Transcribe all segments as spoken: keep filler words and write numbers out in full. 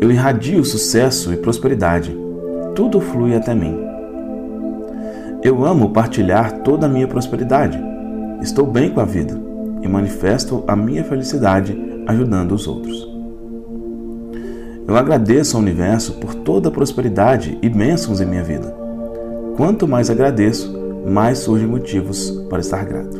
Eu irradio sucesso e prosperidade. Tudo flui até mim. Eu amo partilhar toda a minha prosperidade. Estou bem com a vida e manifesto a minha felicidade ajudando os outros. Eu agradeço ao universo por toda a prosperidade e bênçãos em minha vida. Quanto mais agradeço, mais surgem motivos para estar grato.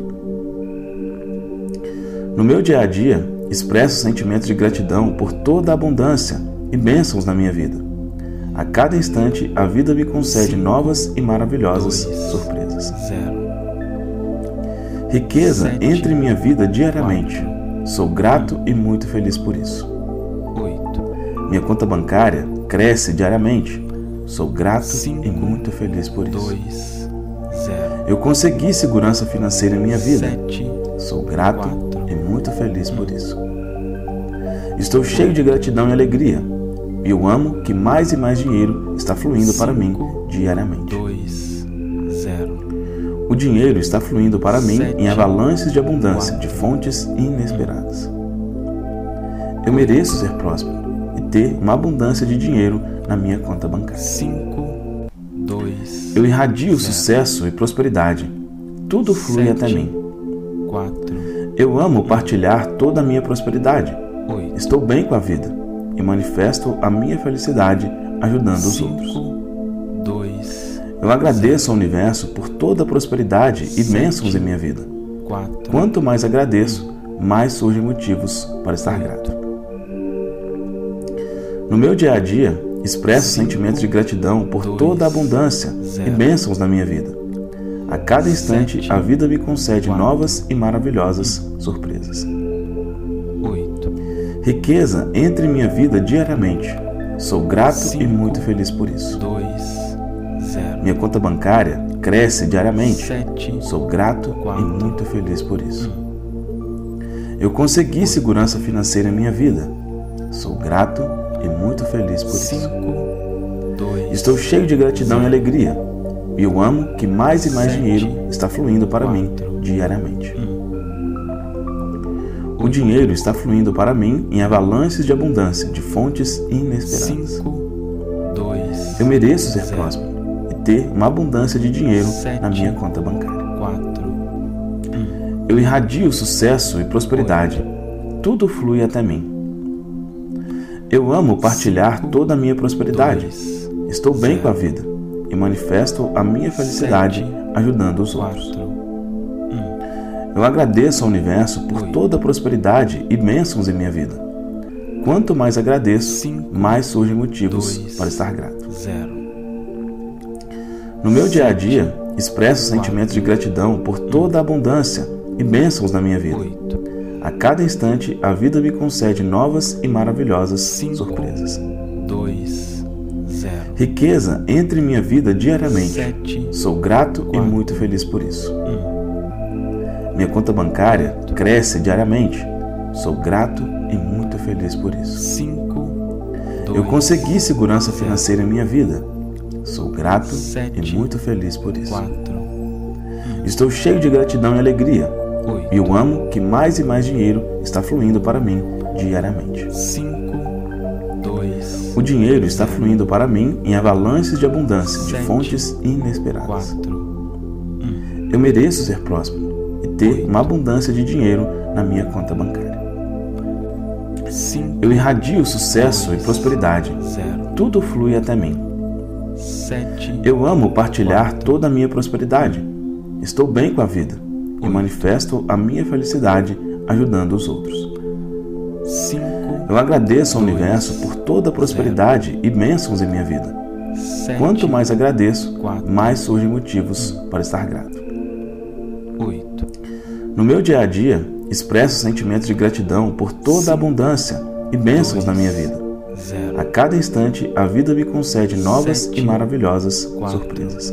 No meu dia a dia, expresso sentimentos de gratidão por toda a abundância e bênçãos na minha vida. A cada instante, a vida me concede cinco, novas e maravilhosas dois, surpresas. zero. Riqueza sete, entra em minha vida diariamente. quatro, Sou grato e muito feliz por isso. oito, Minha conta bancária cresce diariamente. Sou grato cinco, e muito feliz por isso. dois, zero. Eu consegui segurança financeira em minha vida. sete, Sou grato quatro, e muito feliz por isso. Estou cheio de gratidão e alegria. E eu amo que mais e mais dinheiro está fluindo para mim diariamente. dois, zero. O dinheiro está fluindo para mim sete, em avalanches de abundância, quatro, de fontes inesperadas. Eu mereço ser próspero e ter uma abundância de dinheiro na minha conta bancária. cinco, dois, Eu irradio zero. sucesso e prosperidade. Tudo flui sete, até mim. quatro, Eu amo partilhar toda a minha prosperidade. oito, Estou bem com a vida e manifesto a minha felicidade ajudando os outros. cinco, dois, Eu agradeço ao universo por toda a prosperidade e Sete. bênçãos em minha vida. quatro, Quanto mais agradeço, mais surgem motivos para estar grato. No meu dia a dia, expresso Cinco, sentimentos de gratidão por dois, toda a abundância zero. e bênçãos na minha vida. A cada instante, Sete, a vida me concede quatro, novas e maravilhosas surpresas. oito, Riqueza entra em minha vida diariamente. Sou grato Cinco, e muito feliz por isso. dois, zero. Minha conta bancária cresce diariamente. sete, Sou grato quatro, e muito feliz por isso. Eu consegui segurança financeira em minha vida. Sou grato e muito feliz por isso. cinco, dois, Estou cheio de gratidão e alegria. E eu amo que mais e mais Sete, dinheiro está fluindo para mim quatro, diariamente. O dinheiro está fluindo para mim em avalanches de abundância, de fontes inesperadas. cinco, dois, Eu mereço ser zero. próspero e ter uma abundância de dinheiro Sete, na minha conta bancária. quatro, Eu irradio sucesso e prosperidade. Tudo flui até mim. Eu amo partilhar toda a minha prosperidade. dois, Estou bem zero. com a vida e manifesto a minha felicidade Sete, ajudando os outros. quatro, Eu agradeço ao universo por Oito. toda a prosperidade e bênçãos em minha vida. Quanto mais agradeço, Cinco, mais surgem motivos dois, para estar grato. zero. No meu dia a dia, expresso sentimentos de gratidão por toda a abundância e bênçãos na minha vida. oito, A cada instante, a vida me concede novas e maravilhosas Cinco. surpresas. dois, zero. Riqueza entra em minha vida diariamente. sete, Sou grato e Quatro. muito feliz por isso. Minha conta bancária cresce diariamente. Sou grato e muito feliz por isso. cinco, dois, Eu consegui segurança financeira em minha vida. Sou grato Sete. e muito feliz por isso. quatro, Estou cheio de gratidão e alegria. oito, E eu amo que mais e mais dinheiro está fluindo para mim diariamente. cinco, dois, O dinheiro está fluindo para mim em avalanches de abundância, de Sete. fontes inesperadas. quatro, Eu mereço ser próspero e ter Oito. uma abundância de dinheiro na minha conta bancária. cinco, Eu irradio sucesso e prosperidade. zero. Tudo flui até mim. sete, Eu amo partilhar Quatro. toda a minha prosperidade. Estou bem com a vida e Oito. manifesto a minha felicidade ajudando os outros. cinco, Eu agradeço ao Dois. universo por toda a prosperidade e bênçãos em minha vida. sete, Quanto mais agradeço, Quatro. mais surgem motivos para estar grato. oito, No meu dia a dia, expresso sentimentos de gratidão por toda a abundância e bênçãos na minha vida. zero. A cada instante, a vida me concede novas Sete. e maravilhosas Quatro. surpresas.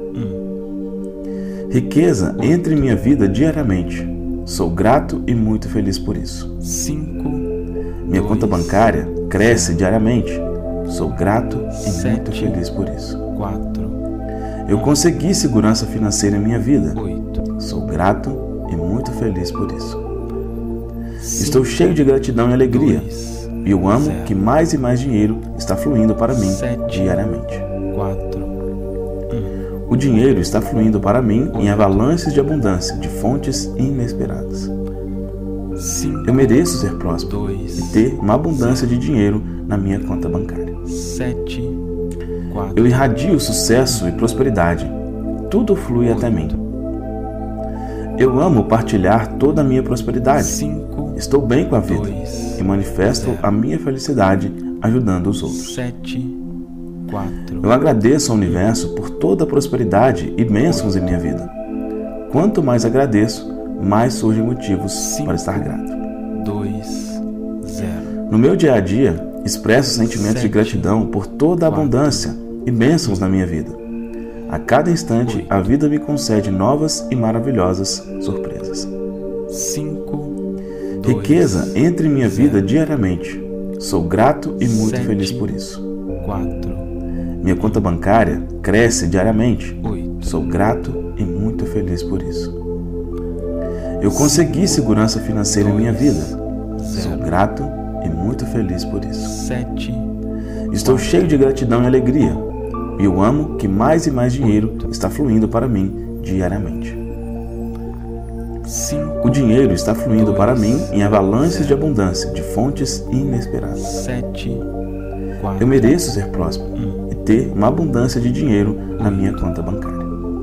Riqueza entra em minha vida diariamente. Sou grato e muito feliz por isso. cinco, Minha dois, conta bancária cresce diariamente. Sou grato e muito Sete. feliz por isso. quatro, Eu consegui segurança financeira em minha vida. oito, Sou grato e muito feliz por isso. Estou cheio de gratidão e alegria. dois, E eu amo zero. que mais e mais dinheiro está fluindo para mim Sete. diariamente. quatro, um, O dinheiro está fluindo para mim em Oito. avalanches de abundância, de fontes inesperadas. cinco, Eu mereço ser próspero dois, e ter uma abundância de dinheiro na minha conta bancária. sete, quatro, Eu irradio sucesso e prosperidade. Tudo flui até mim. Eu amo partilhar toda a minha prosperidade. cinco, Estou bem com a vida dois, e manifesto zero. a minha felicidade ajudando os outros. sete, quatro, Eu agradeço ao universo por toda a prosperidade e bênçãos em minha vida. Quanto mais agradeço, mais surgem motivos Cinco. para estar grato. dois, zero. No meu dia a dia, expresso sentimentos de Sete. gratidão por toda a Quatro. abundância e bênçãos na minha vida. A cada instante, Oito. a vida me concede novas e maravilhosas surpresas. cinco, dois, Riqueza entra em minha vida zero. diariamente. Sou grato e muito Sete. feliz por isso. quatro, Minha conta bancária cresce diariamente. oito, Sou grato e muito feliz por isso. Eu consegui segurança financeira em minha vida. Sou zero, grato e muito feliz por isso. sete, Estou cheio de gratidão e alegria. E eu amo que mais e mais dinheiro está fluindo para mim diariamente. cinco, O dinheiro está fluindo Dois. para mim em avalanches de abundância, de fontes inesperadas. sete, quatro, Eu mereço ser próspero um, e ter uma abundância de dinheiro na minha conta bancária.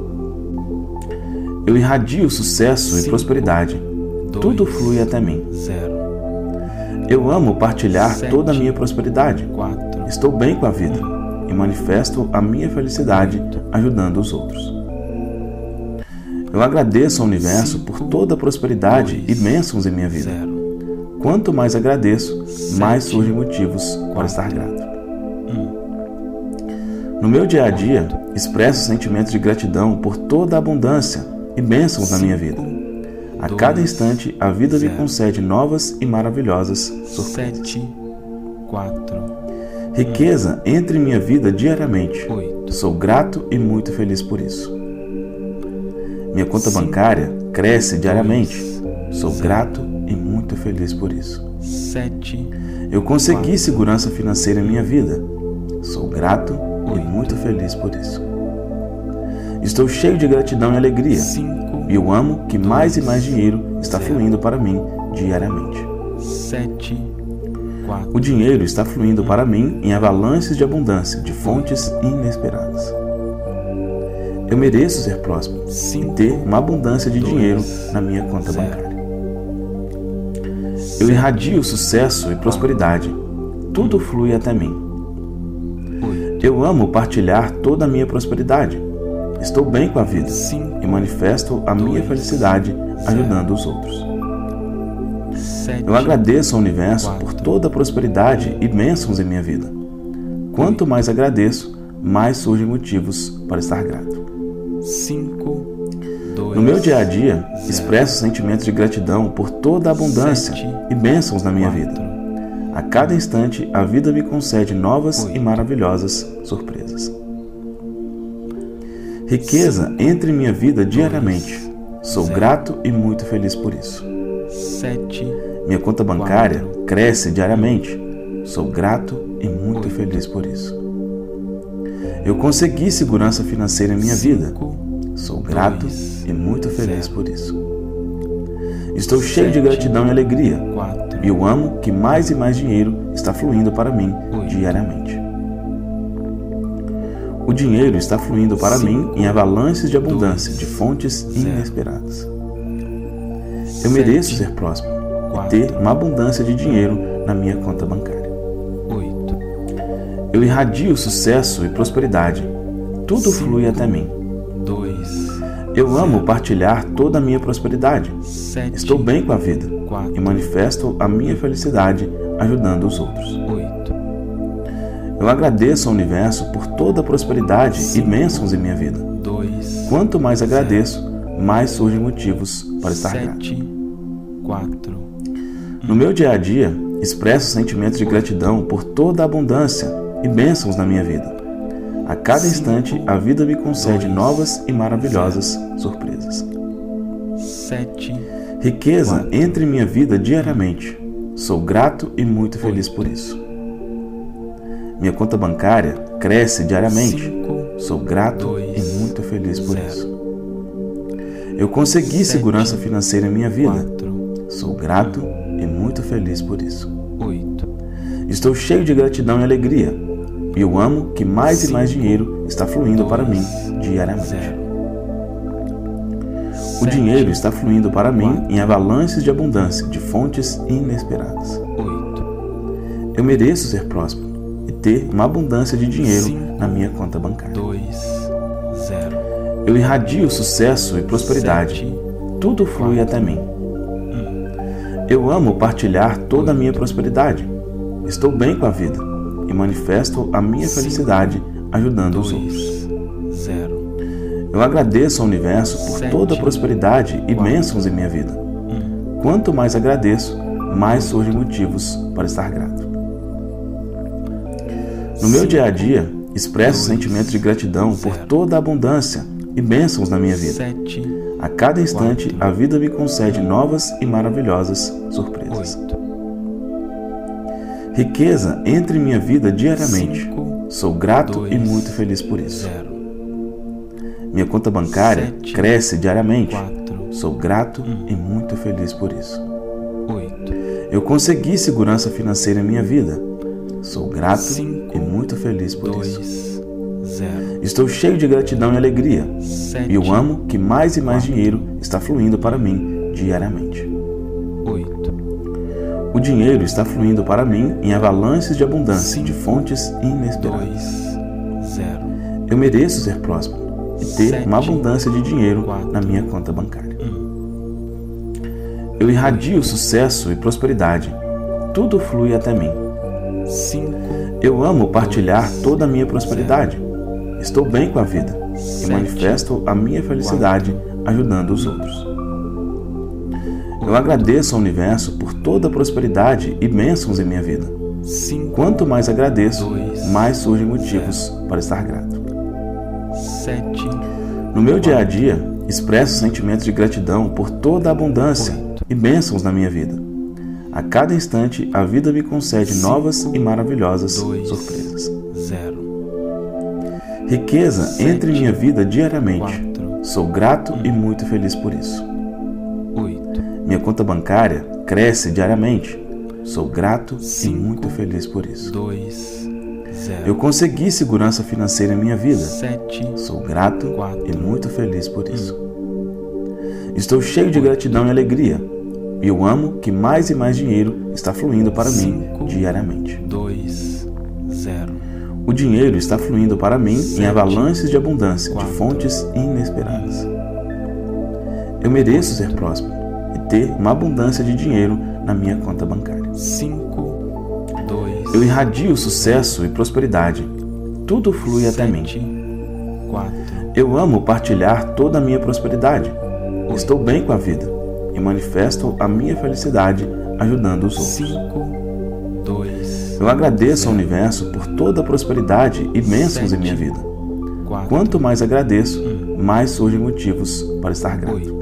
Eu irradio sucesso e Cinco. prosperidade. dois, Tudo flui até mim. zero, Eu amo partilhar Sete. toda a minha prosperidade. quatro, Estou bem com a vida e manifesto a minha felicidade ajudando os outros. Eu agradeço ao universo por toda a prosperidade e bênçãos em minha vida. zero, Quanto mais agradeço, mais Sete. surgem motivos para Quatro. estar grato. um, No meu dia a dia, expresso sentimentos de gratidão por toda a abundância e bênçãos na minha vida. A dois, cada instante, a vida me zero. concede novas e maravilhosas surpresas. sete, quatro, Riqueza entra em minha vida diariamente. oito, Sou grato e muito feliz por isso. Minha conta Cinco. bancária cresce diariamente. Dois. Sou Zero. grato e muito feliz por isso. sete, Eu consegui Quatro. segurança financeira em minha vida. Sou grato e Oito. muito feliz por isso. Estou cheio de gratidão e alegria. cinco, E eu amo que mais e mais dinheiro está Zero. fluindo para mim diariamente. sete, quatro, O dinheiro está fluindo para mim em avalanches de abundância, de fontes inesperadas. Eu mereço ser próspero e cinco, ter uma abundância de dois, dinheiro na minha conta zero. bancária. Eu irradio sucesso e prosperidade. Tudo flui até mim. oito, Eu amo partilhar toda a minha prosperidade. Estou bem com a vida cinco, e manifesto a minha Dois. felicidade ajudando os outros. sete, Eu agradeço ao universo Quatro. por toda a prosperidade e bênçãos em minha vida. Quanto mais agradeço, mais surgem motivos para estar grato. cinco, dois, No meu dia a dia, Zero. expresso sentimentos de gratidão por toda a abundância Sete. e bênçãos na minha quatro, vida. A cada instante, a vida me concede novas Oito. e maravilhosas surpresas. Riqueza entra em minha vida diariamente. Sou Zero. grato e muito feliz por isso. sete, Minha conta bancária Quatro. cresce diariamente. Sou grato e muito Oito. feliz por isso. Eu consegui segurança financeira em minha vida. cinco, Sou grato Dois. e muito feliz Zero. por isso. Estou cheio de Sete. gratidão e alegria. quatro, E eu amo que mais e mais dinheiro está fluindo para mim Oito. diariamente. O dinheiro está fluindo para Cinco. mim em avalanches de abundância, Dois. de fontes Zero. inesperadas. Eu Sete. mereço ser próspero e Quatro. ter uma abundância de dinheiro na minha conta bancária. oito, Eu irradio sucesso e prosperidade. Tudo Cinco. flui até mim. dois, Eu amo Zero. partilhar toda a minha prosperidade. sete, Estou bem com a vida quatro, e manifesto a minha felicidade ajudando os outros. oito, Eu agradeço ao universo por toda a prosperidade Cinco. e bênçãos em minha vida. dois, Quanto mais agradeço, mais surgem motivos para estar grato. sete, quatro, No meu dia a dia, expresso sentimentos de gratidão por toda a abundância e bênçãos na minha vida. A cada Cinco. instante, a vida me concede Dois. novas e maravilhosas surpresas. sete, Riqueza Quatro. entra em minha vida diariamente. Sou grato e muito feliz por isso. Minha conta bancária cresce diariamente. Sou grato e muito feliz por isso. Eu consegui segurança financeira em minha vida. Sou grato e muito feliz por isso. Estou cheio de gratidão e alegria. E eu amo que mais e mais dinheiro está fluindo para mim diariamente. O dinheiro está fluindo para mim em avalanches de abundância, de fontes inesperadas. Eu mereço ser próspero e ter uma abundância de dinheiro na minha conta bancária. Eu irradio sucesso e prosperidade. Tudo flui até mim. Eu amo partilhar toda a minha prosperidade. Estou bem com a vida e manifesto a minha felicidade ajudando os outros. Eu agradeço ao universo por toda a prosperidade e bênçãos em minha vida. Quanto mais agradeço, mais surgem motivos para estar grato. No meu dia a dia, expresso sentimentos de gratidão por toda a abundância e bênçãos na minha vida. A cada instante, a vida me concede novas e maravilhosas surpresas. Riqueza entra em minha vida diariamente. Sou grato e muito feliz por isso. Minha conta bancária cresce diariamente. Sou grato e muito feliz por isso. Eu consegui segurança financeira em minha vida. Sou grato e muito feliz por isso. Estou cheio de gratidão e alegria. E eu amo que mais e mais dinheiro está fluindo para mim diariamente. O dinheiro está fluindo para mim em avalanches de abundância, de fontes inesperadas. Eu mereço ser próspero e ter uma abundância de dinheiro na minha conta bancária. Eu irradio sucesso e prosperidade. Tudo flui até mim. Eu amo partilhar toda a minha prosperidade. Estou bem com a vida e manifesto a minha felicidade ajudando os outros. Eu agradeço ao universo por toda a prosperidade e bênçãos em minha vida. Quanto mais agradeço, mais surgem motivos para estar grato. No meu dia a dia, expresso sentimentos de gratidão por toda a abundância e bênçãos na minha vida. A cada instante, a vida me concede novas e maravilhosas surpresas. Riqueza entra em minha vida diariamente. Sou grato e muito feliz por isso. Minha conta bancária cresce diariamente. Sou grato e muito feliz por isso. Eu consegui segurança financeira em minha vida. Sou grato e muito feliz por isso. Estou cheio de gratidão e alegria. E eu amo que mais e mais dinheiro está fluindo para mim diariamente. O dinheiro está fluindo para mim em avalanches de abundância, de fontes inesperadas. Eu mereço ser próspero e ter uma abundância de dinheiro na minha conta bancária. Eu irradio sucesso e prosperidade. Tudo flui até mim. Eu amo partilhar toda a minha prosperidade. Estou bem com a vida e manifesto a minha felicidade ajudando os outros. Eu agradeço ao universo por toda a prosperidade e bênçãos em minha vida. Quanto mais agradeço, mais surgem motivos para estar grato.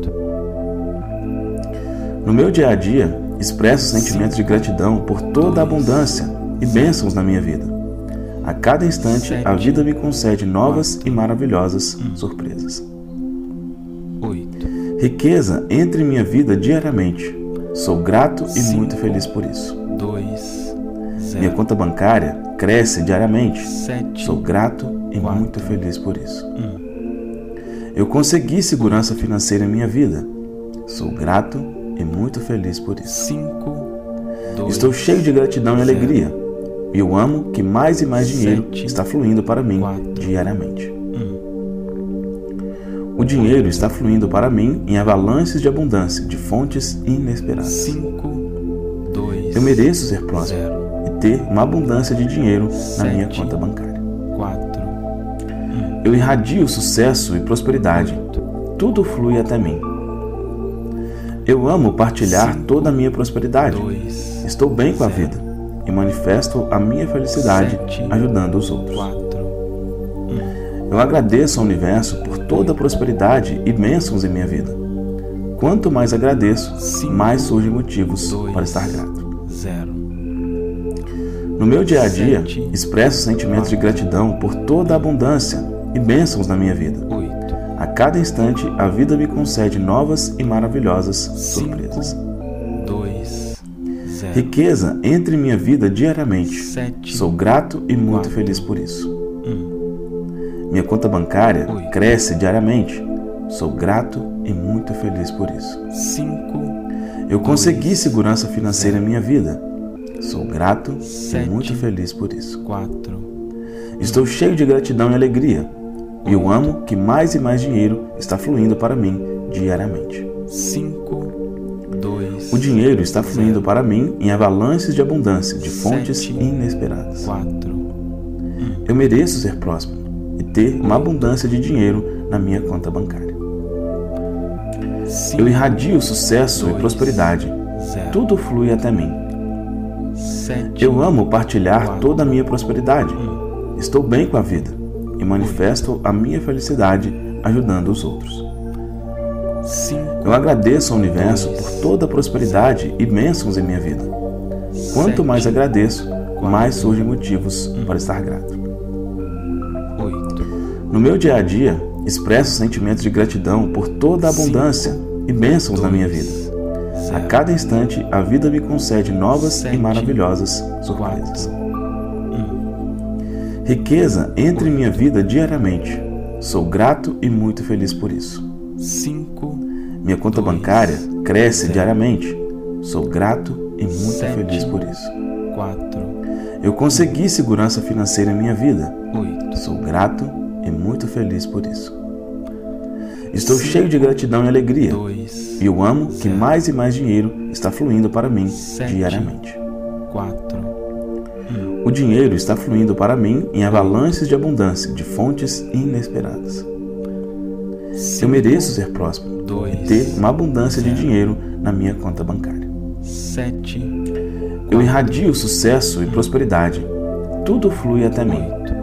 No meu dia a dia, expresso sentimentos de gratidão por toda a abundância e bênçãos na minha vida. A cada instante, a vida me concede novas e maravilhosas surpresas. Riqueza entra em minha vida diariamente. Sou grato e muito feliz por isso. Minha conta bancária cresce diariamente. Sou grato e muito feliz por isso. Eu consegui segurança financeira em minha vida. Sou grato e muito feliz por isso. Estou cheio de gratidão e alegria. E eu amo que mais e mais dinheiro está fluindo para mim diariamente. O dinheiro está fluindo para mim em avalanches de abundância, de fontes inesperadas. Eu mereço ser próspero e ter uma abundância de dinheiro na minha conta bancária. Eu irradio sucesso e prosperidade. Tudo flui até mim. Eu amo partilhar toda a minha prosperidade. Estou bem com a vida e manifesto a minha felicidade ajudando os outros. Eu agradeço ao universo por toda a prosperidade e bênçãos em minha vida. Quanto mais agradeço, mais surgem motivos para estar grato. zero. No meu dia a dia, expresso sentimentos de gratidão por toda a abundância e bênçãos na minha vida. oito. A cada instante, a vida me concede novas e maravilhosas surpresas. dois, zero. Riqueza entra em minha vida diariamente. sete. Sou grato e muito quatro. feliz por isso. um. Minha conta bancária Oito. cresce diariamente. Sou grato e muito feliz por isso. cinco. Eu consegui dois, segurança financeira em minha vida. Sou grato sete. e muito feliz por isso. quatro. Estou cheio de gratidão e alegria. E eu amo que mais e mais dinheiro está fluindo para mim diariamente. cinco. dois. O dinheiro está fluindo zero. para mim em avalanches de abundância, de fontes Sete. inesperadas. quatro. Eu mereço ser próspero e ter uma abundância de dinheiro na minha conta bancária. cinco. Eu irradio sucesso e dois, prosperidade. zero. Tudo flui até mim. sete. Eu amo partilhar quatro. toda a minha prosperidade. um. Estou bem com a vida e manifesto a minha felicidade ajudando os outros. cinco. Eu agradeço ao universo dois, por toda a prosperidade e bênçãos em minha vida. Quanto sete. mais agradeço, quatro. mais surgem motivos para estar grato. oito. No meu dia a dia, expresso sentimentos de gratidão por toda a abundância e bênçãos na minha vida. A zero. cada instante, a vida me concede novas Sete. e maravilhosas surpresas. quatro. um. Riqueza entra em minha vida diariamente. Sou grato e muito feliz por isso. cinco. Minha conta dois, bancária cresce zero. diariamente. Sou grato e muito Sete. feliz por isso. quatro. Eu consegui segurança financeira em minha vida. oito. Sou grato e muito feliz por isso. Estou Cinco. cheio de gratidão e alegria. dois. E eu amo que zero. mais e mais dinheiro está fluindo para mim Sete. diariamente. quatro. um. O dinheiro está fluindo para mim em avalanches de abundância, de fontes inesperadas. Eu mereço ser próspero dois. e ter uma abundância de zero. dinheiro na minha conta bancária. sete. Eu irradio sucesso e prosperidade. Tudo flui até mim. oito.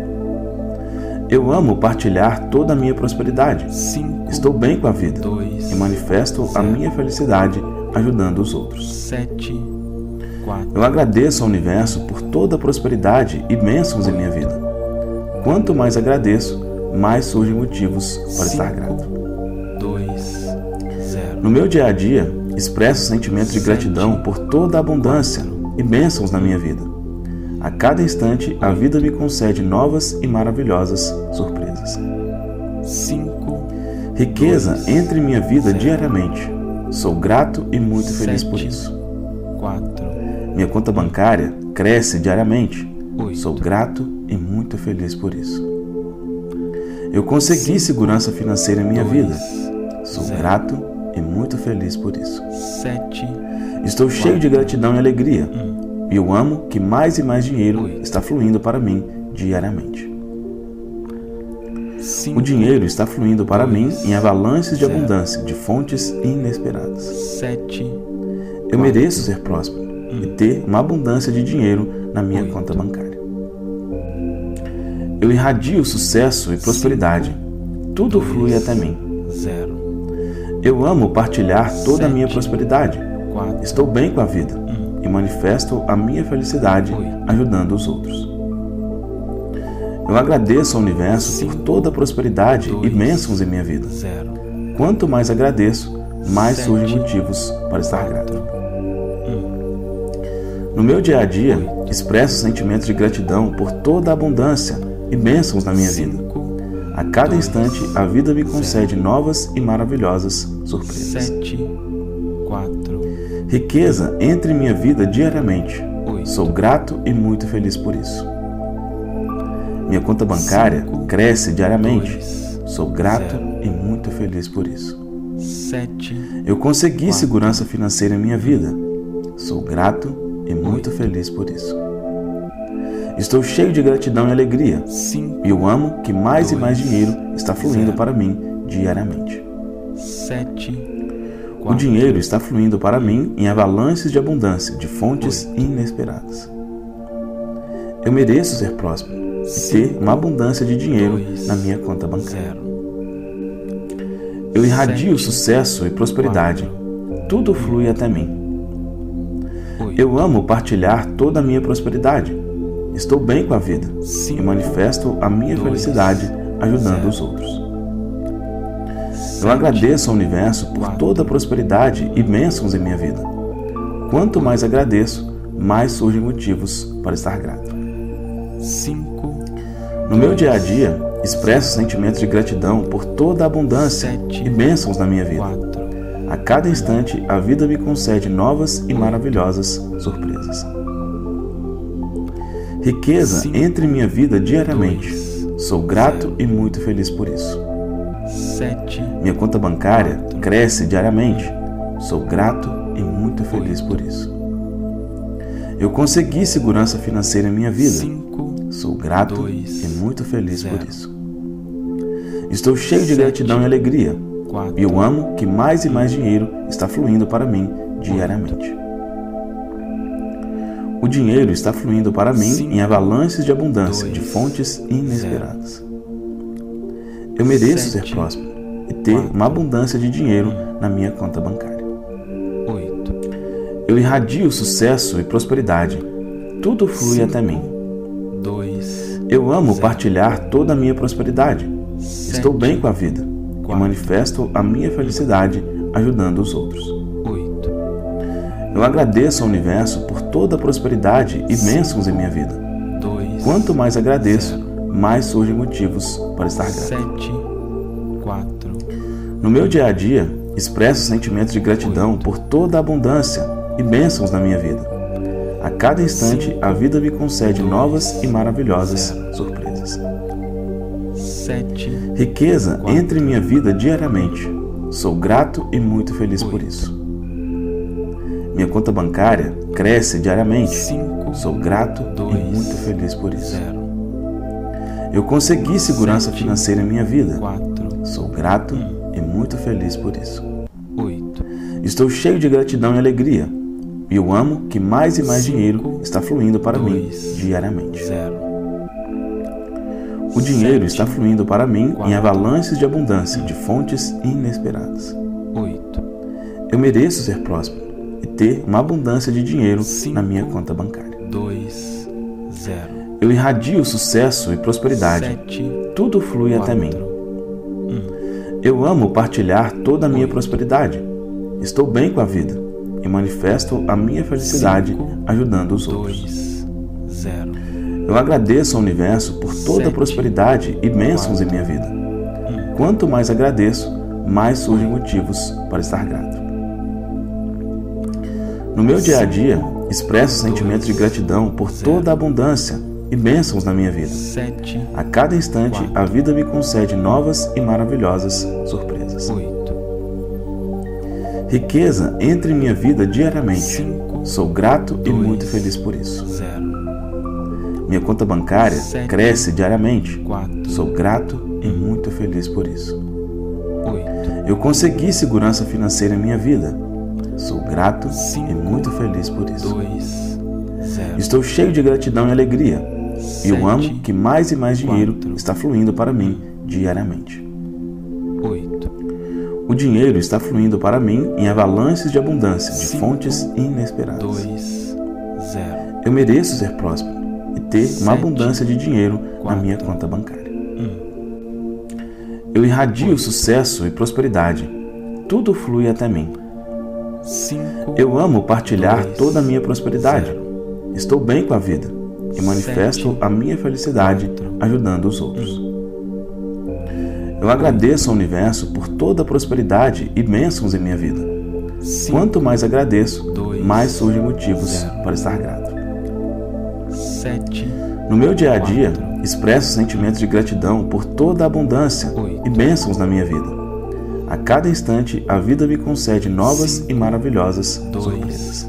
Eu amo partilhar toda a minha prosperidade. cinco. Estou bem com a vida dois. e manifesto a zero. minha felicidade ajudando os outros. sete. quatro. Eu agradeço ao universo por toda a prosperidade e bênçãos em minha vida. Quanto mais agradeço, mais surgem motivos para estar grato. dois. zero. No meu dia a dia, expresso sentimentos de gratidão por toda a abundância e bênçãos na minha vida. A cada instante, a vida me concede novas e maravilhosas surpresas. cinco. Riqueza dois, entra em minha vida zero. diariamente. Sou grato e muito feliz por Sete. isso. quatro. Minha conta bancária cresce diariamente. oito. Sou grato e muito feliz por isso. Eu consegui segurança financeira em minha dois, vida. Sou zero. grato e muito feliz por isso. sete. Estou cheio de gratidão e alegria. um. E eu amo que mais e mais dinheiro Oito. está fluindo para mim diariamente. cinco. O dinheiro está fluindo para dois, mim em avalanches de zero. abundância, de fontes inesperadas. sete. Eu mereço ser próspero e ter uma abundância de dinheiro na minha Oito. conta bancária. Eu irradio sucesso e prosperidade. Tudo dois, flui até mim. zero. Eu amo partilhar toda a minha Sete. prosperidade. quatro. Estou bem com a vida um. e manifesto a minha felicidade Oito. ajudando os outros. Eu agradeço ao universo por Cinco. toda a prosperidade e dois, bênçãos em minha vida. zero. Quanto mais agradeço, mais Sete. surgem motivos para estar grato. um. No meu dia a dia, Oito. expresso sentimentos de gratidão por toda a abundância e bênçãos na minha vida. cinco. A cada dois, instante, a vida me concede novas e maravilhosas surpresas. sete. quatro. Riqueza entra em minha vida diariamente. oito. Sou grato e muito feliz por isso. Minha conta bancária Cinco. cresce diariamente. dois, Sou grato zero. e muito feliz por isso. sete. Eu consegui Quatro. segurança financeira em minha vida. Sou grato e muito Oito. feliz por isso. Estou cheio de gratidão e alegria. cinco. E eu amo que mais Dois. e mais dinheiro está fluindo Zero. para mim diariamente. sete. O quatro. dinheiro está fluindo para mim em avalanches de abundância, de fontes Oito. inesperadas. Eu mereço ser próspero e ter uma abundância de dinheiro Dois. na minha conta bancária. zero. Eu irradio Sete. sucesso e prosperidade. Quatro. Tudo flui até mim. Eu amo partilhar toda a minha prosperidade. Estou bem com a vida e manifesto a minha felicidade ajudando os outros. Eu agradeço ao universo por toda a prosperidade e bênçãos em minha vida. Quanto mais agradeço, mais surgem motivos para estar grato. No meu dia a dia, expresso sentimentos de gratidão por toda a abundância e bênçãos na minha vida. A cada instante, a vida me concede novas e maravilhosas surpresas. Riqueza entra em minha vida diariamente. Sou grato e muito feliz por isso. Minha conta bancária cresce diariamente. Sou grato e muito feliz por isso. Eu consegui segurança financeira em minha vida. Sou grato e muito feliz por isso. Estou cheio de gratidão e alegria. E eu amo que mais e mais dinheiro está fluindo para mim diariamente. O dinheiro está fluindo para mim em avalanches de abundância de fontes inesperadas. Eu mereço ser próspero e ter uma abundância de dinheiro na minha conta bancária. Eu irradio sucesso e prosperidade. Tudo flui até mim. Eu amo partilhar toda a minha prosperidade. Estou bem com a vida e manifesto a minha felicidade ajudando os outros. Eu agradeço ao universo por toda a prosperidade e bênçãos em minha vida. Quanto mais agradeço, mais surgem motivos para estar grato. No meu dia a dia, expresso sentimentos de gratidão por toda a abundância e bênçãos na minha vida. A cada instante, a vida me concede novas e maravilhosas surpresas. Riqueza entra em minha vida diariamente. Sou grato e muito feliz por isso. Minha conta bancária cresce diariamente. Sou grato e muito feliz por isso. Eu consegui segurança financeira em minha vida. Sou grato e muito feliz por isso. Estou cheio de gratidão e alegria. E eu amo que mais e mais dinheiro está fluindo para mim diariamente. O dinheiro está fluindo para mim em avalanches de abundância de fontes inesperadas. Eu mereço ser próspero e ter uma abundância de dinheiro na minha conta bancária. Eu irradio sucesso e prosperidade. Tudo flui até mim. Eu amo partilhar toda a minha prosperidade. Estou bem com a vida e manifesto a minha felicidade ajudando os outros. Eu agradeço ao universo por toda a prosperidade e bênçãos em minha vida. Quanto mais agradeço, mais surgem motivos para estar grato. No meu dia a dia, expresso sentimentos de gratidão por toda a abundância e bênçãos na minha vida. A cada instante, a vida me concede novas e maravilhosas surpresas. Riqueza entra em minha vida diariamente. Sou grato e muito feliz por isso. Minha conta bancária cresce diariamente. Sou grato e muito feliz por isso. Eu consegui segurança financeira em minha vida. Sou grato e muito feliz por isso. Estou cheio de gratidão e alegria. E eu amo que mais e mais dinheiro está fluindo para mim diariamente. O dinheiro está fluindo para mim em avalanches de abundância de fontes inesperadas. Eu mereço ser próspero e ter uma abundância de dinheiro na minha conta bancária. Eu irradio sucesso e prosperidade. Tudo flui até mim. Eu amo partilhar toda a minha prosperidade. Estou bem com a vida e manifesto a minha felicidade ajudando os outros. Eu agradeço ao universo por toda a prosperidade e bênçãos em minha vida. Quanto mais agradeço, mais surgem motivos para estar grato. No meu dia a dia, expresso sentimentos de gratidão por toda a abundância e bênçãos na minha vida. A cada instante, a vida me concede novas e maravilhosas surpresas.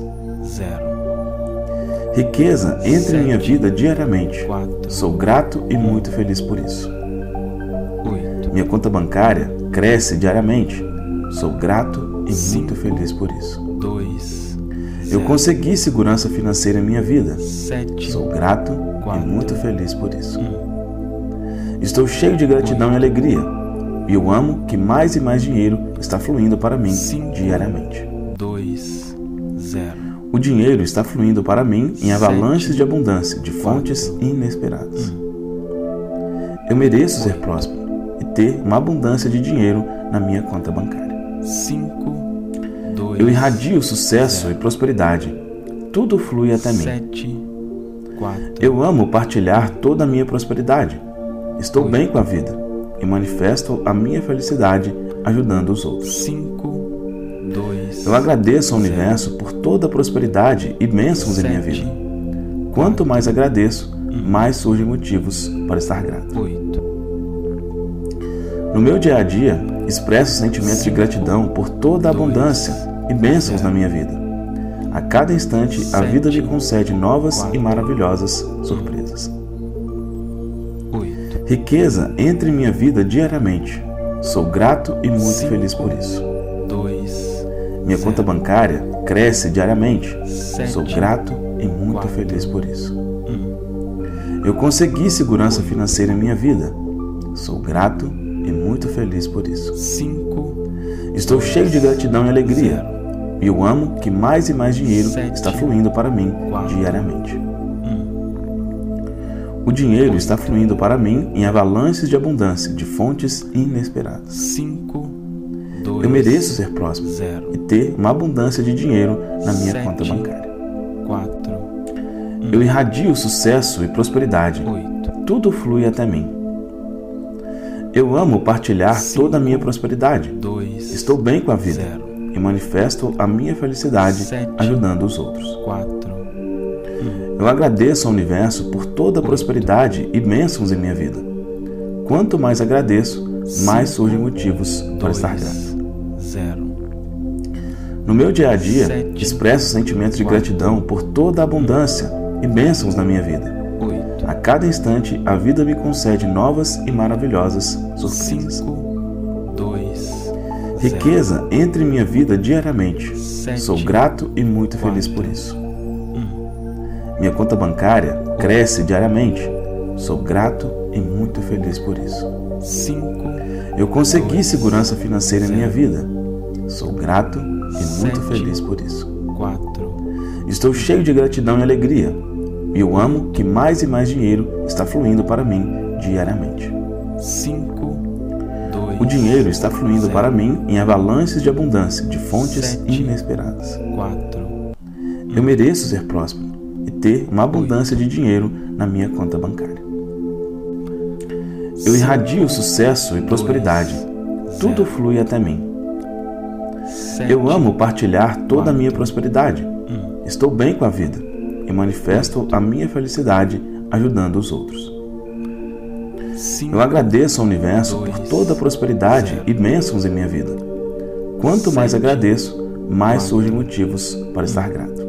Riqueza entra em minha vida diariamente. Sou grato e muito feliz por isso. Minha conta bancária cresce diariamente. Sou grato e muito feliz por isso. Eu consegui segurança financeira em minha vida. Sou grato e muito feliz por isso. Estou cheio de gratidão e alegria. E eu amo que mais e mais dinheiro está fluindo para mim diariamente. O dinheiro está fluindo para mim em avalanches de abundância, de fontes inesperadas. Eu mereço ser próspero e ter uma abundância de dinheiro na minha conta bancária. cinco, dois, Eu irradio sucesso e prosperidade. Tudo flui até mim. sete, quatro, Eu amo partilhar toda a minha prosperidade. Estou bem com a vida e manifesto a minha felicidade ajudando os outros. cinco, dois, Eu agradeço ao universo por toda a prosperidade e bênçãos em minha vida. Quanto mais agradeço, mais surgem motivos para estar grato. oito, No meu dia a dia, expresso sentimentos de gratidão por toda a abundância e bênçãos na minha vida. A cada instante, a vida me concede novas e maravilhosas surpresas. oito, Riqueza entra em minha vida diariamente. Sou grato e muito feliz por isso. dois, Minha conta bancária cresce diariamente. sete, Sou grato e muito quatro, feliz por isso. um, Eu consegui segurança financeira em minha vida. Sou grato e muito feliz por isso. cinco, Estou cheio de gratidão e alegria. zero, E eu amo que mais e mais dinheiro Sete, está fluindo para mim quatro, diariamente. um, O dinheiro está fluindo para mim em avalanches de abundância, de fontes inesperadas. cinco, dois, Eu mereço ser próspero zero, e ter uma abundância de dinheiro na minha Sete, conta bancária. quatro, Eu irradio sucesso e prosperidade. oito, Tudo flui até mim. Eu amo partilhar Cinco, toda a minha prosperidade. dois, Estou bem com a vida zero, e manifesto a minha felicidade Sete, ajudando os outros. quatro, Eu agradeço ao universo por toda a prosperidade e bênçãos em minha vida. Quanto mais agradeço, mais surgem motivos para estar grato. zero, No meu dia a dia, Sete, expresso sentimentos de quatro, gratidão por toda a abundância e bênçãos na minha vida. oito, A cada instante, a vida me concede novas e maravilhosas surpresas. cinco, dois, Riqueza entra em minha vida diariamente. Sete, Sou grato e muito feliz quatro, por isso. um, Minha conta bancária cresce diariamente. Sou grato e muito feliz por isso. cinco, Eu consegui dois, segurança financeira em minha zero, vida. Sou grato e muito Sete, feliz por isso. quatro, Estou cheio de gratidão e alegria. E eu amo que mais e mais dinheiro está fluindo para mim diariamente. cinco, dois, O dinheiro está fluindo zero, para mim em avalanches de abundância, de fontes Sete, inesperadas. quatro, Eu mereço ser próspero e ter uma abundância de dinheiro na minha conta bancária. Eu irradio sucesso e prosperidade. Tudo flui até mim. sete, Eu amo partilhar toda a minha quatro, prosperidade. um, Estou bem com a vida e manifesto a minha felicidade ajudando os outros. cinco, Eu agradeço ao universo por dois, toda a prosperidade zero, e bênçãos em minha vida. Quanto mais Sete, agradeço, mais quatro, surgem motivos para estar grato.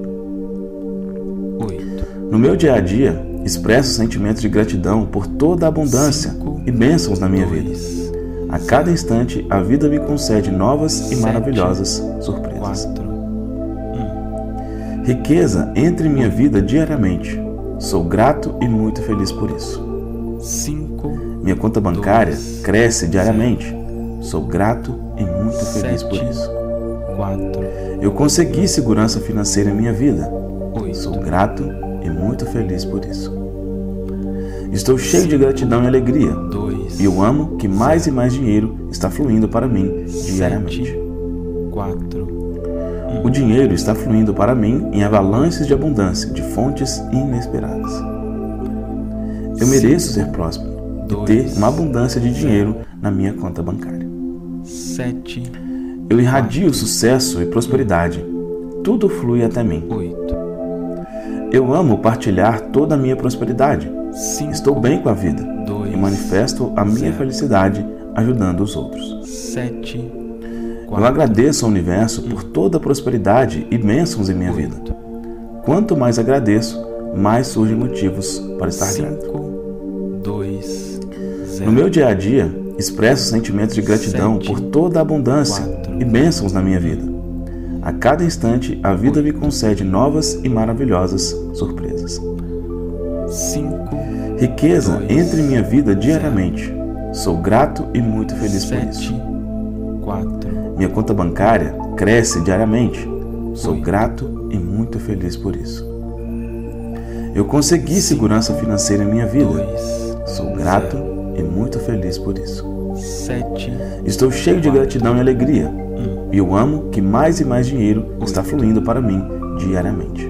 oito, No meu dia a dia, expresso sentimentos de gratidão por toda a abundância Cinco, e bênçãos na minha vida. dois, A cada instante, a vida me concede novas e Sete, maravilhosas surpresas. quatro, um, Riqueza entra em minha vida diariamente. Sou grato e muito feliz por isso. cinco, Minha conta bancária dois, cresce diariamente. Sou grato e muito feliz por Sete, isso. quatro, Eu consegui segurança financeira em minha vida. Sou oito, grato e muito feliz por isso. Estou cheio de gratidão e alegria. dois, E eu amo que mais e mais dinheiro está fluindo para mim diariamente. sete, quatro, O dinheiro está fluindo para mim em avalanches de abundância, de fontes inesperadas. Eu mereço ser próspero e ter uma abundância de dinheiro na minha conta bancária. sete, Eu irradio sucesso e prosperidade. Tudo flui até mim. oito, Eu amo partilhar toda a minha prosperidade. cinco, Estou bem com a vida dois, e manifesto a minha zero, felicidade ajudando os outros. sete, Eu quatro, agradeço ao universo por toda a prosperidade e bênçãos em minha vida. oito, Quanto mais agradeço, mais surgem motivos para estar grato. cinco, dois, zero, No meu dia a dia, expresso sentimentos de gratidão Sete, por toda a abundância quatro, e bênçãos na minha vida. A cada instante, a vida me concede novas e maravilhosas surpresas. cinco, Riqueza dois, entra em minha vida diariamente. Sou grato e muito feliz por isso. sete, quatro, Minha conta bancária cresce diariamente. Sou Oito. grato e muito feliz por isso. Eu consegui segurança financeira em minha vida. Sou grato e muito feliz por isso. sete, Estou cheio de gratidão e alegria. E eu amo que mais e mais dinheiro está fluindo para mim diariamente.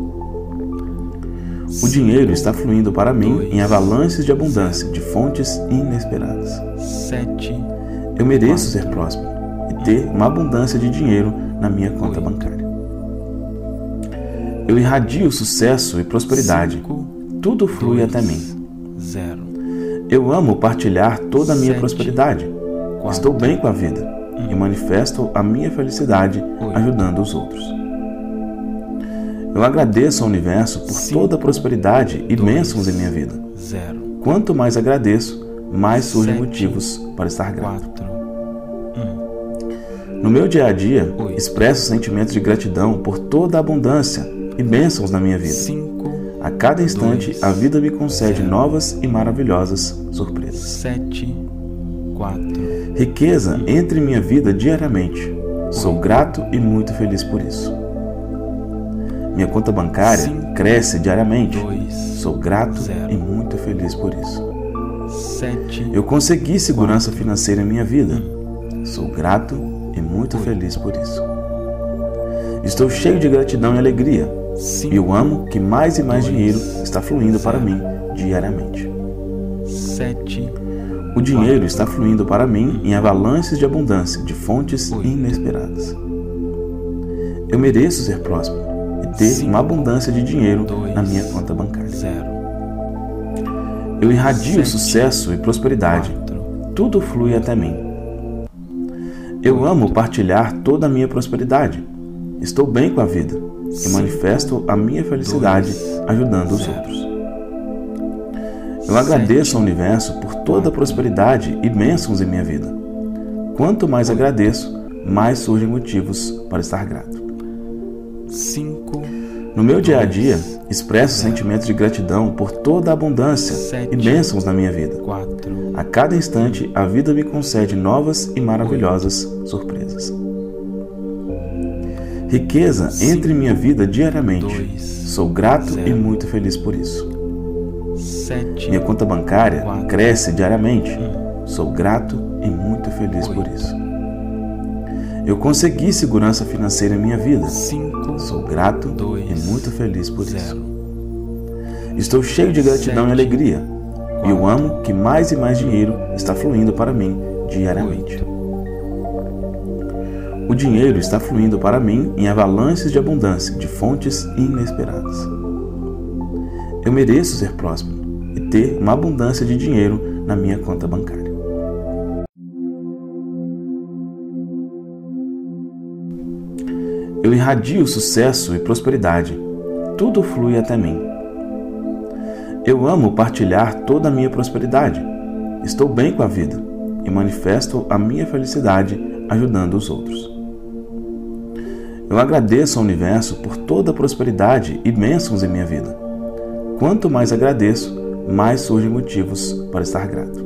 O dinheiro está fluindo para mim em avalanches de abundância, de fontes inesperadas. sete, Eu mereço ser próspero e ter uma abundância de dinheiro na minha conta bancária. Eu irradio sucesso e prosperidade. Tudo flui até mim. zero, Eu amo partilhar toda a minha Sete, prosperidade. quatro, Estou bem com a vida um. e manifesto a minha felicidade Oito. ajudando os outros. Eu agradeço ao universo por Cinco, toda a prosperidade e dois, bênçãos em minha vida. zero, Quanto mais agradeço, mais surgem Sete, motivos para estar grato. quatro, um, No meu dia a dia, Oito. expresso sentimentos de gratidão por toda a abundância e bênçãos na minha vida. cinco, A cada instante, dois, a vida me concede zero. novas e maravilhosas surpresas. sete, quatro, Riqueza entra em minha vida diariamente. Sou grato e muito feliz por isso. Minha conta bancária Cinco, cresce diariamente. dois, Sou grato zero. e muito feliz por isso. sete, Eu consegui segurança financeira em minha vida. Sou grato e muito feliz por isso. Estou cheio de gratidão e alegria. cinco, E eu amo que mais e mais dois, dinheiro está fluindo para zero. mim diariamente. sete, O dinheiro está fluindo para mim em avalanches de abundância, de fontes Oito. inesperadas. Eu mereço ser próspero e ter Cinco, uma abundância de dinheiro dois, na minha conta bancária. zero, Eu irradio Sete, sucesso e prosperidade. quatro, Tudo flui até mim. Eu amo partilhar toda a minha prosperidade. Estou bem com a vida e Cinco, manifesto a minha felicidade dois, ajudando os zero. outros. Eu agradeço ao universo por toda a prosperidade e bênçãos em minha vida. Quanto mais agradeço, mais surgem motivos para estar grato. cinco, No meu dia a dia, dois, expresso zero. sentimentos de gratidão por toda a abundância Sete, e bênçãos na minha vida. quatro, A cada instante, a vida me concede novas e maravilhosas surpresas. Riqueza entra em minha vida diariamente. dois, Sou grato zero. e muito feliz por isso. sete, Minha conta bancária quatro, cresce diariamente. um, Sou grato e muito feliz por Oito. isso. Eu consegui segurança financeira em minha vida. cinco, Sou grato dois, e muito feliz por isso. zero, Estou cheio de gratidão Sete, e alegria. E eu quatro, amo que mais e mais dinheiro está fluindo para mim diariamente. oito, O dinheiro está fluindo para mim em avalanches de abundância, de fontes inesperadas. Eu mereço ser próspero e ter uma abundância de dinheiro na minha conta bancária. Eu irradio sucesso e prosperidade. Tudo flui até mim. Eu amo partilhar toda a minha prosperidade. Estou bem com a vida e manifesto a minha felicidade ajudando os outros. Eu agradeço ao universo por toda a prosperidade e bênçãos em minha vida. Quanto mais agradeço, mais surgem motivos para estar grato.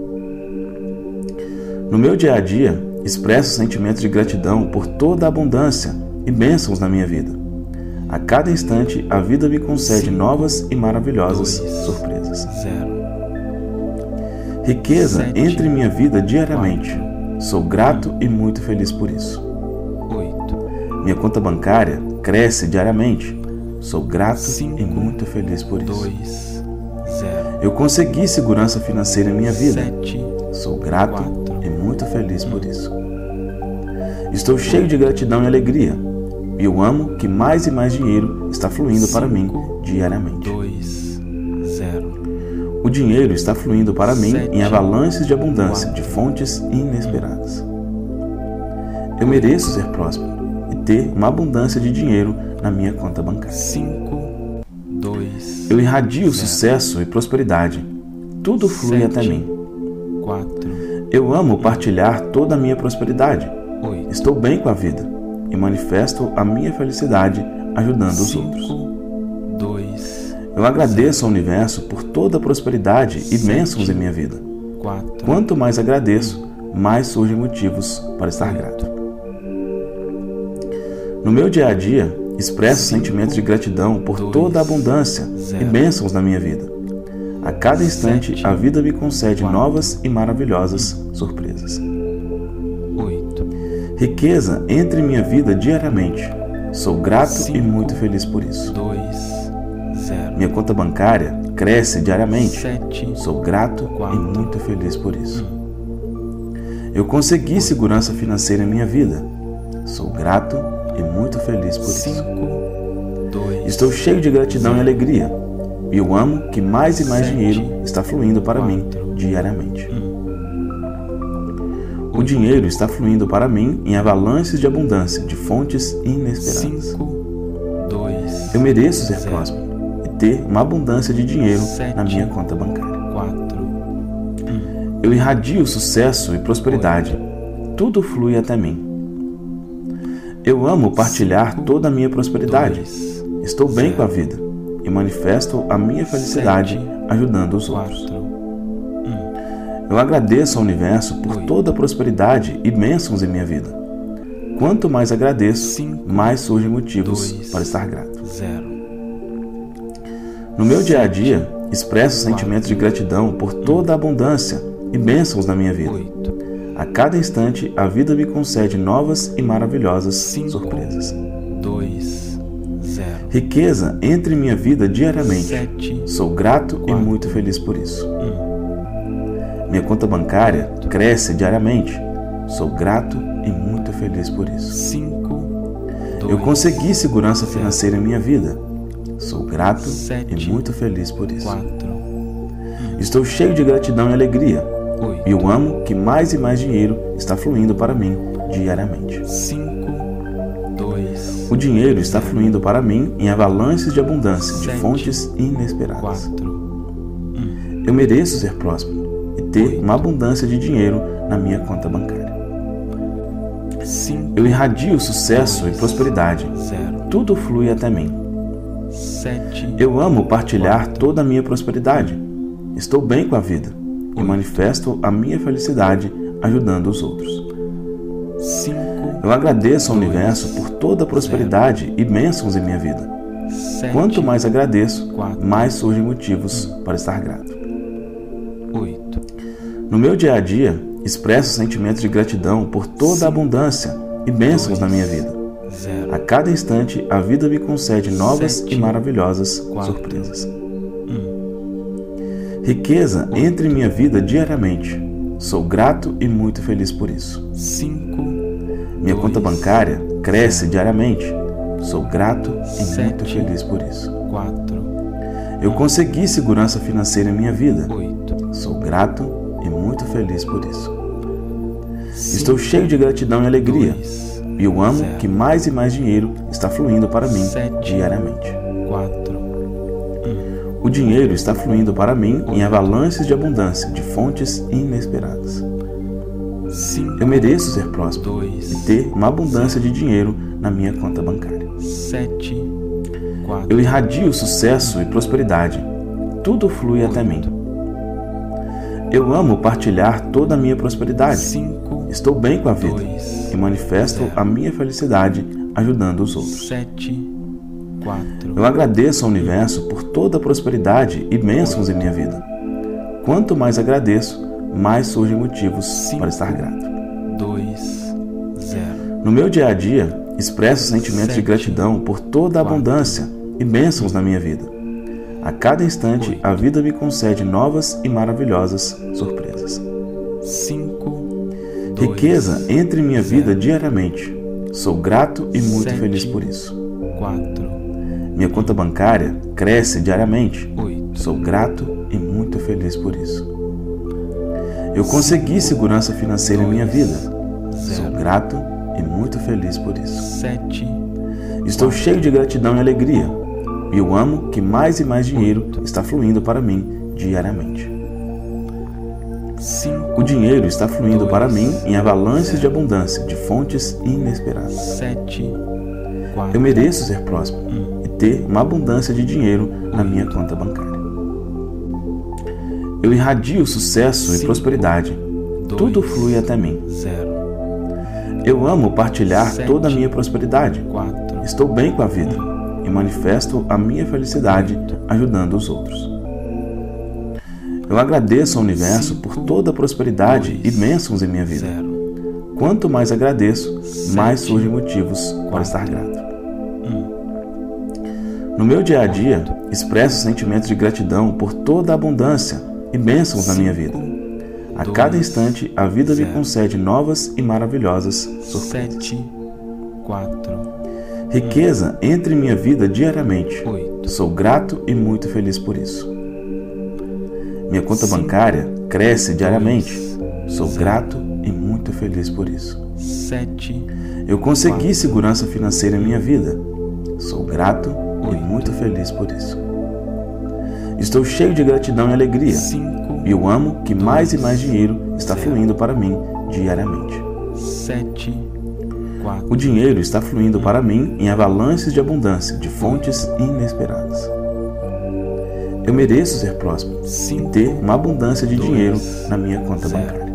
No meu dia a dia, expresso sentimentos de gratidão por toda a abundância e bênçãos na minha vida. A cada instante, a vida me concede Cinco, novas e maravilhosas dois, surpresas. zero, Riqueza Sete, entra em minha vida diariamente. quatro, Sou grato e muito feliz por isso. oito, Minha conta bancária cresce diariamente. Sou grato Cinco, e muito feliz por isso. dois, zero, Eu consegui segurança financeira em minha vida. sete, Sou grato quatro, e muito feliz por isso. Estou cheio de gratidão e alegria. E eu amo que mais e mais dinheiro está fluindo para mim Cinco, diariamente. dois, zero, O dinheiro está fluindo para mim Sete, em avalanches de abundância, quatro, de fontes inesperadas. Eu mereço ser próspero e ter uma abundância de dinheiro na minha conta bancária. cinco, dois, Eu irradio zero, sucesso e prosperidade. Tudo flui Sete, até mim. quatro, Eu amo partilhar toda a minha prosperidade. oito, Estou bem com a vida e manifesto a minha felicidade ajudando os outros. cinco, dois, Eu agradeço ao universo por toda a prosperidade e Sete, bênçãos em minha vida. quatro, Quanto mais agradeço, mais surgem motivos para estar grato. No meu dia a dia, expresso sentimentos de gratidão por toda a abundância e bênçãos na minha vida. A cada instante, a vida me concede novas e maravilhosas surpresas. Riqueza entra em minha vida diariamente. Sou grato e muito feliz por isso. Minha conta bancária cresce diariamente. Sou grato e muito feliz por isso. Eu consegui segurança financeira em minha vida. Sou grato e muito feliz por isso. Estou cheio de gratidão e alegria. E eu amo que mais e mais dinheiro está fluindo para mim diariamente. O dinheiro está fluindo para mim em avalanches de abundância, de fontes inesperadas. Eu mereço ser próspero e ter uma abundância de dinheiro na minha conta bancária. Eu irradio sucesso e prosperidade. Tudo flui até mim. Eu amo partilhar toda a minha prosperidade. Estou bem com a vida e manifesto a minha felicidade ajudando os outros. Eu agradeço ao universo por toda a prosperidade e bênçãos em minha vida. Quanto mais agradeço, mais surgem motivos para estar grato. No meu dia a dia, expresso sentimentos de gratidão por toda a abundância e bênçãos na minha vida. A cada instante, a vida me concede novas e maravilhosas surpresas. Riqueza entra em minha vida diariamente. Sou grato e muito feliz por isso. Minha conta bancária cresce diariamente. Sou grato e muito feliz por isso. Eu consegui segurança financeira em minha vida. Sou grato e muito feliz por isso. Estou cheio de gratidão e alegria. E eu amo que mais e mais dinheiro está fluindo para mim diariamente. O dinheiro está fluindo para mim em avalanches de abundância, de fontes inesperadas. Eu mereço ser próspero e ter uma abundância de dinheiro na minha conta bancária. Eu irradio sucesso e prosperidade. Tudo flui até mim. Eu amo partilhar toda a minha prosperidade. Estou bem com a vida e manifesto a minha felicidade ajudando os outros. Eu agradeço ao universo por toda a prosperidade e bênçãos em minha vida. Quanto mais agradeço, mais surgem motivos para estar grato. No meu dia a dia, expresso sentimentos de gratidão por toda a abundância e bênçãos na minha vida. A cada instante, a vida me concede novas e maravilhosas surpresas. Riqueza entra em minha vida diariamente. Sou grato e muito feliz por isso. Minha conta bancária cresce diariamente. Sou grato e muito feliz por isso. Eu consegui segurança financeira em minha vida. Sou grato e muito feliz por isso. Estou cheio de gratidão e alegria. E eu amo que mais e mais dinheiro está fluindo para mim diariamente. O dinheiro está fluindo para mim em avalanches de abundância, de fontes inesperadas. Eu mereço ser próspero e ter uma abundância de dinheiro na minha conta bancária. Eu irradio sucesso e prosperidade. Tudo flui até mim. Eu amo partilhar toda a minha prosperidade. Estou bem com a vida e manifesto a minha felicidade ajudando os outros. Eu agradeço ao universo por toda a prosperidade e bênçãos em minha vida. Quanto mais agradeço, mais surgem motivos para estar grato. No meu dia a dia, expresso sentimentos de gratidão por toda a abundância e bênçãos na minha vida. A cada instante, a vida me concede novas e maravilhosas surpresas. Riqueza entra em minha vida diariamente. Sou grato e muito feliz por isso. Minha conta bancária cresce diariamente. Sou grato e muito feliz por isso. Eu consegui segurança financeira em minha vida. Sou grato e muito feliz por isso. Estou cheio de gratidão e alegria. E eu amo que mais e mais dinheiro está fluindo para mim diariamente. O dinheiro está fluindo para mim em avalanches de abundância, de fontes inesperadas. Eu mereço ser próspero e ter uma abundância de dinheiro na minha conta bancária. Eu irradio sucesso e prosperidade. Tudo flui até mim. Eu amo partilhar toda a minha prosperidade. Estou bem com a vida e manifesto a minha felicidade ajudando os outros. Eu agradeço ao universo por toda a prosperidade e bênçãos em minha vida. Quanto mais agradeço, mais surgem motivos para estar grato. No meu dia a dia, expresso sentimentos de gratidão por toda a abundância e bênçãos na minha vida. A cada instante, a vida me concede novas e maravilhosas surpresas. Riqueza entra em minha vida diariamente. Sou grato e muito feliz por isso. Minha conta bancária cresce diariamente. Sou grato e muito feliz por isso. Eu consegui segurança financeira em minha vida. Sou grato e muito feliz por isso. Estou cheio de gratidão e alegria. E eu amo que mais e mais dinheiro está fluindo para mim diariamente. O dinheiro está fluindo para mim em avalanches de abundância, de fontes inesperadas. Eu mereço ser próspero e ter uma abundância de dinheiro na minha conta bancária.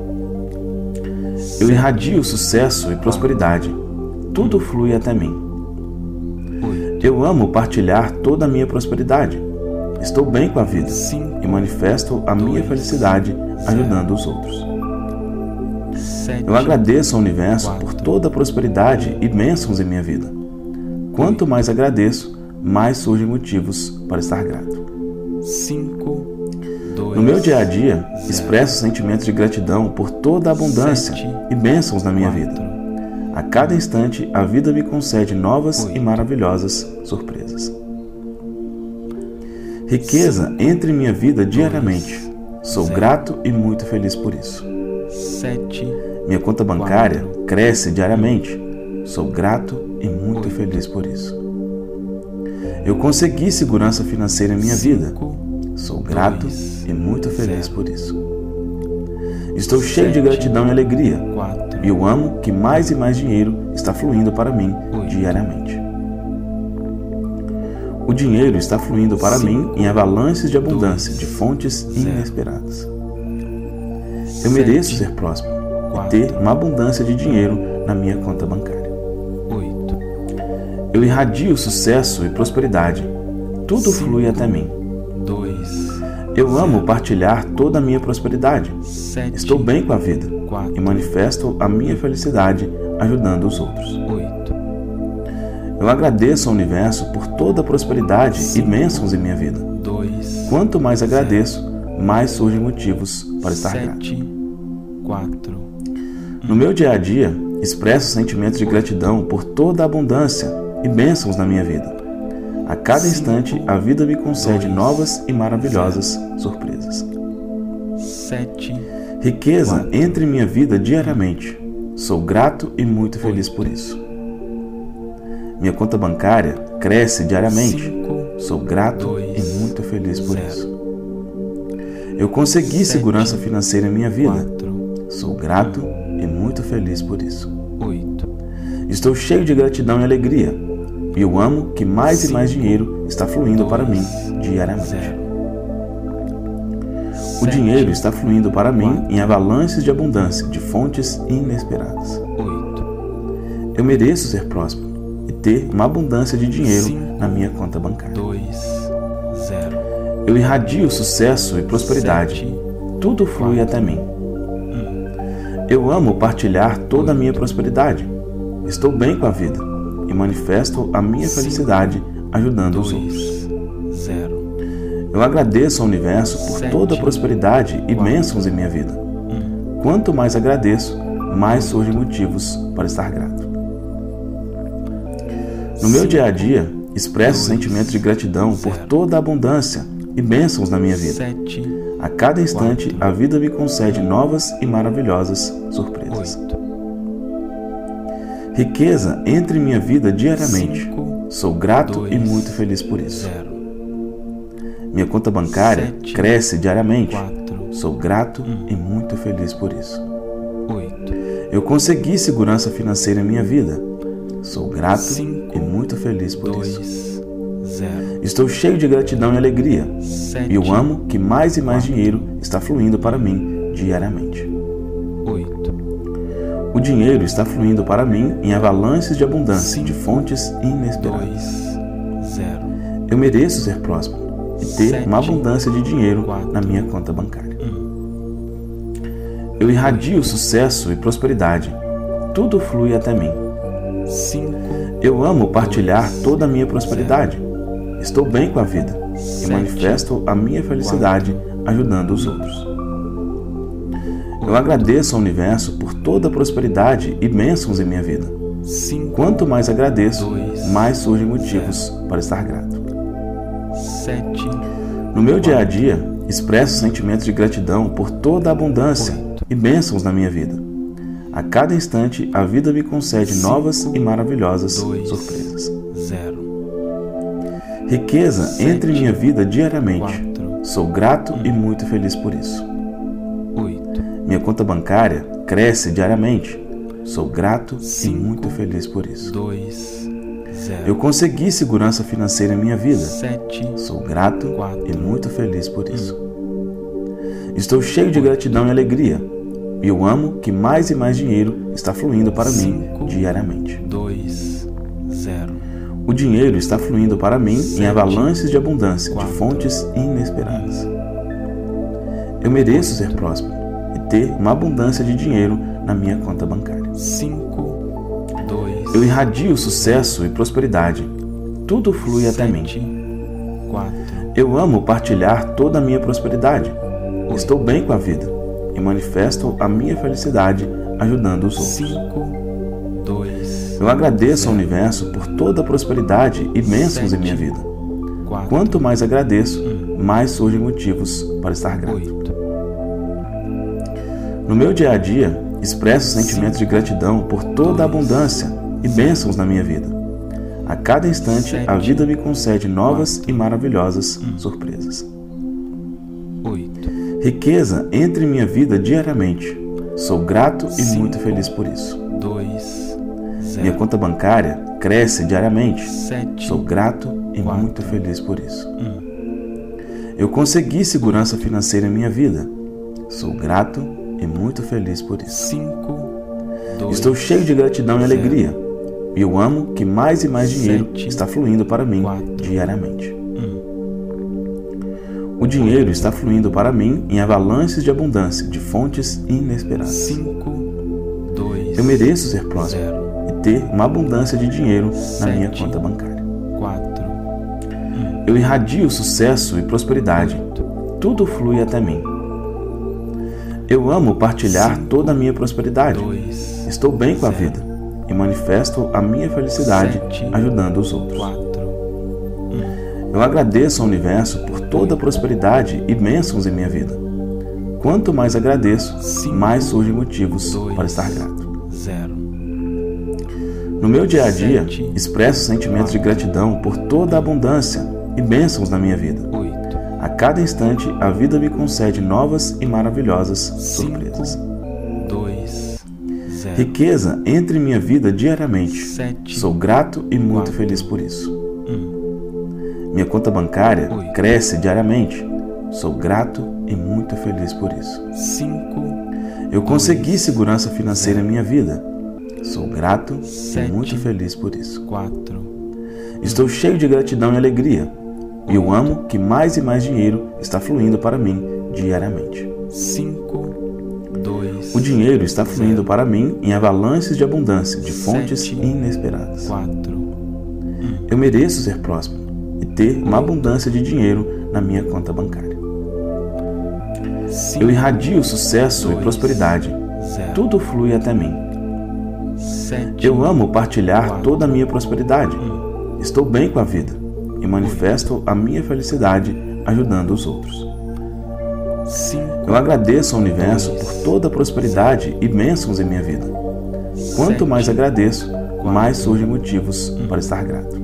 Eu irradio sucesso e prosperidade. Tudo flui até mim. Eu amo partilhar toda a minha prosperidade. Estou bem com a vida e manifesto a minha felicidade ajudando os outros. Eu agradeço ao universo por toda a prosperidade e bênçãos em minha vida. Quanto mais agradeço, mais surgem motivos para estar grato. No meu dia a dia, expresso sentimentos de gratidão por toda a abundância e bênçãos na minha vida. A cada instante, a vida me concede novas e maravilhosas surpresas. Riqueza entra em minha vida diariamente. Sou grato e muito feliz por isso. Minha conta bancária cresce diariamente. Sou grato e muito feliz por isso. Eu consegui segurança financeira em minha vida. Sou grato e muito feliz por isso. Estou cheio de gratidão e alegria. E eu amo que mais e mais dinheiro está fluindo para mim diariamente. O dinheiro está fluindo para mim em avalanches de abundância, de fontes inesperadas. Eu mereço ser próspero e ter uma abundância de dinheiro na minha conta bancária. Eu irradio sucesso e prosperidade. Tudo flui até mim. Eu amo partilhar toda a minha prosperidade. Estou bem com a vida e manifesto a minha felicidade ajudando os outros. Eu agradeço ao universo por toda a prosperidade e bênçãos em minha vida. Quanto mais agradeço, mais surgem motivos para estar grato. No meu dia a dia, expresso sentimentos de gratidão por toda a abundância e bênçãos na minha vida. A cada instante, a vida me concede novas e maravilhosas surpresas. Riqueza entra em minha vida diariamente. Sou grato e muito feliz por isso. Minha conta bancária cresce diariamente. Sou grato e muito feliz por isso. Eu consegui segurança financeira em minha vida. Sou grato e muito feliz por isso. Estou cheio de gratidão e alegria. E eu amo que mais e mais dinheiro está fluindo para mim diariamente. O dinheiro está fluindo para mim em avalanches de abundância, de fontes inesperadas. Eu mereço ser próspero e ter uma abundância de dinheiro na minha conta bancária. Eu irradio sucesso e prosperidade. Tudo flui até mim. Eu amo partilhar toda a minha prosperidade. Estou bem com a vida e manifesto a minha felicidade ajudando os outros. Eu agradeço ao universo por toda a prosperidade e bênçãos em minha vida. Quanto mais agradeço, mais surgem motivos para estar grato. No meu dia a dia, expresso sentimentos de gratidão por toda a abundância e bênçãos na minha vida. A cada instante, a vida me concede novas e maravilhosas surpresas. Riqueza entra em minha vida diariamente. Sou grato e muito feliz por isso. Minha conta bancária cresce diariamente. Sou grato e muito feliz por isso. Eu consegui segurança financeira em minha vida. Sou grato e muito feliz por isso. Estou cheio de gratidão e alegria. E eu amo que mais e mais dinheiro está fluindo para mim diariamente. O dinheiro está fluindo para mim em avalanches de abundância, cinco, de fontes inesperadas. dois, zero. Eu mereço ser próspero e ter sete, uma abundância de dinheiro quatro, na minha conta bancária. um. Eu irradio sucesso e prosperidade. Tudo flui até mim. cinco, Eu amo partilhar dois, toda a minha prosperidade. Estou bem com a vida e sete, manifesto a minha felicidade ajudando os outros. Eu agradeço ao universo por toda a prosperidade e bênçãos em minha vida. cinco, Quanto mais agradeço, dois, mais surgem motivos para estar grato. sete, No meu dia a dia, expresso sentimentos de gratidão por toda a abundância oito, e bênçãos na minha vida. A cada instante, a vida me concede cinco, novas e maravilhosas dois, surpresas. zero. Riqueza sete, entra em minha vida diariamente. quatro, Sou grato e muito feliz por isso. oito, Minha conta bancária cresce diariamente. Sou grato e cinco, muito feliz por isso. dois, zero. Eu consegui segurança financeira em minha vida. sete, Sou grato quatro, e muito feliz por isso. Estou cheio de gratidão e alegria. E eu amo que mais e mais dinheiro está fluindo para mim cinco, diariamente. dois, zero. O dinheiro está fluindo para mim sete, em avalanches de abundância, quatro, de fontes inesperadas. Eu mereço ser próspero e ter uma abundância de dinheiro na minha conta bancária. cinco, dois, Eu irradio sucesso e prosperidade. Tudo flui até mim. sete, quatro, Eu amo partilhar toda a minha prosperidade. Estou bem com a vida e manifesto a minha felicidade ajudando os outros. cinco, dois, Eu agradeço ao universo por toda a prosperidade e bênçãos em minha vida. quatro, Quanto mais agradeço, mais surgem motivos para estar grato. oito, No meu dia a dia, expresso sentimentos de gratidão por toda a abundância e bênçãos na minha vida. A cada instante, a vida me concede novas e maravilhosas surpresas. oito, Riqueza entra em minha vida diariamente. Sou grato e Cinco. muito feliz por isso. dois, zero. Minha conta bancária cresce diariamente. sete, Sou grato e Quatro. muito feliz por isso. um. Eu consegui segurança financeira em minha vida. Sou grato e muito feliz por isso. cinco, dois, Estou cheio de gratidão e zero. alegria. E eu amo que mais e mais dinheiro Sete. está fluindo para mim Quatro. diariamente. um. O dinheiro está fluindo para mim em avalanches de abundância, de fontes inesperadas. cinco, dois, Eu mereço ser próspero zero. e ter uma abundância de dinheiro na minha Sete. conta bancária. quatro, um. Eu irradio sucesso e prosperidade. Tudo flui até mim. Eu amo partilhar Cinco. toda a minha prosperidade. dois, Estou bem com a zero. vida e manifesto a minha felicidade Sete. ajudando os outros. quatro, um. Eu agradeço ao universo por toda a prosperidade e bênçãos em minha vida. Quanto mais agradeço, Cinco. mais surgem motivos dois, para estar grato. zero. No meu dia a dia, Sete. expresso sentimentos de gratidão por toda a abundância e bênçãos na minha vida. oito, A cada instante, a vida me concede novas e maravilhosas Cinco. surpresas. dois, zero. Riqueza entra em minha vida diariamente. sete, Sou grato e muito Quatro. feliz por isso. um. Minha conta bancária Oito. cresce diariamente. Sou grato e muito feliz por isso. cinco, Eu consegui Dois. segurança financeira em minha vida. Sou grato Sete. e muito feliz por isso. quatro, Estou cheio de gratidão e alegria. E eu amo que mais e mais dinheiro está fluindo para mim diariamente. cinco, dois, O dinheiro está fluindo Zero. para mim em avalanches de abundância, de fontes Sete. inesperadas. quatro, Eu mereço ser próspero e ter uma abundância de dinheiro na minha conta bancária. cinco, Eu irradio sucesso e Dois. prosperidade. zero. Tudo flui até mim. sete, Eu amo partilhar Quatro. toda a minha prosperidade. um. Estou bem com a vida e manifesto a minha felicidade ajudando os outros. cinco, Eu agradeço ao universo Dois. por toda a prosperidade e bênçãos em minha vida. Quanto Sete. mais agradeço, Quatro. mais surgem motivos para estar grato.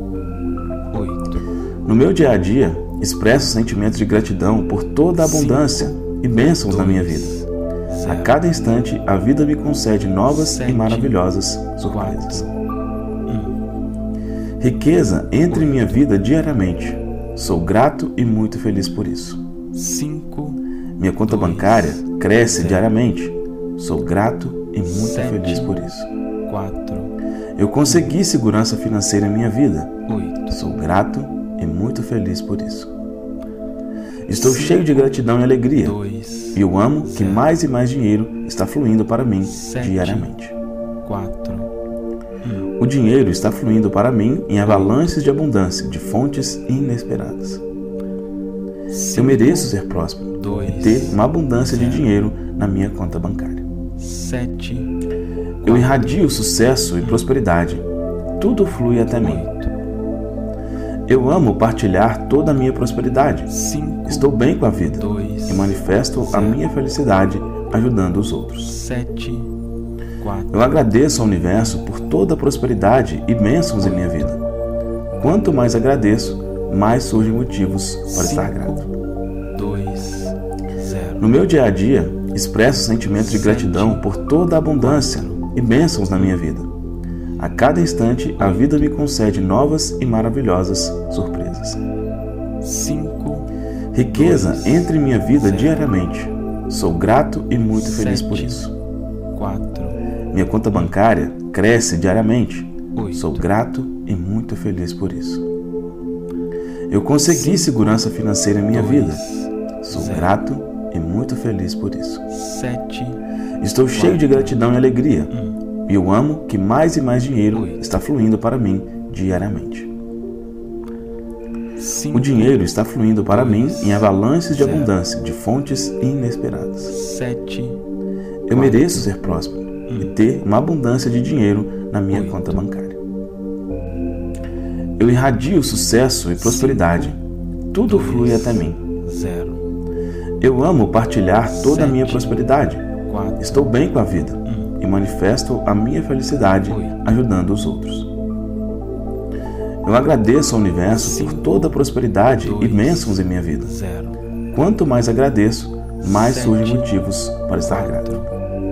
oito, No meu dia a dia, expresso sentimentos de gratidão por toda a abundância e bênçãos na minha vida. A zero. cada instante, a vida me concede novas Sete. e maravilhosas surpresas. um. Riqueza entra em minha vida diariamente. Sou grato e muito feliz por isso. cinco, Minha conta Dois. bancária cresce Zero. diariamente. Sou grato e muito sete, feliz por isso. quatro, Eu consegui segurança financeira em minha vida. oito, Sou grato e muito feliz por isso. Estou cinco, cheio de gratidão e alegria. dois, E eu amo que zero, mais e mais dinheiro está fluindo para mim sete, diariamente. quatro, um, O dinheiro está fluindo para mim em avalanches de abundância, de fontes inesperadas. Eu mereço ser próspero dois, e ter uma abundância de zero, dinheiro na minha conta bancária. sete, Eu irradio sucesso e prosperidade. Tudo flui até mim. oito, Eu amo partilhar toda a minha prosperidade. cinco, Estou bem com a vida dois, e manifesto a minha felicidade ajudando os outros. sete, quatro, Eu agradeço ao universo por toda a prosperidade e bênçãos em minha vida. Quanto mais agradeço, mais surgem motivos para estar grato. dois, zero, No meu dia a dia, expresso sentimento de gratidão por toda a abundância e bênçãos na minha vida. A cada instante, a vida me concede novas e maravilhosas surpresas. cinco, Riqueza entra em minha vida diariamente. Sou grato e muito feliz por sete, isso. quatro, Minha conta bancária cresce diariamente. oito, Sou grato e muito feliz por isso. Eu consegui segurança financeira em minha vida. Sou zero, grato e muito feliz por isso. sete, Estou cheio de gratidão e alegria. um, E eu amo que mais e mais dinheiro oito, está fluindo para mim diariamente. cinco, O dinheiro está fluindo para dois, mim em avalanches de zero, abundância, de fontes inesperadas. sete, Eu quatro, mereço ser próspero e ter uma abundância de dinheiro na minha oito, conta bancária. Eu irradio sucesso e prosperidade. Tudo dois, flui até mim. zero, Eu amo partilhar toda a minha sete, prosperidade. quatro, Estou bem com a vida um, e manifesto a minha felicidade oito, ajudando os outros. Eu agradeço ao universo por toda a prosperidade e dois, bênçãos em minha vida. zero, Quanto mais agradeço, mais sete, surgem motivos para estar quatro, grato.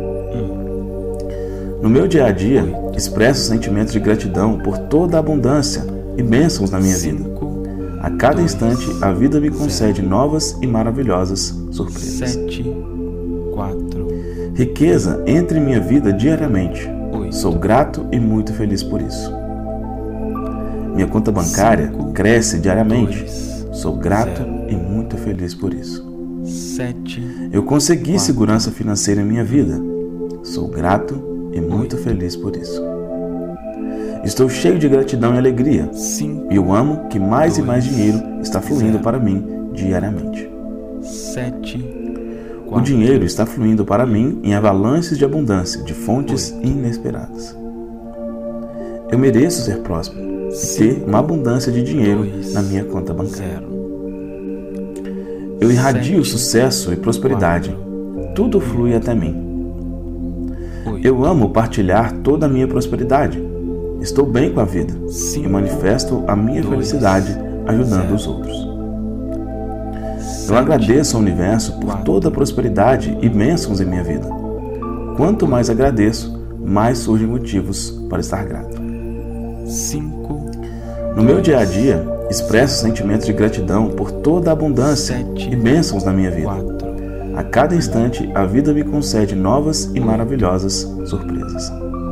um, No meu dia a dia, oito, expresso sentimentos de gratidão por toda a abundância e bênçãos na minha vida. cinco, A cada dois, instante, a vida me concede novas e maravilhosas surpresas. sete, quatro, Riqueza entra em minha vida diariamente. oito, Sou grato e muito feliz por isso. Minha conta bancária cinco, cresce diariamente. dois, Sou grato zero, e muito feliz por isso. sete, Eu consegui quatro, segurança financeira em minha vida. Sou grato e muito oito, feliz por isso. Estou cheio de gratidão e alegria. cinco, E eu amo que mais dois, e mais dinheiro está fluindo zero, para mim diariamente. sete, O quatro, dinheiro está fluindo para mim em avalanches de abundância, de fontes oito, inesperadas. Eu mereço ser próspero e ter uma abundância de dinheiro dois, na minha conta bancária. zero, Eu irradio sete, sucesso e prosperidade. Tudo flui até mim. oito, Eu amo partilhar toda a minha prosperidade. Estou bem com a vida e cinco, manifesto a minha dois, felicidade ajudando zero, os outros. sete, Eu agradeço ao universo por quatro, toda a prosperidade e bênçãos em minha vida. Quanto mais agradeço, mais surgem motivos para estar grato. cinco, No meu dia a dia, expresso sentimentos de gratidão por toda a abundância sete, e bênçãos na minha vida. quatro, A cada instante, a vida me concede novas e maravilhosas surpresas.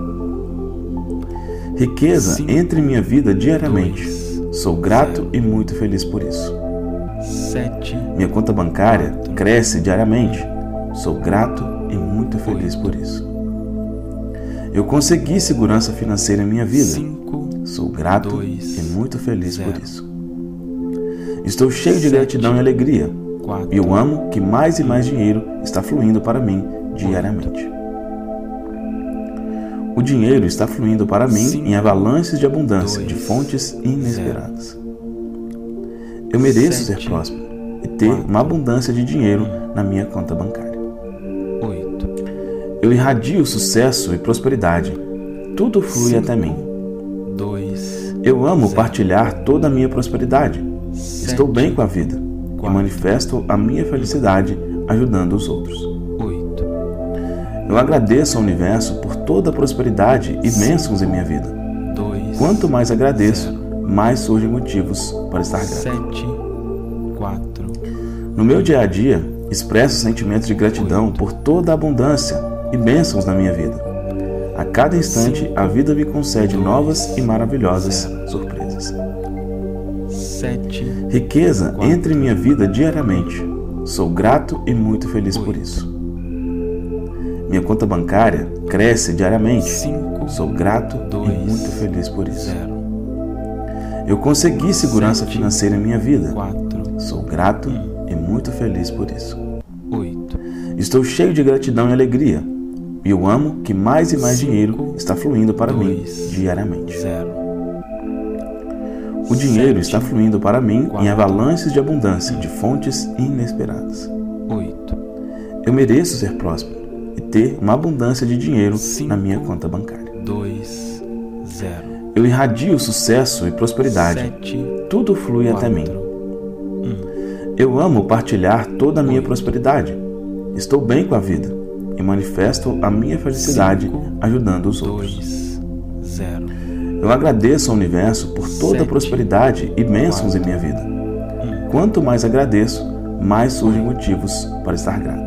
Riqueza cinco, entra em minha vida diariamente. dois, Sou grato zero, e muito feliz por isso. sete, Minha conta bancária quatro, cresce diariamente. Sou grato e muito feliz por isso. Eu consegui segurança financeira em minha vida. cinco, Sou grato dois, e muito feliz zero, por isso. Estou cheio de sete, gratidão e alegria. quatro, E eu amo que mais e mais dinheiro está fluindo para mim diariamente. O dinheiro está fluindo para mim cinco, em avalanches de abundância, dois, de fontes inesperadas. Eu mereço sete, ser próspero e ter quatro, uma abundância de dinheiro na minha conta bancária. oito, Eu irradio sucesso e prosperidade. Tudo flui cinco, até mim. dois, Eu amo zero, partilhar toda a minha prosperidade. Estou sete, bem com a vida e quatro, manifesto a minha felicidade ajudando os outros. oito, Eu agradeço ao universo por toda a prosperidade e bênçãos em minha vida. dois, Quanto mais agradeço, zero, mais surgem motivos para estar grato. sete, quatro, No meu dia a dia, expresso sentimentos de gratidão por toda a abundância e bênçãos na minha vida. A cada instante, a vida me concede novas e maravilhosas surpresas. sete, Riqueza entra em minha vida diariamente. Sou grato e muito feliz por isso. Minha conta bancária cresce diariamente. cinco, Sou grato dois, e muito feliz por isso. zero, Eu consegui segurança sete, financeira em minha vida. quatro, Sou grato e muito feliz por isso. oito, Estou cheio de gratidão e alegria. E eu amo que mais e mais Cinco, dinheiro está fluindo para mim dois, diariamente. zero, O dinheiro sete, está fluindo para mim quatro, em avalanches de abundância, de fontes inesperadas. oito, Eu mereço ser próspero e ter uma abundância de dinheiro Cinco, na minha conta bancária. dois, zero, Eu irradio sucesso e prosperidade. sete, Tudo flui até mim. quatro, Eu amo partilhar toda a minha Oito. prosperidade. Estou bem com a vida e manifesto a minha felicidade Cinco, ajudando os outros. dois, zero, Eu agradeço ao universo por toda a Sete. prosperidade e bênçãos em minha vida. Quanto mais agradeço, mais surgem motivos para estar grato.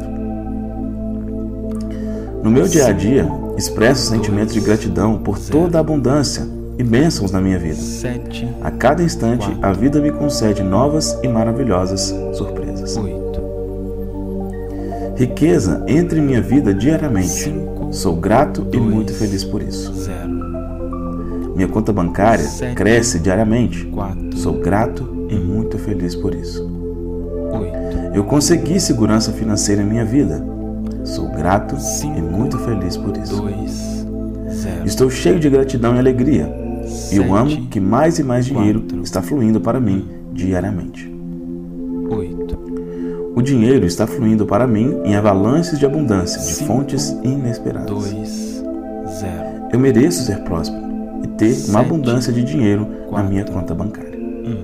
No meu dia a dia, expresso sentimentos de gratidão por toda a abundância e bênçãos na minha vida. sete, A cada instante, a vida me concede novas e maravilhosas surpresas. oito, Riqueza entra em minha vida diariamente. cinco, Sou grato e dois, muito feliz por isso. zero, Minha conta bancária Sete. cresce diariamente. quatro, Sou grato e muito feliz por isso. oito, Eu consegui segurança financeira em minha vida. Sou grato Cinco. e muito feliz por isso. dois, zero, Estou cheio de gratidão e alegria. E eu sete, amo que mais e mais dinheiro quatro, está fluindo para mim diariamente. oito, O dinheiro está fluindo para mim em avalanches de abundância, de Cinco. fontes inesperadas. dois, zero, Eu mereço ser próspero e ter Sete. uma abundância de dinheiro na Quatro. minha conta bancária.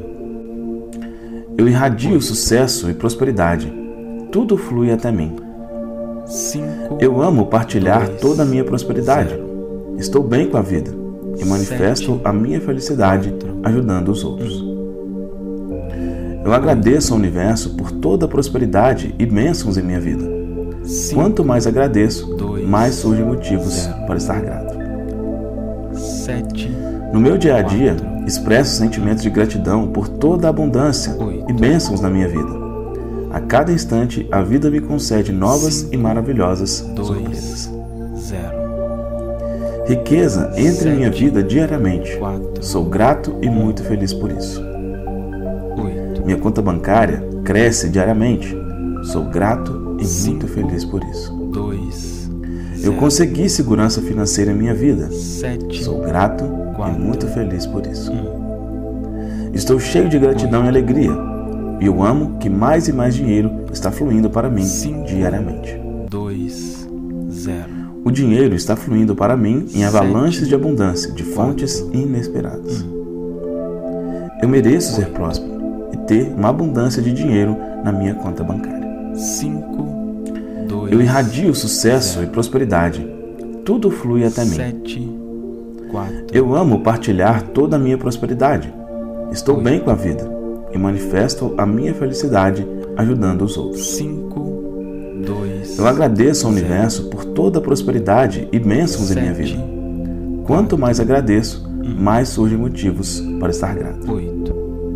Eu irradio sucesso e prosperidade. Tudo flui até mim. cinco, Eu amo partilhar dois, toda a minha prosperidade. zero, Estou bem com a vida e manifesto Sete. a minha felicidade Quatro. ajudando os outros. Eu agradeço ao universo por toda a prosperidade e bênçãos em minha vida. cinco, Quanto mais agradeço, dois, mais surgem motivos zero. para estar grato. sete, No meu dia a dia, Quatro. expresso sentimentos de gratidão por toda a abundância Oito. e bênçãos na minha vida. A cada instante, a vida me concede novas Cinco. e maravilhosas dois, surpresas. zero, Riqueza entra em minha Sete. vida diariamente. quatro, Sou grato e muito feliz por isso. oito, Minha conta bancária cresce diariamente. Sou grato e Cinco. muito feliz por isso. dois, Eu consegui segurança financeira em minha vida. sete, Sou grato Quatro. e muito feliz por isso. Estou cheio de gratidão e alegria. E eu amo que mais e mais dinheiro está fluindo para mim Cinco. diariamente. dois, zero, O dinheiro está fluindo para mim em avalanches Sete. de abundância, de fontes inesperadas. Eu mereço ser próspero e ter uma abundância de dinheiro na minha conta bancária. cinco, dois, Eu irradio sucesso e prosperidade. Tudo flui até mim. sete, quatro, Eu amo partilhar toda a minha prosperidade. Estou Oito. bem com a vida e manifesto a minha felicidade ajudando os outros. cinco, dois, Eu agradeço ao zero, universo por toda a prosperidade e bênçãos em minha sete, vida. Quanto mais agradeço, mais surgem motivos para estar grato. oito,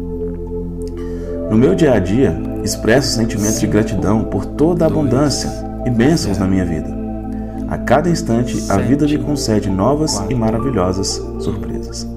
No meu dia a dia, expresso sentimentos de gratidão por toda a Dois. abundância e bênçãos Zero. na minha vida. A cada instante, a Sete. vida me concede novas e Quatro. maravilhosas surpresas.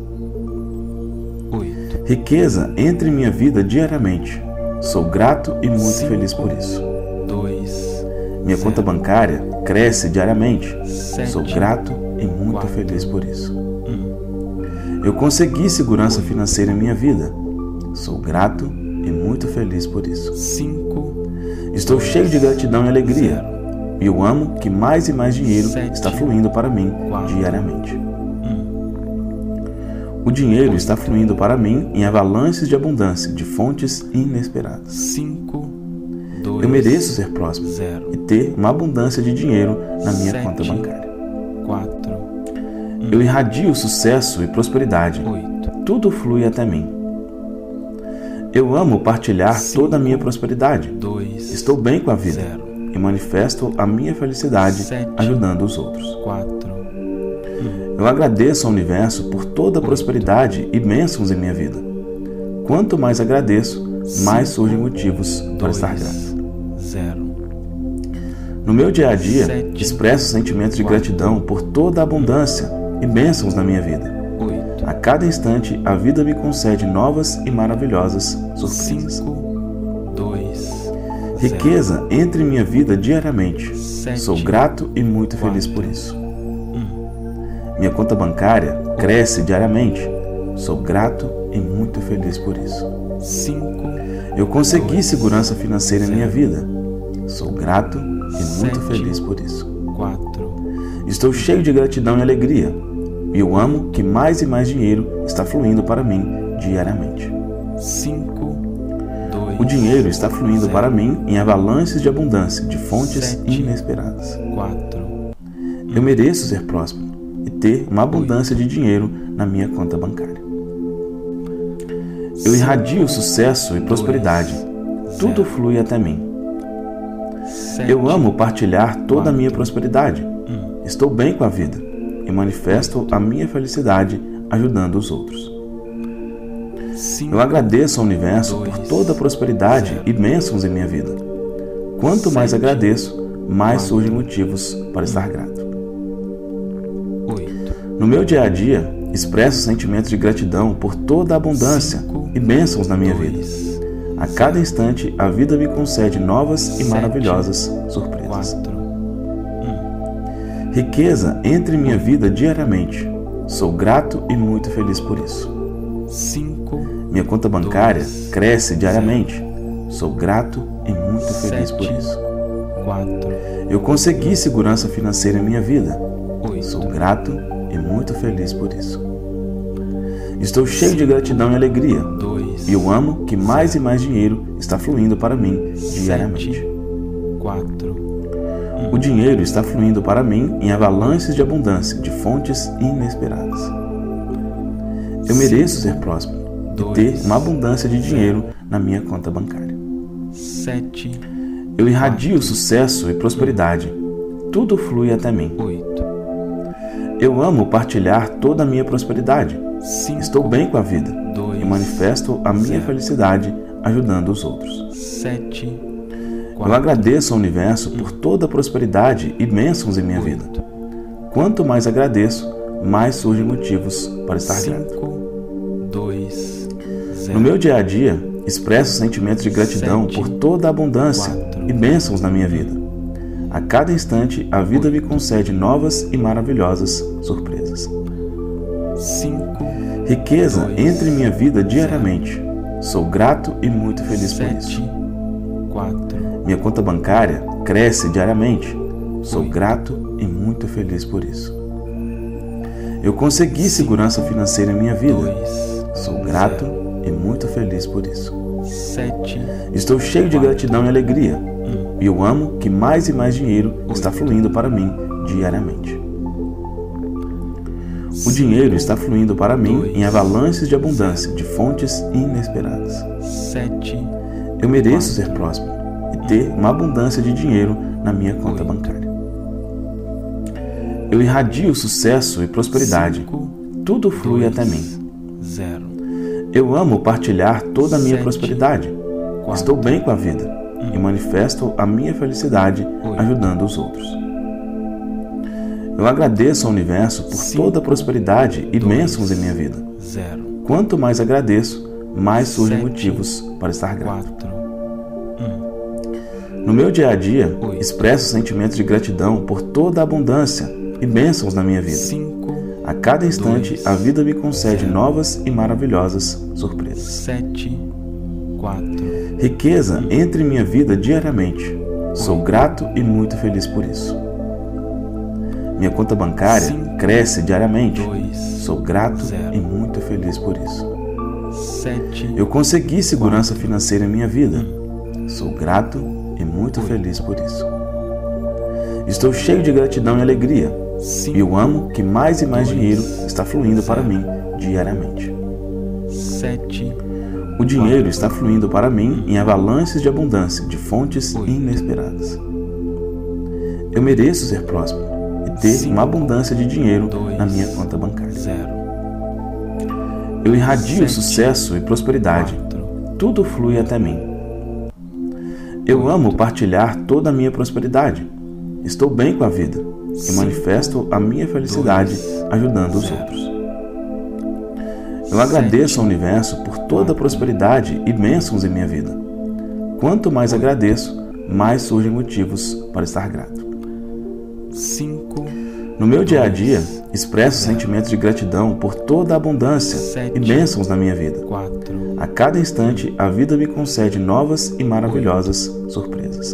oito, Riqueza entra em minha vida diariamente. Sou grato e muito Cinco. feliz por isso. dois, Minha zero, conta bancária cresce diariamente. sete, Sou grato e muito Quatro. feliz por isso. um, Eu consegui segurança financeira em minha vida. Sou grato e muito feliz por isso. cinco, Estou dois, cheio de gratidão e alegria. zero, E eu amo que mais e mais dinheiro Sete. está fluindo para mim Quatro. diariamente. um, O dinheiro está fluindo para mim em avalanches de abundância, de fontes inesperadas. cinco, dois, Eu mereço ser próspero zero, e ter uma abundância de dinheiro na minha Sete. conta bancária. quatro, Eu irradio sucesso e prosperidade. oito, Tudo flui até mim. Eu amo partilhar Cinco. toda a minha prosperidade. dois, Estou bem com a vida zero, e manifesto a minha felicidade sete, ajudando os outros. quatro, Eu agradeço ao universo por toda a prosperidade e bênçãos em minha vida. Quanto mais agradeço, mais surgem motivos para estar grato. zero. No meu dia a dia, Sete, expresso sentimentos de quatro, gratidão por toda a abundância e bênçãos na minha vida. oito, A cada instante, a vida me concede novas e maravilhosas surpresas. cinco, dois, Riqueza entra em minha vida diariamente. sete, Sou grato e muito feliz quatro, por isso. um, Minha conta bancária cresce diariamente. Sou grato e muito feliz por isso. cinco, Eu consegui dois, segurança financeira em minha zero, vida. Sou grato e muito sete, feliz por isso. quatro, Estou cheio de gratidão e alegria. E eu amo que mais e mais dinheiro está fluindo para mim diariamente. cinco, dois, O dinheiro está fluindo zero, para mim em avalanches de abundância, de fontes sete, inesperadas. quatro, Eu mereço ser próspero e ter uma abundância de dinheiro na minha conta bancária. Eu irradio sucesso e prosperidade. Tudo flui até mim. sete, Eu amo partilhar toda a minha quatro, prosperidade. um, Estou bem com a vida e manifesto a minha felicidade ajudando os outros. cinco, Eu agradeço ao universo por dois, toda a prosperidade zero, e bênçãos em minha vida. Quanto mais sete, agradeço, mais quatro, surgem motivos para estar grato. oito, No meu dia a dia, expresso sentimentos de gratidão por toda a abundância cinco, e bênçãos na minha vida. dois, A cada instante, a vida me concede novas e sete, maravilhosas surpresas. quatro, um, Riqueza entra em minha vida diariamente. Sou grato e muito feliz por isso. cinco, Minha conta bancária dois, cresce diariamente. Sou grato e muito feliz por sete, isso. quatro, Eu consegui segurança financeira em minha vida. oito, Sou grato e muito feliz por isso. Estou cheio de gratidão e alegria. dois, E eu amo que mais e mais dinheiro está fluindo para mim diariamente. sete, quatro, O dinheiro está fluindo para mim em avalanches de abundância, de fontes inesperadas. Eu mereço ser próspero e ter uma abundância de dinheiro na minha conta bancária. sete, Eu irradio sucesso e prosperidade. Tudo flui até mim. oito, Eu amo partilhar toda a minha prosperidade. cinco, Estou bem com a vida dois, e manifesto a minha zero, felicidade ajudando os outros. sete, Eu quatro, agradeço ao universo por toda a prosperidade e bênçãos em minha vida. oito, Quanto mais agradeço, mais surgem motivos para estar grato. cinco, dois, zero, No meu dia a dia, expresso sentimentos de gratidão sete, por toda a abundância quatro, e bênçãos na minha vida. A cada instante, a vida me concede novas e maravilhosas surpresas. cinco, Riqueza dois, entra em minha vida diariamente. Sou grato e muito feliz por isso. sete, quatro, Minha conta bancária cresce diariamente. Sou oito, grato e muito feliz por isso. Eu consegui segurança financeira em minha vida. dois, Sou grato e muito feliz por isso. sete, Estou cheio de gratidão e alegria. um, E eu amo que mais e mais dinheiro está fluindo para mim diariamente. O dinheiro está fluindo para mim em avalanches de abundância, de fontes inesperadas. sete, Eu mereço ser próspero e ter uma abundância de dinheiro na minha conta bancária. Eu irradio sucesso e prosperidade. cinco, Tudo flui dois, até mim. zero, Eu amo partilhar toda a minha sete, prosperidade. quatro, Estou bem com a vida um, e manifesto a minha felicidade oito, ajudando os outros. Eu agradeço ao universo por cinco, toda a prosperidade e dois, bênçãos em minha vida. zero, Quanto mais agradeço, mais surgem sete, motivos para estar grato. quatro, um, No meu dia a dia, oito, expresso sentimentos de gratidão por toda a abundância e bênçãos na minha vida. cinco, A cada instante, dois, a vida me concede zero, novas e maravilhosas surpresas. sete, quatro, Riqueza entra em minha vida diariamente. Sou oito, grato e muito feliz por isso. Minha conta bancária cinco, cresce diariamente. dois, Sou grato zero, e muito feliz por isso. sete, Eu consegui segurança financeira em minha vida. Sou grato e muito feliz por isso. Estou cheio de gratidão e alegria. cinco, E eu amo que mais e mais dois, dinheiro está fluindo para zero, mim diariamente. sete, O dinheiro está fluindo para mim em avalanches de abundância, de fontes oito, inesperadas. Eu mereço ser próspero e ter uma abundância de dinheiro na minha conta bancária. Eu irradio sucesso e prosperidade. Tudo flui até mim. Eu amo partilhar toda a minha prosperidade. Estou bem com a vida e manifesto a minha felicidade ajudando os outros. Eu agradeço ao universo por toda a prosperidade e bênçãos em minha vida. Quanto mais agradeço, mais surgem motivos para estar grato. No meu dia a dia, expresso sentimentos de gratidão por toda a abundância e bênçãos na minha vida. A cada instante, a vida me concede novas e maravilhosas surpresas.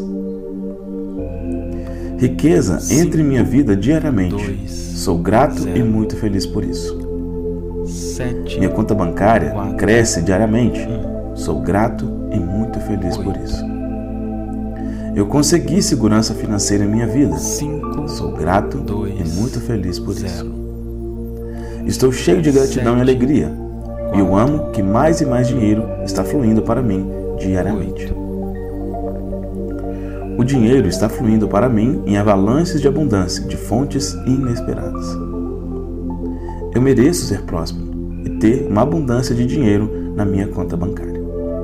Riqueza entra em minha vida diariamente. Sou grato e muito feliz por isso. Minha conta bancária cresce diariamente. Sou grato e muito feliz por isso. Eu consegui segurança financeira em minha vida. Sou grato e muito feliz por isso. Estou cheio de gratidão e alegria. E eu amo que mais e mais dinheiro está fluindo para mim diariamente. O dinheiro está fluindo para mim em avalanches de abundância, de fontes inesperadas. Eu mereço ser próspero e ter uma abundância de dinheiro na minha conta bancária.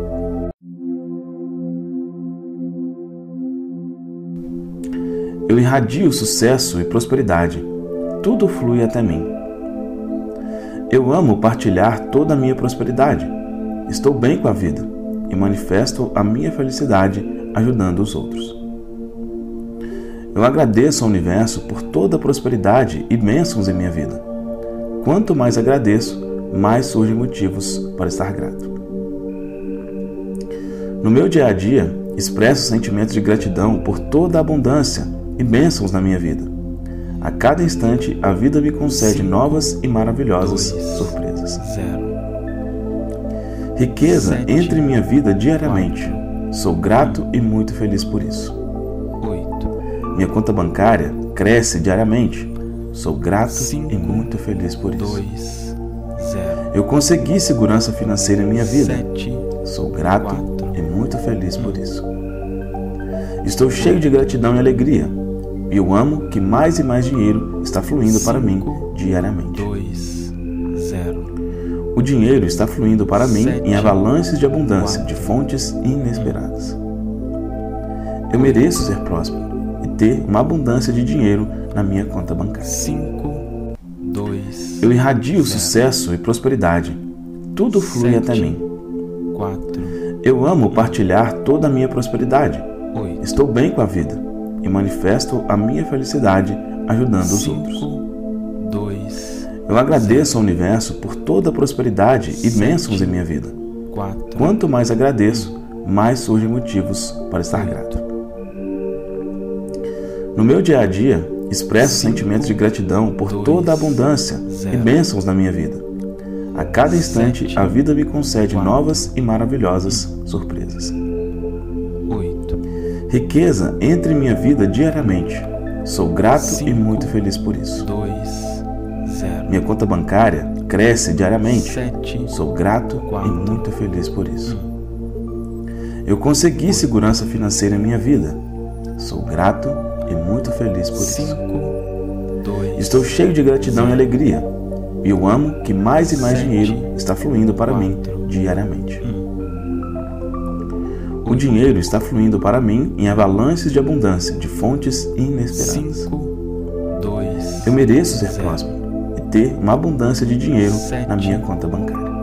Eu irradio sucesso e prosperidade. Tudo flui até mim. Eu amo partilhar toda a minha prosperidade. Estou bem com a vida e manifesto a minha felicidade ajudando os outros. Eu agradeço ao universo por toda a prosperidade e bênçãos em minha vida. Quanto mais agradeço, mais surgem motivos para estar grato. No meu dia a dia, expresso sentimentos de gratidão por toda a abundância e bênçãos na minha vida. A cada instante, a vida me concede novas e maravilhosas surpresas. Riqueza entra em minha vida diariamente. Sou grato e muito feliz por isso. Minha conta bancária cresce diariamente. Sou grato e muito feliz por isso. Eu consegui segurança financeira em minha vida. Sou grato e muito feliz por isso. Estou cheio de gratidão e alegria. E eu amo que mais e mais dinheiro está fluindo para mim diariamente. O dinheiro está fluindo para mim em avalanches de abundância, de fontes inesperadas. Eu mereço ser próspero e ter uma abundância de dinheiro na minha conta bancária. Eu irradio sucesso e prosperidade. Tudo flui até mim. Eu amo partilhar toda a minha prosperidade. Estou bem com a vida e manifesto a minha felicidade ajudando os outros. Eu agradeço ao universo por toda a prosperidade e bênçãos em minha vida. Quanto mais agradeço, mais surgem motivos para estar grato. No meu dia a dia, expresso sentimentos de gratidão por toda a abundância e bênçãos na minha vida. A cada instante, a vida me concede novas e maravilhosas surpresas. Riqueza entra em minha vida diariamente. Sou grato e muito feliz por isso. Minha conta bancária cresce diariamente. Sou grato e muito feliz por isso. Eu consegui segurança financeira em minha vida. Sou grato e muito feliz por isso. Estou cheio de gratidão e alegria. E eu amo que mais e mais dinheiro está fluindo para mim diariamente. O dinheiro está fluindo para mim em avalanches de abundância, de fontes inesperadas. Eu mereço ser próspero e ter uma abundância de dinheiro na minha conta bancária.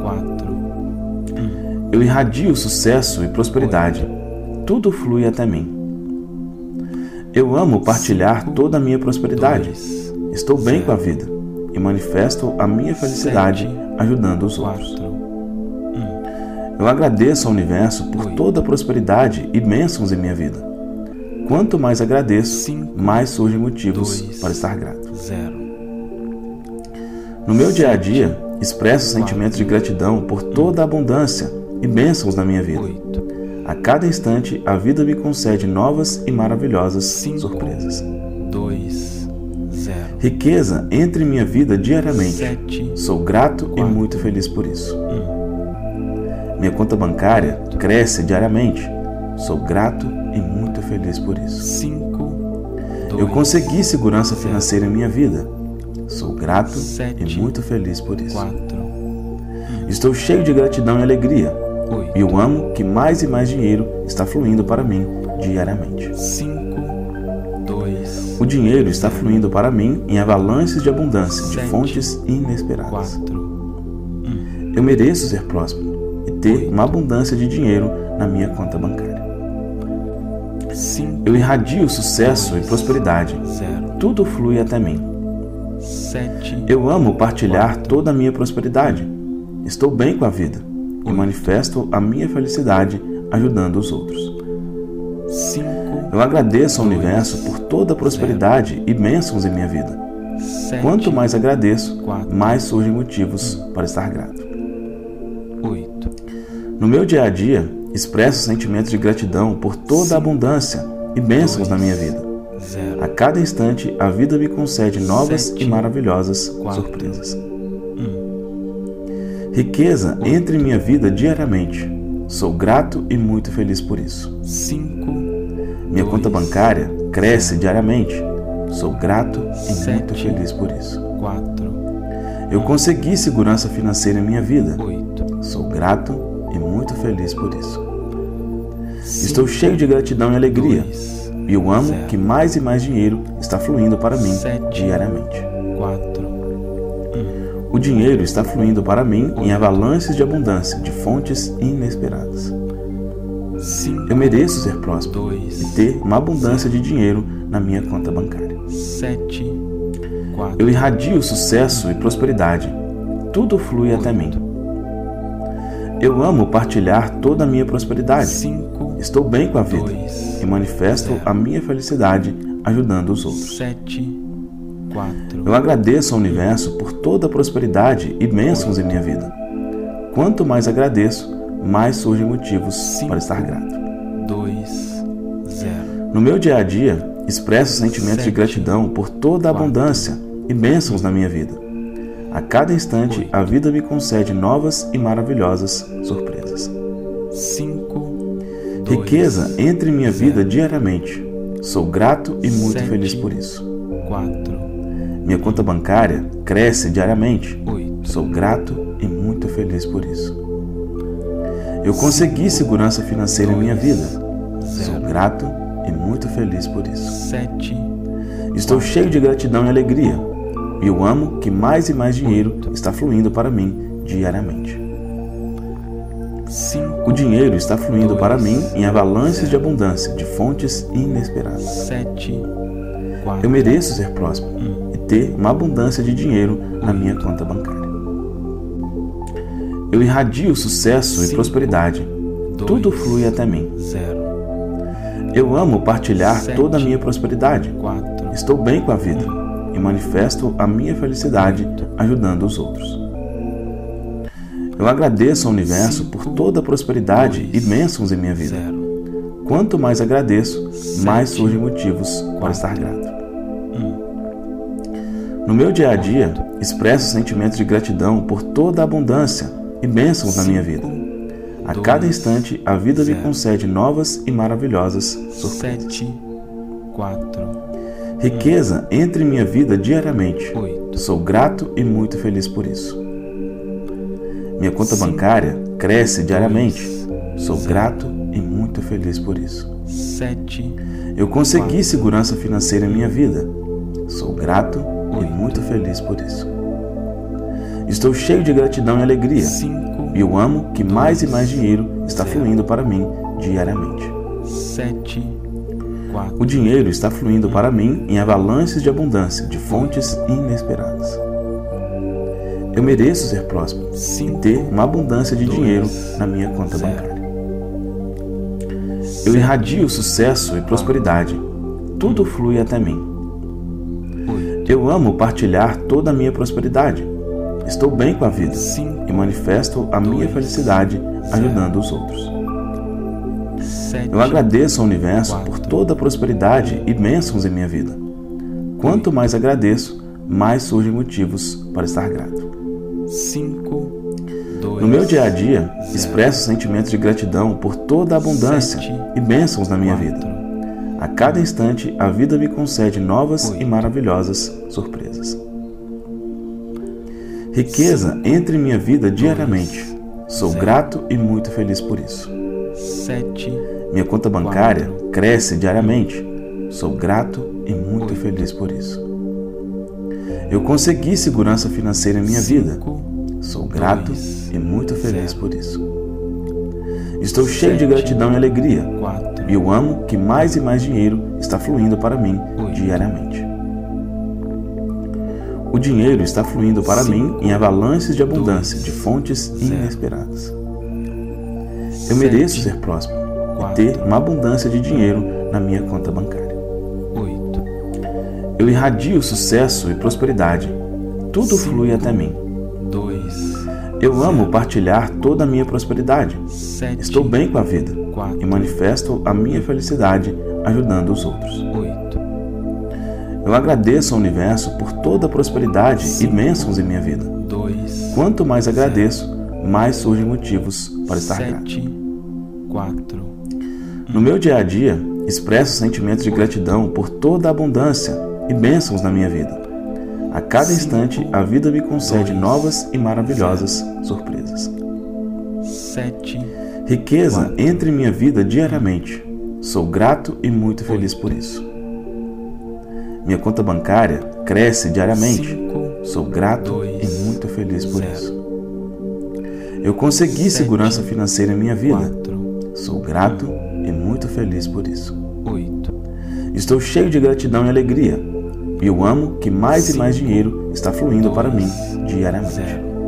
Eu irradio sucesso e prosperidade. Tudo flui até mim. Eu amo partilhar toda a minha prosperidade. Estou bem com a vida e manifesto a minha felicidade ajudando os outros. Eu agradeço ao universo por toda a prosperidade e bênçãos em minha vida. Quanto mais agradeço, mais surgem motivos para estar grato. No meu dia a dia, expresso sentimentos de gratidão por toda a abundância e bênçãos na minha vida. A cada instante, a vida me concede novas e maravilhosas surpresas. Riqueza entra em minha vida diariamente. Sou grato e muito feliz por isso. Minha conta bancária cresce diariamente. Sou grato e muito feliz por isso. Eu consegui segurança financeira em minha vida. Sou grato sete, e muito feliz por isso. quatro, Estou cheio de gratidão e alegria. oito, E eu amo que mais e mais dinheiro está fluindo para mim diariamente. cinco, dois, O dinheiro está fluindo para mim em avalanches de abundância, de sete, fontes inesperadas. quatro, Eu mereço ser próspero e ter uma abundância de dinheiro na minha conta bancária. cinco, Eu irradio sucesso e prosperidade. zero, Tudo flui até mim. sete, Eu amo partilhar toda a minha prosperidade. Estou bem com a vida e manifesto a minha felicidade ajudando os outros. cinco, Eu agradeço ao universo por toda a prosperidade e bênçãos em minha vida. sete, Quanto mais agradeço, quatro, mais surgem motivos para estar grato. oito, No meu dia a dia, expresso sentimentos de gratidão por toda a abundância e bênçãos na minha vida. zero, A cada instante, a vida me concede novas Sete, e maravilhosas quatro, surpresas. um, Riqueza entra em minha vida diariamente. Sou grato e muito feliz por isso. cinco, Minha dois, conta bancária cresce zero, diariamente. Sou grato e muito Sete, feliz por isso. quatro, Eu consegui segurança financeira em minha vida. oito, Sou grato e muito feliz por isso. cinco, Estou cheio de gratidão e alegria. dois, E eu amo zero, que mais e mais dinheiro está fluindo para mim Sete, diariamente. quatro, um, O dinheiro está fluindo para mim em avalanches de abundância, de fontes inesperadas. cinco, Eu mereço ser próspero dois, e ter uma abundância de dinheiro na minha conta bancária. sete, quatro, Eu irradio sucesso e prosperidade. Tudo flui até mim. Eu amo partilhar toda a minha prosperidade. cinco, Estou bem com a vida dois, e manifesto zero, a minha felicidade ajudando os outros. sete, quatro, Eu agradeço ao universo por toda a prosperidade e bênçãos em minha vida. Quanto mais agradeço, mais surgem motivos Cinco, para estar grato. dois, zero, No meu dia a dia, expresso sentimentos de Sete, gratidão por toda a quatro, abundância e bênçãos na minha vida. A cada instante, oito, a vida me concede novas e maravilhosas surpresas. cinco, dois, Riqueza entra em minha zero, vida diariamente. Sou grato e muito Sete, feliz por isso. quatro, Minha conta bancária cresce diariamente. oito, Sou grato e muito feliz por isso. Eu consegui segurança financeira em minha vida. Sou zero, grato e muito feliz por isso. sete, Estou cheio de gratidão e alegria. E eu amo que mais e mais dinheiro está fluindo para mim diariamente. cinco, O dinheiro está fluindo dois, para mim em avalanches zero, de abundância, de fontes inesperadas. sete, quatro, Eu mereço ser próspero e ter uma abundância de dinheiro na minha conta bancária. Eu irradio sucesso e Cinco, prosperidade. dois, Tudo flui até mim. zero, Eu amo partilhar Sete, toda a minha prosperidade. quatro, Estou bem com a vida e manifesto a minha felicidade ajudando os outros. Eu agradeço ao universo Cinco, por toda a prosperidade dois, e bênçãos em minha vida. zero, Quanto mais agradeço, mais Sete, surgem motivos para quatro, estar grato. um, No meu dia a dia, expresso sentimentos de gratidão por toda a abundância e bênçãos na minha vida. A dois, cada instante, a vida me zero, concede novas e maravilhosas surpresas. sete, quatro, Riqueza entra em minha vida diariamente. oito, Sou grato e muito feliz por isso. Minha conta Cinco, bancária cresce diariamente. dois, Sou zero, grato e muito feliz por isso. sete, Eu consegui quatro, segurança financeira em minha vida. Sou grato e oito, muito feliz por isso. Estou cheio de gratidão e alegria. cinco, E eu amo que mais e mais dinheiro está zero, fluindo para mim diariamente. sete, quatro, O dinheiro está fluindo para mim em avalanches de abundância, de fontes inesperadas. Eu mereço ser próspero e cinco, ter uma abundância de dois, dinheiro na minha conta zero, bancária. Eu irradio sucesso e prosperidade. Tudo flui até mim. oito, Eu amo partilhar toda a minha prosperidade. Estou bem com a vida cinco, e manifesto a minha dois, felicidade ajudando os outros. sete, Eu agradeço ao universo quatro, por toda a prosperidade e bênçãos em minha vida. Quanto mais agradeço, mais surgem motivos para estar grato. cinco, dois, No meu dia a dia, zero, expresso sentimentos de gratidão por toda a abundância Sete, e bênçãos na minha quatro, vida. A cada instante, a vida me concede novas e maravilhosas surpresas. Riqueza entra em minha vida diariamente. Sou grato e muito feliz por isso. Minha conta bancária cresce diariamente. Sou grato e muito feliz por isso. Eu consegui segurança financeira em minha vida. Sou grato e muito feliz por isso. Estou cheio de gratidão e alegria. E eu amo que mais e mais dinheiro está fluindo para mim diariamente. O dinheiro está fluindo para mim em avalanches de abundância, de fontes inesperadas. Eu mereço ser próspero e ter uma abundância de dinheiro na minha conta bancária. Eu irradio sucesso e prosperidade. Tudo flui até mim. Eu amo partilhar toda a minha prosperidade. Estou bem com a vida e manifesto a minha felicidade ajudando os outros. Eu agradeço ao universo por toda a prosperidade e bênçãos em minha vida. Quanto mais agradeço, mais surgem motivos para estar grato. No meu dia a dia, expresso sentimentos de gratidão por toda a abundância e bênçãos na minha vida. A cada instante, a vida me concede novas e maravilhosas surpresas. Riqueza entra em minha vida diariamente. Sou grato e muito feliz por isso. Minha conta bancária cresce diariamente. Sou grato e muito feliz por isso. Eu consegui segurança financeira em minha vida. Sou grato e muito feliz por isso. Estou cheio de gratidão e alegria. E eu amo que mais e mais dinheiro está fluindo para mim diariamente.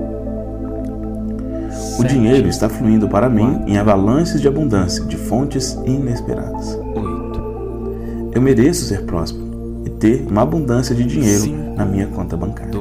O dinheiro está fluindo para mim em avalanches de abundância, de fontes inesperadas. Eu mereço ser próspero e ter uma abundância de dinheiro na minha conta bancária.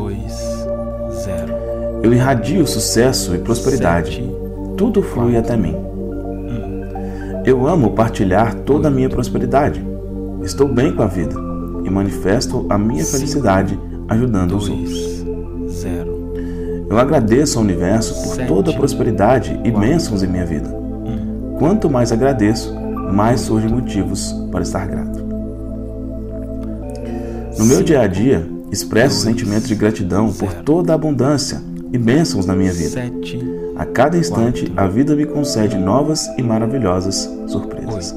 Eu irradio sucesso e prosperidade. Tudo flui até mim. Eu amo partilhar toda a minha prosperidade. Estou bem com a vida e manifesto a minha felicidade ajudando os outros. Eu agradeço ao universo por toda a prosperidade e bênçãos em minha vida. Quanto mais agradeço, mais surgem motivos para estar grato. No meu dia a dia, expresso sentimentos de gratidão por toda a abundância e bênçãos na minha vida. A cada instante, a vida me concede novas e maravilhosas surpresas.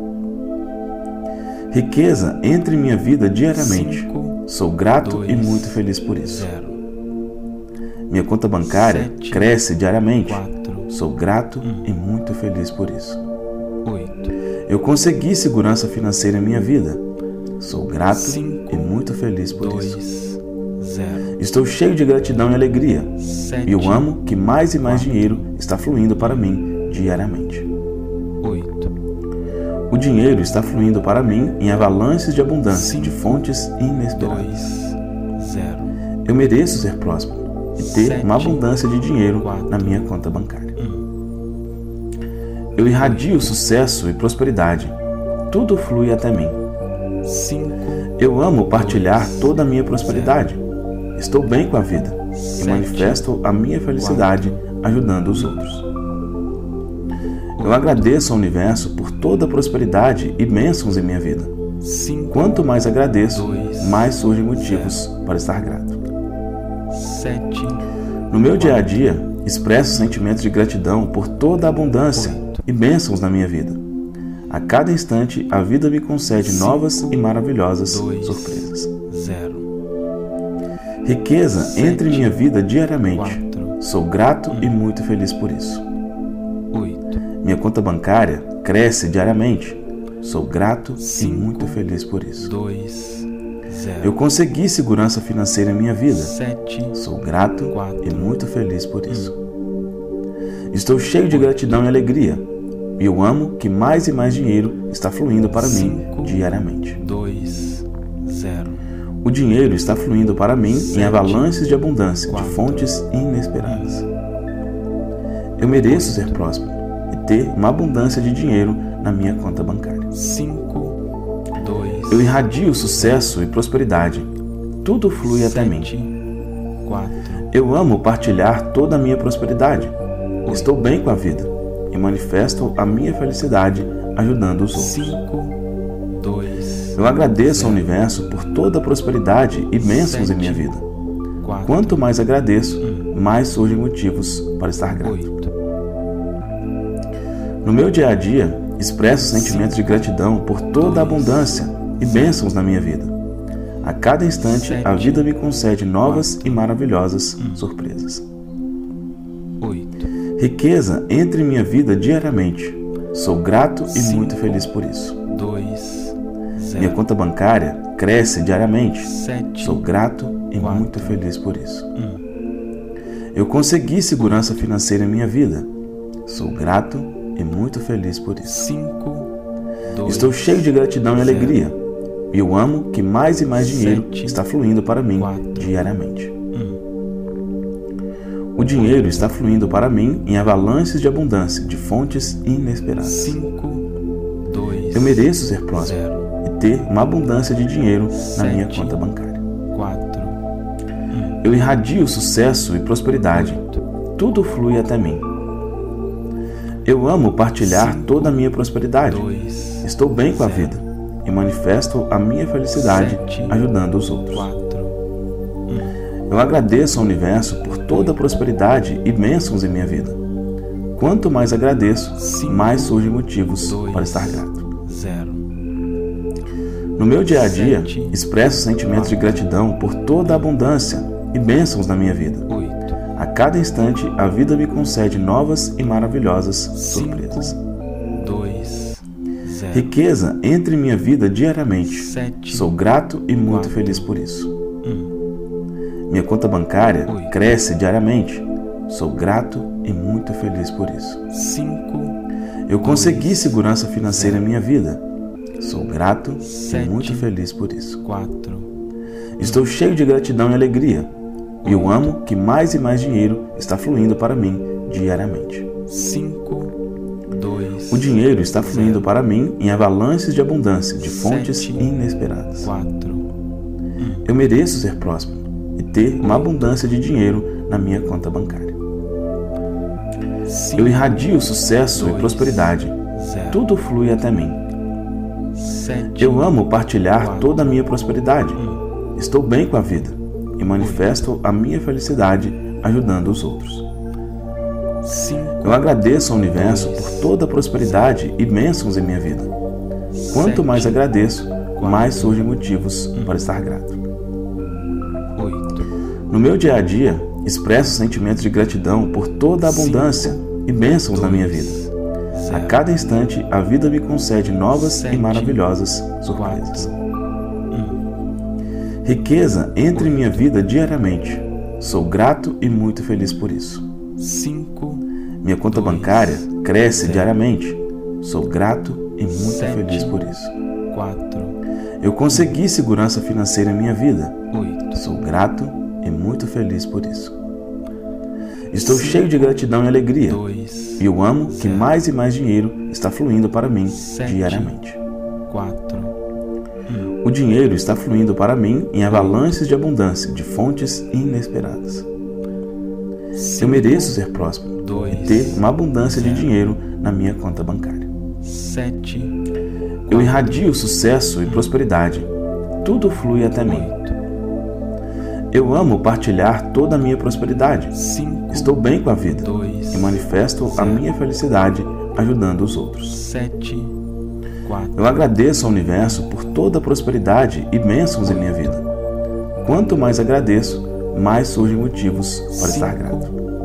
Riqueza entra em minha vida diariamente. Sou grato e muito feliz por isso. Minha conta bancária cresce diariamente. Sou grato e muito feliz por isso. Eu consegui segurança financeira em minha vida. Sou grato e muito feliz por isso. Estou cheio de gratidão e alegria. E eu amo que mais e mais dinheiro está fluindo para mim diariamente. O dinheiro está fluindo para mim em avalanches de abundância, de fontes inesperadas. Eu mereço ser próspero e ter uma abundância de dinheiro na minha conta bancária. Eu irradio sucesso e prosperidade. Tudo flui até mim. Eu amo partilhar toda a minha prosperidade. Estou bem com a vida e manifesto a minha felicidade ajudando os outros. Eu agradeço ao universo por toda a prosperidade e bênçãos em minha vida. Quanto mais agradeço, mais surgem motivos para estar grato. No meu dia a dia, expresso sentimentos de gratidão por toda a abundância e bênçãos na minha vida. A cada instante, a vida me concede novas e maravilhosas surpresas. Riqueza entra em minha vida diariamente. Sou grato e muito feliz por isso. Minha conta bancária cresce diariamente. Sou grato e muito feliz por isso. Eu consegui segurança financeira em minha vida. Sou grato e muito feliz por isso. Estou cheio de gratidão e alegria. E eu amo que mais e mais dinheiro está fluindo para mim diariamente. O dinheiro está fluindo para mim em avalanches de abundância, de fontes inesperadas. Eu mereço ser próspero e ter uma abundância de dinheiro na minha conta bancária. Eu irradio sucesso e prosperidade. Tudo flui até mim. Eu amo partilhar toda a minha prosperidade. Estou bem com a vida e manifesto a minha felicidade ajudando os outros. Eu agradeço ao universo por toda a prosperidade e bênçãos em minha vida. Quanto mais agradeço, mais surgem motivos para estar grato. No meu dia a dia, expresso sentimentos de gratidão por toda a abundância e bênçãos na minha vida. A cada instante, a vida me concede novas e maravilhosas surpresas. Riqueza entra em minha vida diariamente. Sou grato e muito feliz por isso. Minha conta bancária cresce diariamente. Sou grato e muito feliz por isso. Eu consegui segurança financeira em minha vida. Sou grato e muito feliz por isso. Estou cheio de gratidão e alegria. E eu amo que mais e mais dinheiro está fluindo para mim diariamente. O dinheiro está fluindo para mim em avalanches de abundância, de fontes inesperadas. Eu mereço ser próspero e ter uma abundância de dinheiro na minha conta bancária. Eu irradio sucesso e prosperidade. Tudo flui até mim. Eu amo partilhar toda a minha prosperidade. Estou bem com a vida e manifesto a minha felicidade ajudando os outros. Eu agradeço ao universo por toda a prosperidade e bênçãos em minha vida. Quanto mais agradeço, mais surgem motivos para estar grato. No meu dia a dia, expresso sentimentos de gratidão por toda a abundância e bênçãos na minha vida. A cada instante, a vida me concede novas e maravilhosas surpresas. Riqueza entra em minha vida diariamente. Sou grato e muito feliz por isso. Minha conta bancária cresce diariamente. Sou grato e muito feliz por isso. Eu consegui segurança financeira em minha vida. Sou grato e muito feliz por isso. Estou cheio de gratidão e alegria. E eu amo que mais e mais dinheiro está fluindo para mim diariamente. O dinheiro está fluindo para mim em avalanches de abundância, de fontes inesperadas. Eu mereço ser próspero e ter uma abundância de dinheiro na minha conta bancária. Eu irradio sucesso e prosperidade. Tudo flui até mim. Eu amo partilhar toda a minha prosperidade. Estou bem com a vida e manifesto a minha felicidade ajudando os outros. Eu agradeço ao universo por toda a prosperidade e bênçãos em minha vida. Quanto mais agradeço, mais surgem motivos para estar grato. No meu dia a dia, expresso sentimentos de gratidão por toda a abundância e bênçãos na minha vida. A cada instante, a vida me concede novas e maravilhosas surpresas. Riqueza entra em minha vida diariamente. Sou grato e muito feliz por isso. Minha conta bancária cresce diariamente. Sou grato e muito feliz por isso. Eu consegui segurança financeira em minha vida. Sou grato e muito feliz por isso. Estou cheio de gratidão e alegria. E eu amo que mais e mais dinheiro está fluindo para mim diariamente. O dinheiro está fluindo para mim em avalanches de abundância, de fontes inesperadas. Eu mereço ser próspero e ter uma abundância de dinheiro na minha conta bancária. Eu irradio sucesso e prosperidade. Tudo flui até mim. Eu amo partilhar toda a minha prosperidade. Estou bem com a vida e manifesto a minha felicidade ajudando os outros. Eu agradeço ao universo por toda a prosperidade e bênçãos em minha vida. Quanto mais agradeço, mais surgem motivos para estar grato.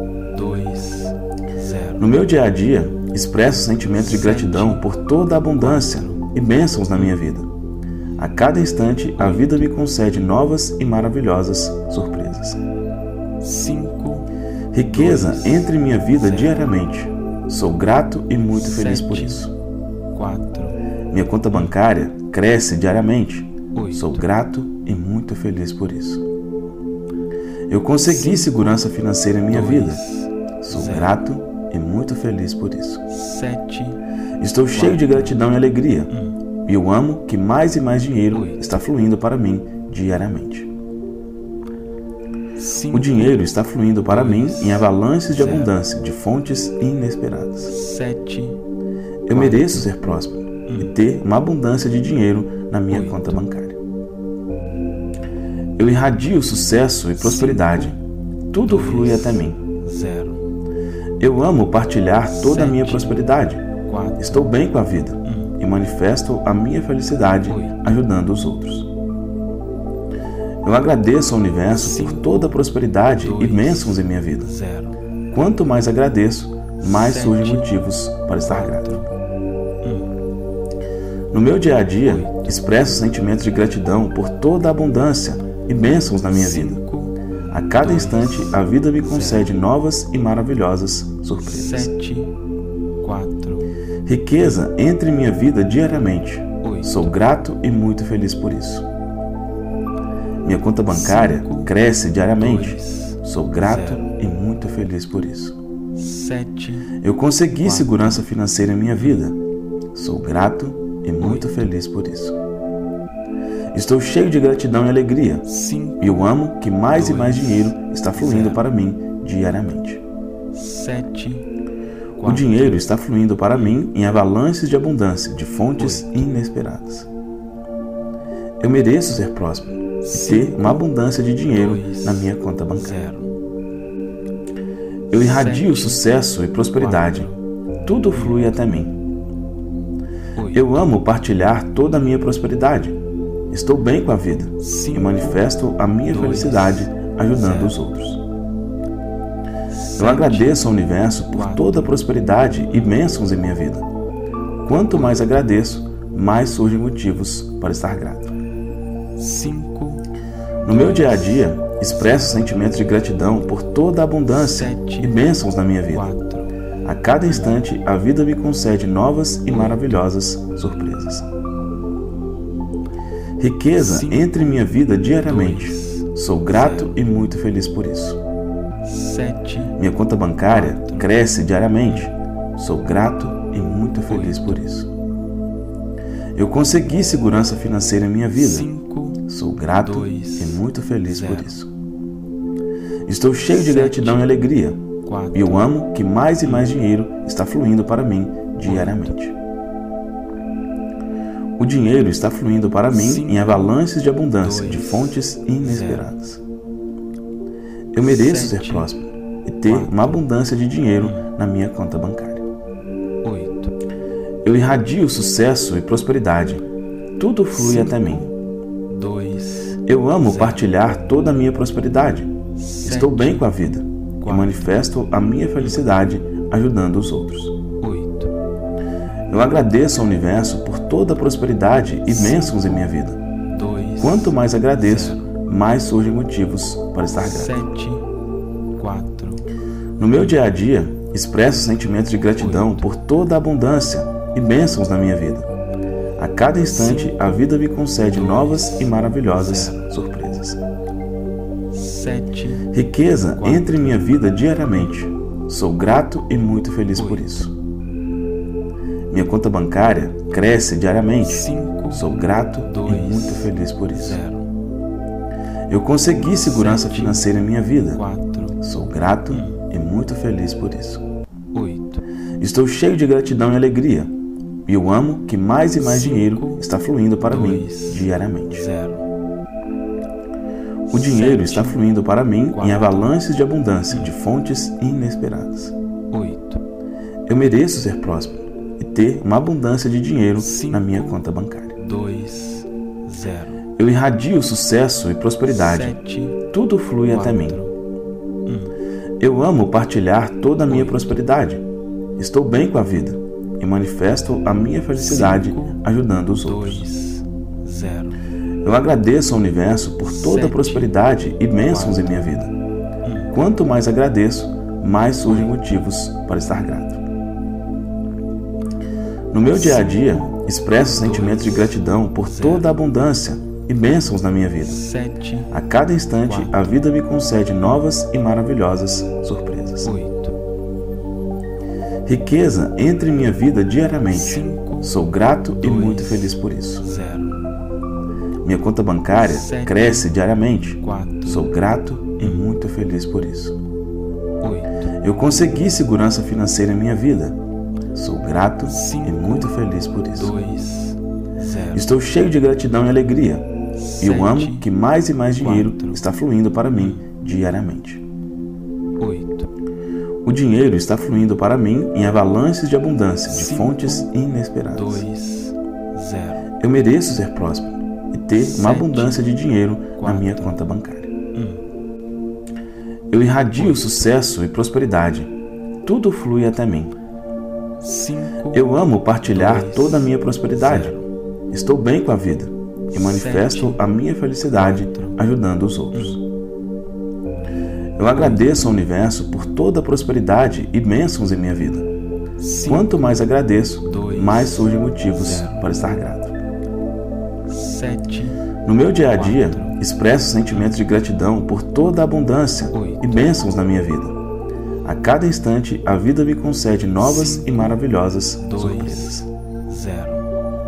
No meu dia a dia, expresso sentimentos de gratidão por toda a abundância e bênçãos na minha vida. A cada instante, a vida me concede novas e maravilhosas surpresas. Riqueza entra em minha vida diariamente. Sou grato e muito feliz por isso. Minha conta bancária cresce diariamente. Sou grato e muito feliz por isso. Eu consegui segurança financeira em minha vida. Sou grato e muito feliz por isso. Estou cheio de gratidão e alegria. E eu amo que mais e mais dinheiro está fluindo para mim diariamente. O dinheiro está fluindo para mim em avalanches de abundância, de fontes inesperadas. Eu mereço ser próspero e ter uma abundância de dinheiro na minha oito, conta bancária. Eu irradio sucesso e prosperidade. Tudo dois, flui até mim. zero, Eu amo partilhar toda a minha sete, prosperidade. quatro, Estou bem com a vida um, e manifesto a minha felicidade oito, ajudando os outros. Eu agradeço ao universo cinco, por toda a prosperidade dois, e bênçãos em minha vida. zero, Quanto mais agradeço, mais sete, surgem motivos para estar quatro, grato. um, No meu dia a dia, oito, expresso sentimentos de gratidão por toda a abundância e bênçãos na minha vida. cinco, A cada dois, instante, a vida me concede novas e maravilhosas surpresas. sete, quatro, Riqueza entra em minha vida diariamente. oito, Sou grato e muito feliz por isso. Minha conta bancária cinco, cresce diariamente. dois, Sou grato zero, e muito feliz por isso. sete, Eu consegui quatro, segurança financeira em minha vida. Sou grato e muito oito, feliz por isso. Estou cheio de gratidão e alegria. cinco, E eu amo que mais dois, e mais dinheiro está fluindo zero, para mim diariamente. sete, O quatro, dinheiro está fluindo para mim em avalanches de abundância de fontes oito, inesperadas. Eu mereço ser próspero e cinco, ter uma abundância de dinheiro dois, na minha conta bancária. zero, Eu irradio sete, sucesso e prosperidade. quatro, Tudo flui até mim. oito, Eu amo partilhar toda a minha prosperidade. Estou bem com a vida cinco, e manifesto a minha dois, felicidade ajudando zero, os outros. sete, Eu agradeço ao universo por quatro, toda a prosperidade e bênçãos em minha vida. Quanto mais agradeço, mais surgem motivos para estar grato. cinco, No meu dia a dia, expresso sentimentos de gratidão por toda a abundância sete, e bênçãos na minha vida. quatro, A cada instante, a vida me concede novas e maravilhosas surpresas. Riqueza cinco, entra em minha vida diariamente. dois, Sou grato zero, e muito feliz por isso. sete, Minha conta bancária quatro, cresce diariamente. Sou grato e muito feliz por isso. Eu consegui segurança financeira em minha vida. cinco, Sou grato dois, e muito feliz zero, por isso. Estou cheio de sete, gratidão e alegria. quatro, E eu amo que mais e mais dinheiro está fluindo para mim diariamente. O dinheiro está fluindo para mim cinco, em avalanches de abundância dois, de fontes inesperadas. Eu mereço sete, ser próspero e ter quatro, uma abundância de dinheiro na minha conta bancária. oito, Eu irradio sucesso e prosperidade. Tudo flui cinco, até mim. dois, Eu amo zero, partilhar toda a minha prosperidade. Estou sete, bem com a vida e quatro, manifesto a minha felicidade ajudando os outros. oito, Eu agradeço ao universo por toda a prosperidade e bênçãos em minha vida. dois, Quanto mais agradeço, zero, mais surgem motivos para estar grato. sete, quatro, No meu dia a dia, expresso sentimentos de gratidão oito, por toda a abundância e bênçãos na minha vida. A cada instante, cinco, a vida me concede dois, novas e maravilhosas zero, surpresas. sete, Riqueza quatro, entra em minha vida diariamente. Sou grato e muito feliz por oito, isso. Minha conta bancária cresce diariamente. cinco, Sou grato dois, e muito feliz por isso. zero, Eu consegui segurança sete, financeira em minha vida. quatro, Sou grato e muito feliz por isso. oito, Estou cheio de gratidão e alegria. E eu amo que mais e mais cinco, dinheiro está fluindo para mim dois, diariamente. zero, O dinheiro sete, está fluindo para mim quatro, em avalanches de abundância de fontes inesperadas. oito, Eu mereço ser próspero e ter uma abundância de dinheiro cinco, na minha conta bancária. dois, zero, Eu irradio sucesso e prosperidade. sete, Tudo flui até mim. um, Eu amo partilhar toda a minha oito, prosperidade. Estou bem com a vida e manifesto a minha felicidade cinco, ajudando os outros. dois, zero, Eu agradeço ao universo por toda a sete, prosperidade e bênçãos quatro, em minha vida. um, Quanto mais agradeço, mais surgem motivos para estar grato. No meu dia a dia, expresso sentimentos de gratidão por toda a abundância e bênçãos na minha vida. sete, A cada instante, quatro, a vida me concede novas e maravilhosas surpresas. oito, Riqueza entra em minha vida diariamente. cinco, Sou grato e dois, muito feliz por isso. zero, Minha conta bancária sete, cresce diariamente. quatro, Sou grato e muito feliz por isso. oito, Eu consegui segurança financeira em minha vida. Sou grato cinco, e muito feliz por isso. dois, zero. Estou cheio de gratidão e alegria. E eu amo sete, que mais e mais dinheiro quatro, está fluindo para mim diariamente. oito, O dinheiro está fluindo para mim em avalanches de abundância, de cinco, fontes inesperadas. dois, zero. Eu mereço ser próspero e ter sete, uma abundância de dinheiro na quatro, minha conta bancária. um, Eu irradio sucesso e prosperidade. Tudo flui até mim. cinco, Eu amo partilhar dois, toda a minha prosperidade. zero. Estou bem com a vida e manifesto sete, a minha felicidade quatro, ajudando os outros. Eu agradeço ao universo por toda a prosperidade e bênçãos em minha vida. cinco, Quanto mais agradeço, dois, mais surgem motivos zero. para estar grato. sete, No meu dia a dia, quatro, expresso sentimentos de gratidão por toda a abundância oito, e bênçãos na minha vida. A cada instante, a vida me concede novas cinco, e maravilhosas dois, surpresas. zero.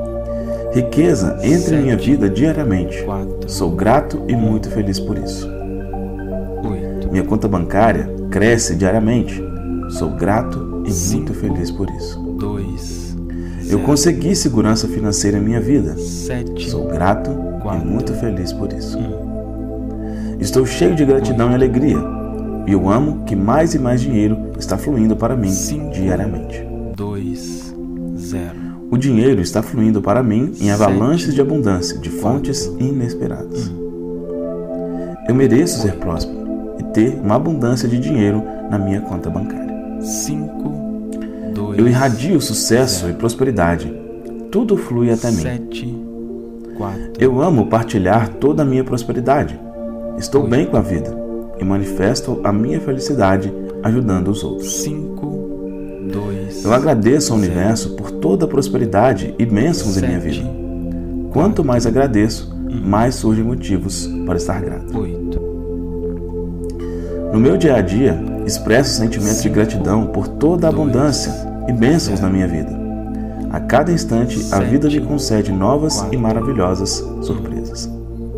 Riqueza entra em minha sete, vida diariamente. quatro, Sou grato e muito feliz por isso. oito, Minha conta bancária cresce diariamente. Sou grato e cinco, muito feliz por isso. dois, Eu consegui segurança financeira em minha vida. sete, Sou grato quatro, e muito feliz por isso. um, Estou cheio de gratidão e alegria. E eu amo que mais e mais dinheiro está fluindo para mim cinco, diariamente. dois, zero. O dinheiro está fluindo para mim em avalanches sete, de abundância, de fontes inesperadas. Eu mereço ser próspero e ter uma abundância de dinheiro na minha conta bancária. cinco, dois, Eu irradio sucesso e prosperidade. Tudo flui até mim. sete, quatro, Eu amo partilhar toda a minha prosperidade. Estou oito, bem com a vida e manifesto a minha felicidade ajudando os outros. cinco, dois, Eu agradeço ao zero. universo por toda a prosperidade e bênçãos em minha sete, vida. Quanto mais agradeço, mais surgem motivos para estar grato. oito, No meu dia a dia, expresso sentimentos de gratidão por toda a abundância e bênçãos na minha vida. A cada instante, a vida me concede novas e maravilhosas surpresas.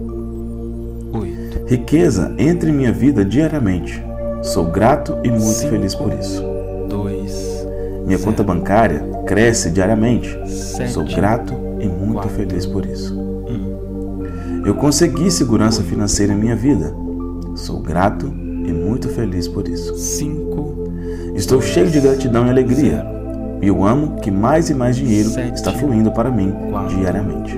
oito, Riqueza entra em minha vida diariamente. Sou grato e muito cinco, feliz por isso. dois, Minha zero. conta bancária cresce diariamente. sete, Sou grato e muito quatro, feliz por isso. um, Eu consegui segurança financeira em minha vida. Sou grato e muito feliz por isso. cinco, Estou cheio de gratidão e alegria. zero. E eu amo que mais e mais dinheiro sete, está fluindo para mim quatro, diariamente.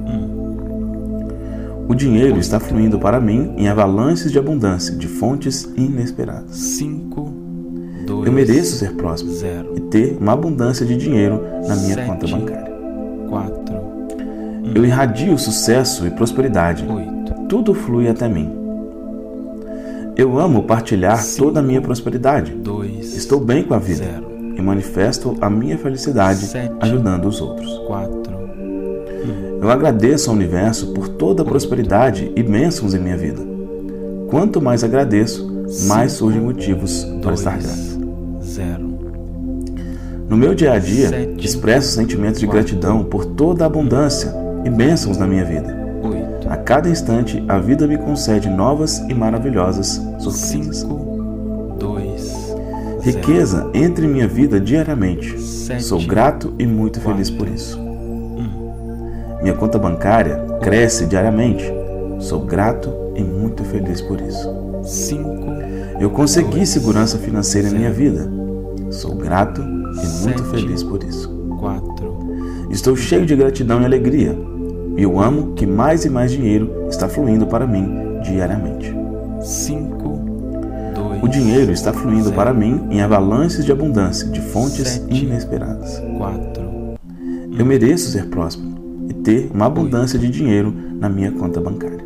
um, O dinheiro está fluindo para mim em avalanches de abundância, de fontes inesperadas. cinco, dois, Eu mereço ser próspero zero. e ter uma abundância de dinheiro na minha sete, conta bancária. quatro, Eu irradio sucesso e prosperidade. oito, Tudo flui até mim. Eu amo partilhar cinco, toda a minha prosperidade. dois, Estou bem com a vida zero. e manifesto a minha felicidade sete, ajudando os outros. quatro, um, Eu agradeço ao universo por toda a prosperidade e bênçãos em minha vida. Quanto mais agradeço, mais cinco, surgem motivos para estar grato. dois, zero. No meu dia a dia, sete, expresso sentimentos de quatro, gratidão por toda a abundância e bênçãos na minha vida. oito, A cada instante, a vida me concede novas e maravilhosas surpresas. cinco, dois, Riqueza entra em minha vida diariamente. sete, Sou grato e muito feliz quatro, por isso. um, Minha conta bancária cresce diariamente. Sou grato e muito feliz por isso. cinco, Eu consegui dois, segurança financeira em minha zero. vida. Sou grato e muito sete, feliz por isso. quatro, Estou cheio de gratidão e alegria. E eu amo que mais e mais dinheiro está fluindo para mim diariamente. cinco, dois, O dinheiro está fluindo zero. para mim em avalanches de abundância, de fontes sete, inesperadas. quatro, Eu mereço ser próspero e ter uma abundância de dinheiro na minha conta bancária.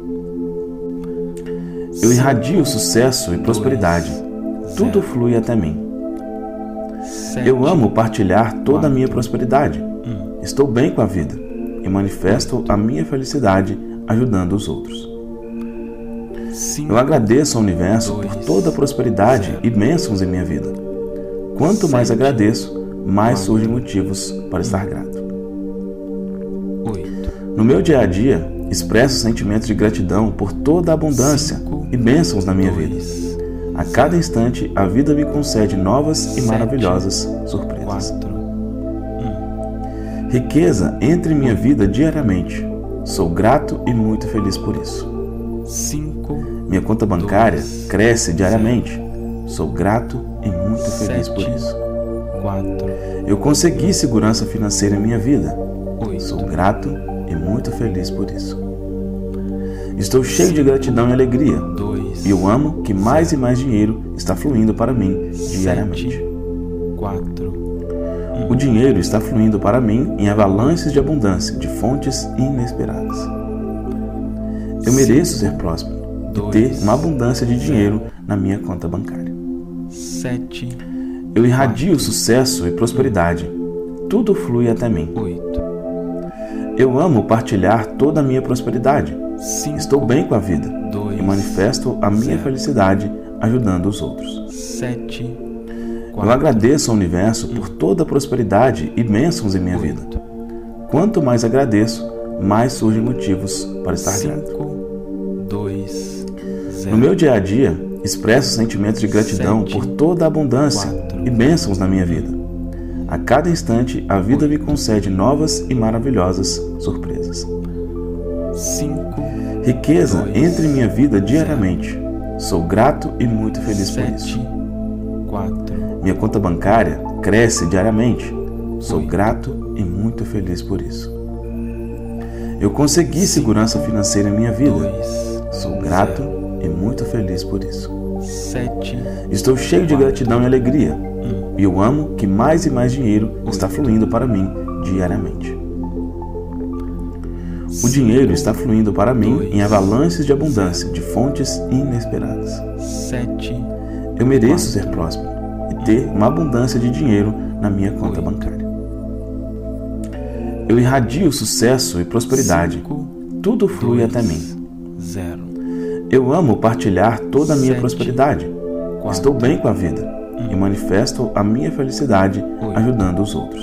Eu irradio sucesso e prosperidade. Tudo flui até mim. sete, Eu amo partilhar toda a minha quatro, prosperidade. um, Estou bem com a vida e manifesto a minha felicidade ajudando os outros. cinco, Eu agradeço ao universo dois, por toda a prosperidade zero. e bênçãos em minha vida. Quanto mais sete, agradeço, mais quatro, surgem motivos para estar grato. oito, No meu dia a dia, expresso sentimentos de gratidão por toda a abundância cinco, e bênçãos na minha vida. dois, A cada instante, a vida me concede novas e sete, maravilhosas surpresas. quatro, Riqueza entra em minha vida diariamente. Sou grato e muito feliz por isso. cinco, Minha conta bancária dois, cresce diariamente. Sou grato e muito feliz por sete, isso. quatro, Eu consegui segurança financeira em minha vida. Sou oito, grato e muito feliz por isso. Estou cheio de gratidão e alegria. dois, E eu amo que mais e mais dinheiro está fluindo para mim diariamente. sete, quatro, O dinheiro está fluindo para mim em avalanches de abundância, de fontes inesperadas. Eu mereço ser próspero e ter uma abundância de dinheiro na minha conta bancária. sete, Eu irradio sucesso e prosperidade. Tudo flui até mim. oito, Eu amo partilhar toda a minha prosperidade. cinco, Estou bem com a vida dois, e manifesto a minha zero. felicidade ajudando os outros. sete, Eu quatro, agradeço ao universo por toda a prosperidade e bênçãos em minha vida. oito, Quanto mais agradeço, mais surgem motivos para estar grato. cinco, dois, zero. No meu dia a dia, expresso sentimentos de gratidão Sete, por toda a abundância quatro, e bênçãos na minha vida. A cada instante, a vida me concede novas e maravilhosas surpresas. cinco, Riqueza dois, entra em minha vida diariamente. Sou grato e muito feliz por sete, isso. quatro, Minha conta bancária cresce diariamente. Sou oito, grato e muito feliz por isso. Eu consegui segurança financeira em minha vida. dois, Sou grato e muito feliz por isso. sete, Estou cheio de gratidão e alegria. E eu amo que mais e mais dinheiro está fluindo para mim diariamente. O dinheiro está fluindo para mim em avalanches de abundância, de fontes inesperadas. sete, Eu mereço ser próspero e ter uma abundância de dinheiro na minha conta bancária. Eu irradio sucesso e prosperidade. cinco, Tudo flui dois, até mim. zero. Eu amo partilhar toda a minha Sete, prosperidade. quatro, Estou bem com a vida e manifesto a minha felicidade oito, ajudando os outros.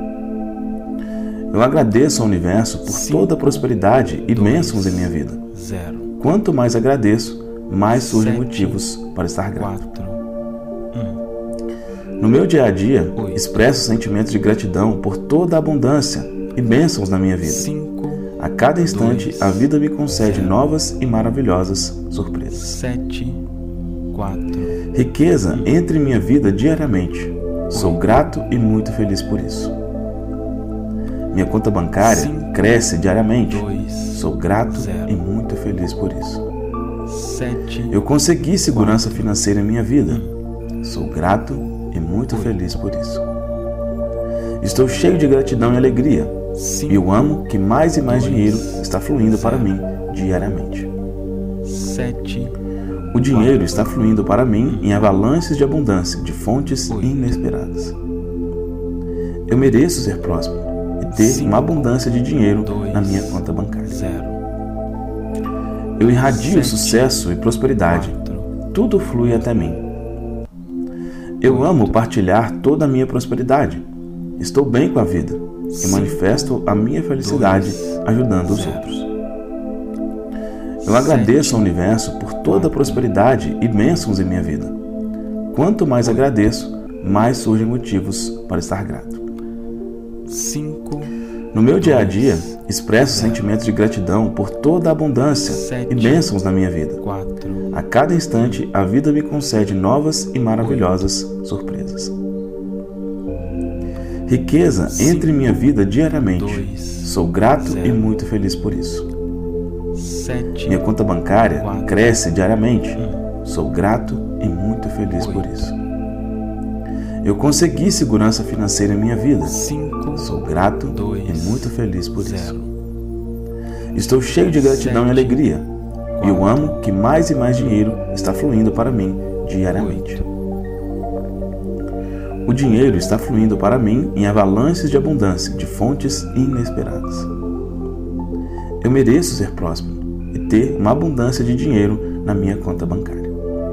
Eu agradeço ao universo por cinco, toda a prosperidade e dois, bênçãos em minha vida. zero. Quanto mais agradeço, mais surgem Sete, motivos para estar grato. quatro, No meu dia a dia, Oito. expresso sentimentos de gratidão por toda a abundância e bênçãos na minha vida. cinco, A cada instante, dois, a vida me concede zero. novas e maravilhosas surpresas. sete, quatro, Riqueza entra em minha vida diariamente. Sou Oito. grato e muito feliz por isso. Minha conta bancária Cinco. cresce diariamente. dois, Sou grato Zero. e muito feliz por isso. sete, Eu consegui segurança financeira em minha vida. Sou grato e muito feliz por isso. Estou cheio de gratidão e alegria. cinco, E eu amo que mais e mais Dois. dinheiro está fluindo para Zero. mim diariamente. sete, O dinheiro está fluindo para mim em avalanches de abundância, de fontes Oito. inesperadas. Eu mereço ser próspero e ter Cinco. uma abundância de dinheiro Dois. na minha conta bancária. zero. Eu irradio Sete. sucesso e prosperidade. quatro, Tudo flui até mim. Eu Oito. amo partilhar toda a minha prosperidade. Estou bem com a vida e Cinco. manifesto a minha felicidade Dois. ajudando os Zero. outros. Eu agradeço ao universo por toda a prosperidade e bênçãos em minha vida. Quanto mais agradeço, mais surgem motivos para estar grato. cinco, No meu dia a dia, Dois. expresso Zero. sentimentos de gratidão por toda a abundância Sete. e bênçãos na minha vida. quatro, A cada instante, a vida me concede novas e maravilhosas surpresas. Riqueza entra em minha vida diariamente. Dois. Sou grato Zero. e muito feliz por isso. sete, Minha conta bancária Quatro. cresce diariamente. Sou grato e muito feliz por Oito. isso. Eu consegui segurança financeira em minha vida. cinco, Sou grato Dois. e muito feliz por isso. zero. Estou cheio de gratidão e Sete. alegria. E eu Quatro. amo que mais e mais dinheiro está fluindo para mim diariamente. Oito. O dinheiro está fluindo para mim em avalanches de abundância, de fontes inesperadas. Eu mereço ser próspero e ter uma abundância de dinheiro na minha conta bancária.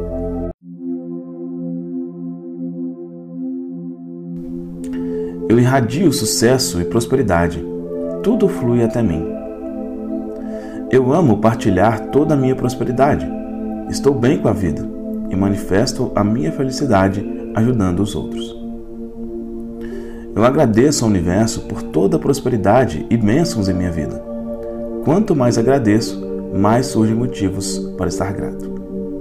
Eu irradio sucesso e prosperidade. Tudo flui até mim. Eu amo partilhar toda a minha prosperidade. Estou bem com a vida e manifesto a minha felicidade ajudando os outros. Eu agradeço ao universo por toda a prosperidade e bênçãos em minha vida. Quanto mais agradeço, mais surgem motivos para estar grato.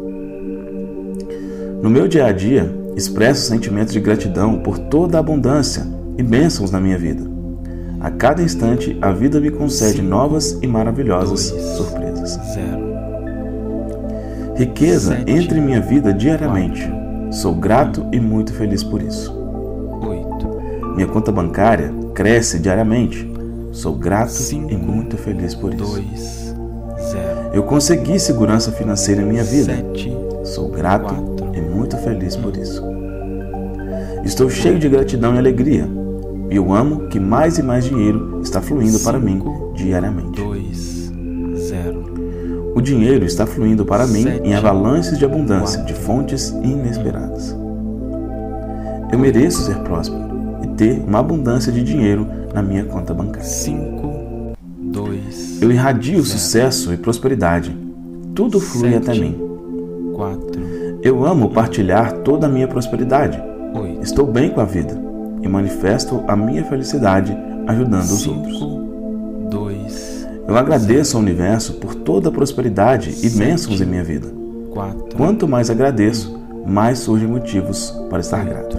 No meu dia a dia, expresso sentimentos de gratidão por toda a abundância e bênçãos na minha vida. A cada instante, a vida me concede cinco, novas e maravilhosas dois, surpresas. zero, Riqueza sete, entra em minha vida diariamente. quatro, Sou grato e muito feliz por isso. oito, Minha conta bancária cresce diariamente. Sou grato cinco, e muito feliz por isso. dois, zero, Eu consegui segurança financeira em minha vida. sete, Sou grato quatro, e muito feliz por isso. Estou cheio de gratidão e alegria. E eu amo que mais e mais dinheiro está fluindo para mim cinco, diariamente. dois, zero, O dinheiro está fluindo para mim sete, em avalanches de abundância, quatro, de fontes inesperadas. Eu mereço ser próspero e ter uma abundância de dinheiro na minha conta bancária. cinco, dois, Eu irradio zero, sucesso e prosperidade. Tudo flui sete, até mim. quatro, Eu amo partilhar toda a minha prosperidade. oito, Estou bem com a vida e manifesto a minha felicidade ajudando os outros. cinco, dois, Eu agradeço ao universo por toda a prosperidade e sete, bênçãos em minha vida. quatro, Quanto mais agradeço, mais surgem motivos para estar grato.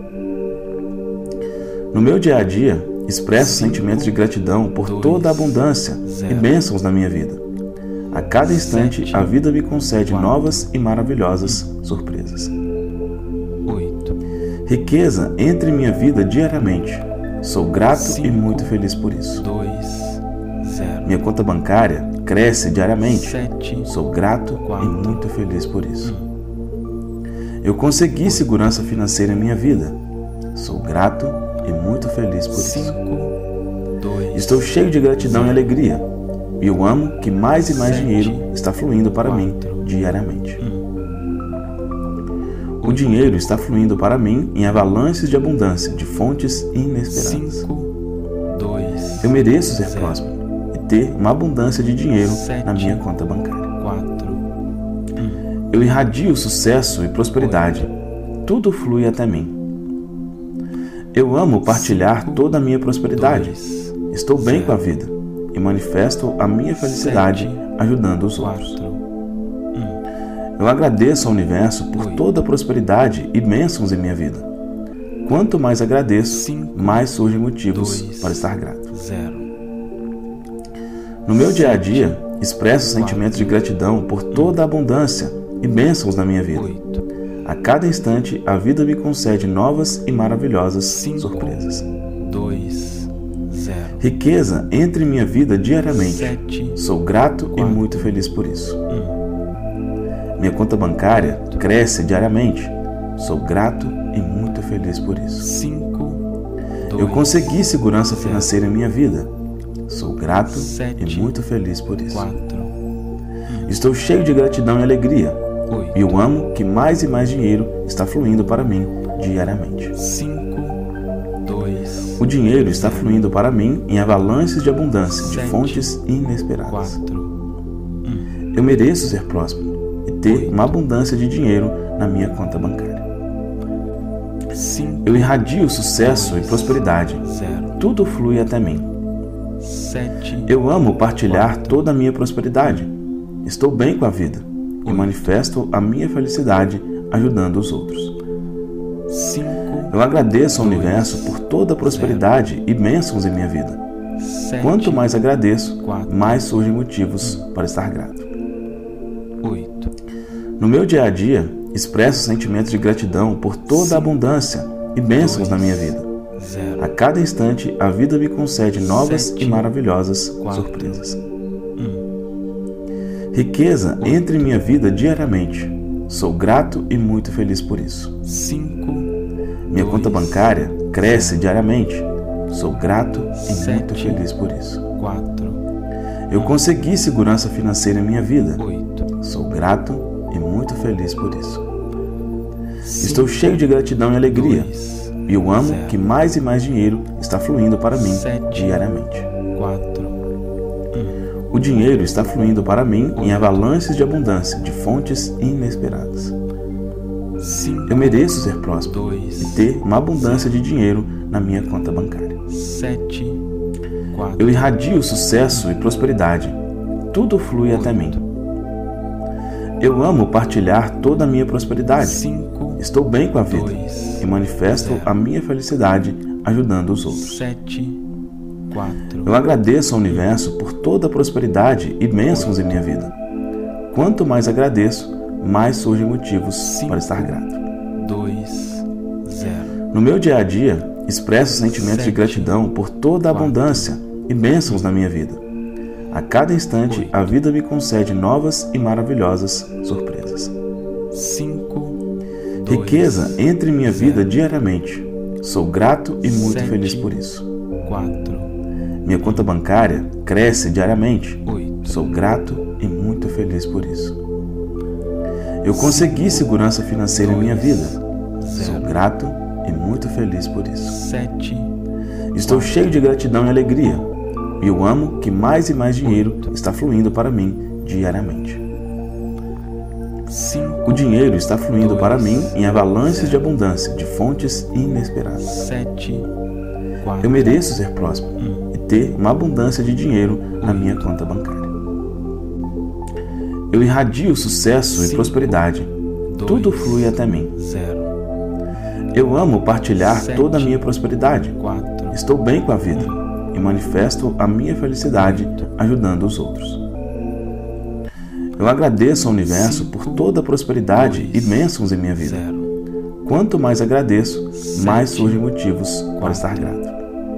No meu dia a dia, expresso cinco, sentimentos de gratidão por dois, toda a abundância zero, e bênçãos na minha vida. A cada instante, sete, a vida me concede quatro, novas e maravilhosas surpresas. oito, Riqueza entra em minha vida diariamente. Sou grato cinco, e muito feliz por isso. dois, zero, Minha conta bancária cresce diariamente. sete, Sou grato quatro, e muito feliz por isso. Eu consegui segurança financeira em minha vida. Sou grato e muito feliz por isso. cinco, dois, Estou cheio de gratidão e alegria. E eu amo que mais e mais sete, dinheiro está fluindo para mim quatro, diariamente. O dinheiro está fluindo para mim em avalanches de abundância, de fontes inesperadas. cinco, dois, Eu mereço ser zero, próspero e ter uma abundância de dinheiro sete, na minha conta bancária. quatro, Eu irradio sucesso e prosperidade. Tudo flui até mim. Eu amo partilhar cinco, toda a minha prosperidade. dois, Estou bem zero, com a vida e manifesto a minha felicidade sete, ajudando os outros. quatro, Eu agradeço ao universo por oito, toda a prosperidade e bênçãos em minha vida. Quanto mais agradeço, cinco, mais surgem motivos dois, para estar grato. zero, No meu dia a dia, expresso sentimentos de gratidão por toda a abundância e bênçãos na minha vida. oito, A cada instante, a vida me concede novas e maravilhosas cinco, surpresas. dois, zero, Riqueza entra em minha vida diariamente. sete, Sou grato e quatro, muito feliz por isso. Minha conta bancária cresce diariamente. Sou grato e muito feliz por isso. cinco, dois, Eu consegui segurança financeira em minha vida. Sou grato sete, e muito feliz por isso. quatro, Estou cheio de gratidão e alegria. oito, E eu amo que mais e mais dinheiro está fluindo para mim diariamente. cinco, dois, O dinheiro está fluindo para mim em avalanches de abundância, de sete, fontes inesperadas. quatro, Eu mereço ser próspero e ter uma abundância de dinheiro na minha conta bancária. cinco, Eu irradio sucesso dois, e prosperidade. zero, Tudo flui até mim. sete, Eu amo partilhar quatro, toda a minha prosperidade. Estou bem com a vida e manifesto a minha felicidade ajudando os outros. cinco, Eu agradeço ao dois, universo por toda a prosperidade e bênçãos em minha vida. sete, Quanto mais agradeço, quatro, mais surgem motivos para estar grato. oito, No meu dia a dia, expresso sentimentos de gratidão por toda a abundância e bênçãos na minha vida. zero, A cada instante, a vida me concede novas sete, e maravilhosas quatro, surpresas. Riqueza entra em minha vida diariamente. Sou grato e muito feliz por isso. cinco, Minha dois, conta bancária cresce zero, diariamente. Sou grato e sete, muito feliz por isso. quatro, Eu consegui segurança financeira em minha vida. oito, Sou grato e muito feliz por isso. cinco, Estou cheio de gratidão e alegria. dois, E eu amo zero, que mais e mais dinheiro está fluindo para mim sete, diariamente. quatro, O dinheiro está fluindo para mim em avalanches de abundância, de fontes inesperadas. cinco, Eu mereço ser próspero dois, e ter uma abundância de dinheiro na minha conta bancária. sete, quatro, Eu irradio sucesso e prosperidade. Tudo flui até mim. Eu amo partilhar toda a minha prosperidade. cinco, Estou bem com a vida dois, e manifesto zero, a minha felicidade ajudando os outros. sete, quatro, Eu agradeço ao universo por toda a prosperidade e bênçãos em minha vida. Quanto mais agradeço, mais surgem motivos para estar grato. dois, zero, No meu dia a dia, expresso sentimentos de gratidão por toda a abundância e bênçãos na minha vida. A cada instante, a vida me concede novas e maravilhosas surpresas. cinco, Riqueza entra em minha vida diariamente. Sou grato e muito feliz por isso. quatro, Minha conta bancária cresce diariamente. oito, Sou grato e muito feliz por isso. Eu consegui segurança financeira em minha vida. Sou grato e muito feliz por isso. sete, Estou cheio de gratidão e alegria. E eu amo que mais e mais dinheiro está fluindo para mim diariamente. cinco, O dinheiro está fluindo para mim em avalanches de abundância, de fontes inesperadas. sete, Eu quatro, mereço ser próspero e ter uma abundância de dinheiro na minha conta bancária. Eu irradio sucesso e prosperidade. Tudo flui até mim. zero, Eu amo partilhar toda a minha prosperidade. quatro, Estou bem com a vida e manifesto a minha felicidade ajudando os outros. Eu agradeço ao universo por toda a prosperidade e bênçãos em minha vida. zero, Quanto mais agradeço, mais surgem motivos para estar grato.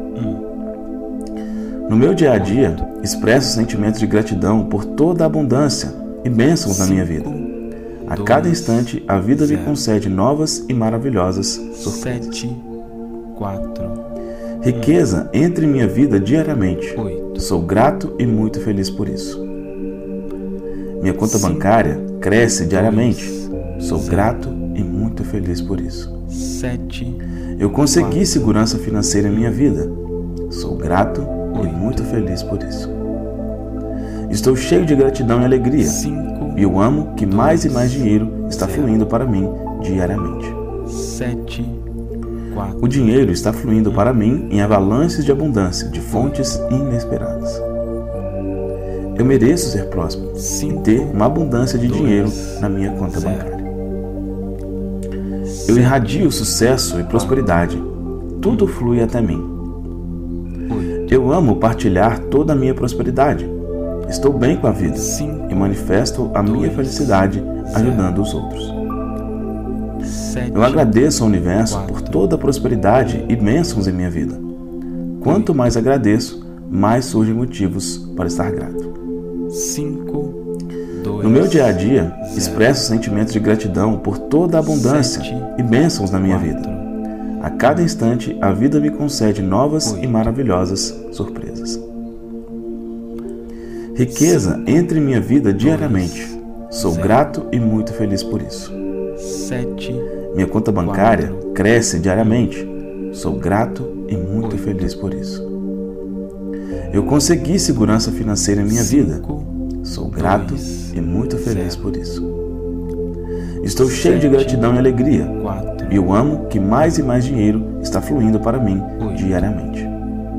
No meu dia a dia, expresso sentimentos de gratidão por toda a abundância e bênçãos na minha vida. A cada instante, a vida me concede novas e maravilhosas surpresas. sete, quatro, Riqueza entra em minha vida diariamente. oito, Sou grato e muito feliz por isso. Minha conta bancária cresce diariamente. Sou grato e muito feliz por isso. sete, Eu consegui segurança financeira em minha vida. Sou grato e muito feliz por isso. Estou cheio de gratidão e alegria. cinco, E eu amo que mais e mais dinheiro está fluindo para mim diariamente. sete, quatro, O dinheiro está fluindo para mim em avalanches de abundância, de fontes inesperadas. Eu mereço ser próspero e ter uma abundância de dinheiro na minha conta bancária. Eu irradio sucesso e prosperidade. Tudo flui até mim. Eu amo partilhar toda a minha prosperidade. Estou bem com a vida e manifesto a minha felicidade ajudando os outros. Eu agradeço ao universo por toda a prosperidade e bênçãos em minha vida. Quanto mais agradeço, mais surgem motivos para estar grato. cinco, dois, No meu dia a dia, expresso sentimentos de gratidão por toda a abundância e bênçãos na minha vida. A cada instante, a vida me concede novas e maravilhosas surpresas. Riqueza entra em minha vida diariamente. Sou grato e muito feliz por isso. sete, Minha conta bancária cresce diariamente. Sou grato e muito feliz por isso. Eu consegui segurança financeira em minha vida. Sou grato e muito feliz por isso. Estou cheio de gratidão e alegria. quatro, E eu amo que mais e mais dinheiro está fluindo para mim diariamente.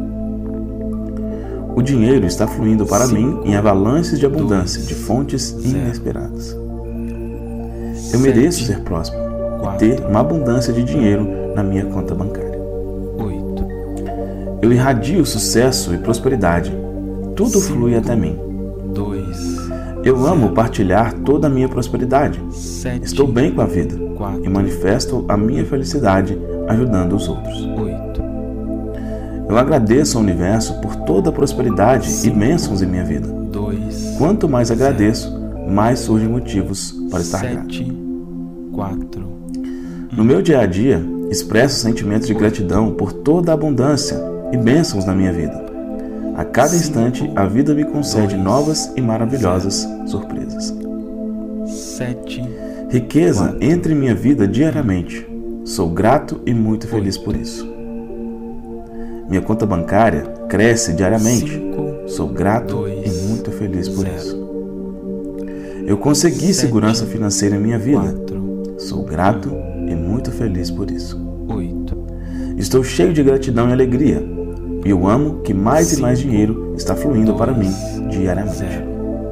O dinheiro está fluindo para mim em avalanches de abundância, de fontes inesperadas. Eu mereço ser próspero e ter uma abundância de dinheiro na minha conta bancária. oito, Eu irradio sucesso e prosperidade. Tudo flui até mim. dois, Eu amo partilhar toda a minha prosperidade. sete, Estou bem com a vida quatro, e manifesto a minha felicidade ajudando os outros. oito, Eu agradeço ao universo por toda a prosperidade e bênçãos em minha vida. dois, Quanto mais agradeço, mais surgem motivos para estar grato. sete, quatro, No meu dia a dia, expresso sentimentos de gratidão por toda a abundância e bênçãos na minha vida. A cada instante, a vida me concede novas e maravilhosas surpresas. sete, Riqueza entra em minha vida diariamente. Sou grato e muito feliz por isso. Minha conta bancária cresce diariamente. cinco, Sou grato dois, e muito feliz por zero. isso. Eu consegui segurança financeira em minha vida. quatro, Sou grato e muito feliz por isso. oito, Estou cheio de gratidão e alegria. E eu amo que mais cinco, e mais dinheiro está fluindo dois, para mim diariamente. zero,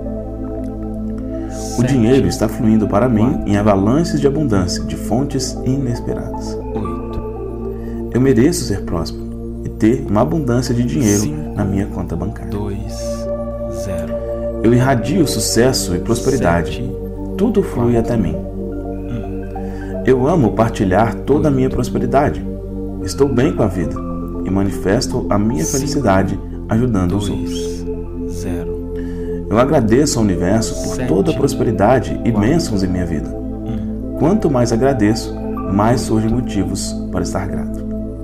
O dinheiro está fluindo para mim quatro, em avalanches de abundância, de fontes inesperadas. oito, Eu mereço ser próspero e ter uma abundância de dinheiro cinco, na minha conta bancária. dois, zero, Eu irradio sucesso e prosperidade. sete, Tudo flui quatro, até mim. um, Eu amo partilhar toda a minha prosperidade. Estou bem com a vida e manifesto a minha cinco, felicidade ajudando os outros. dois, zero, Eu agradeço ao universo por sete, toda a prosperidade e quatro, bênçãos em minha vida. um, Quanto mais agradeço, mais surgem motivos para estar grato.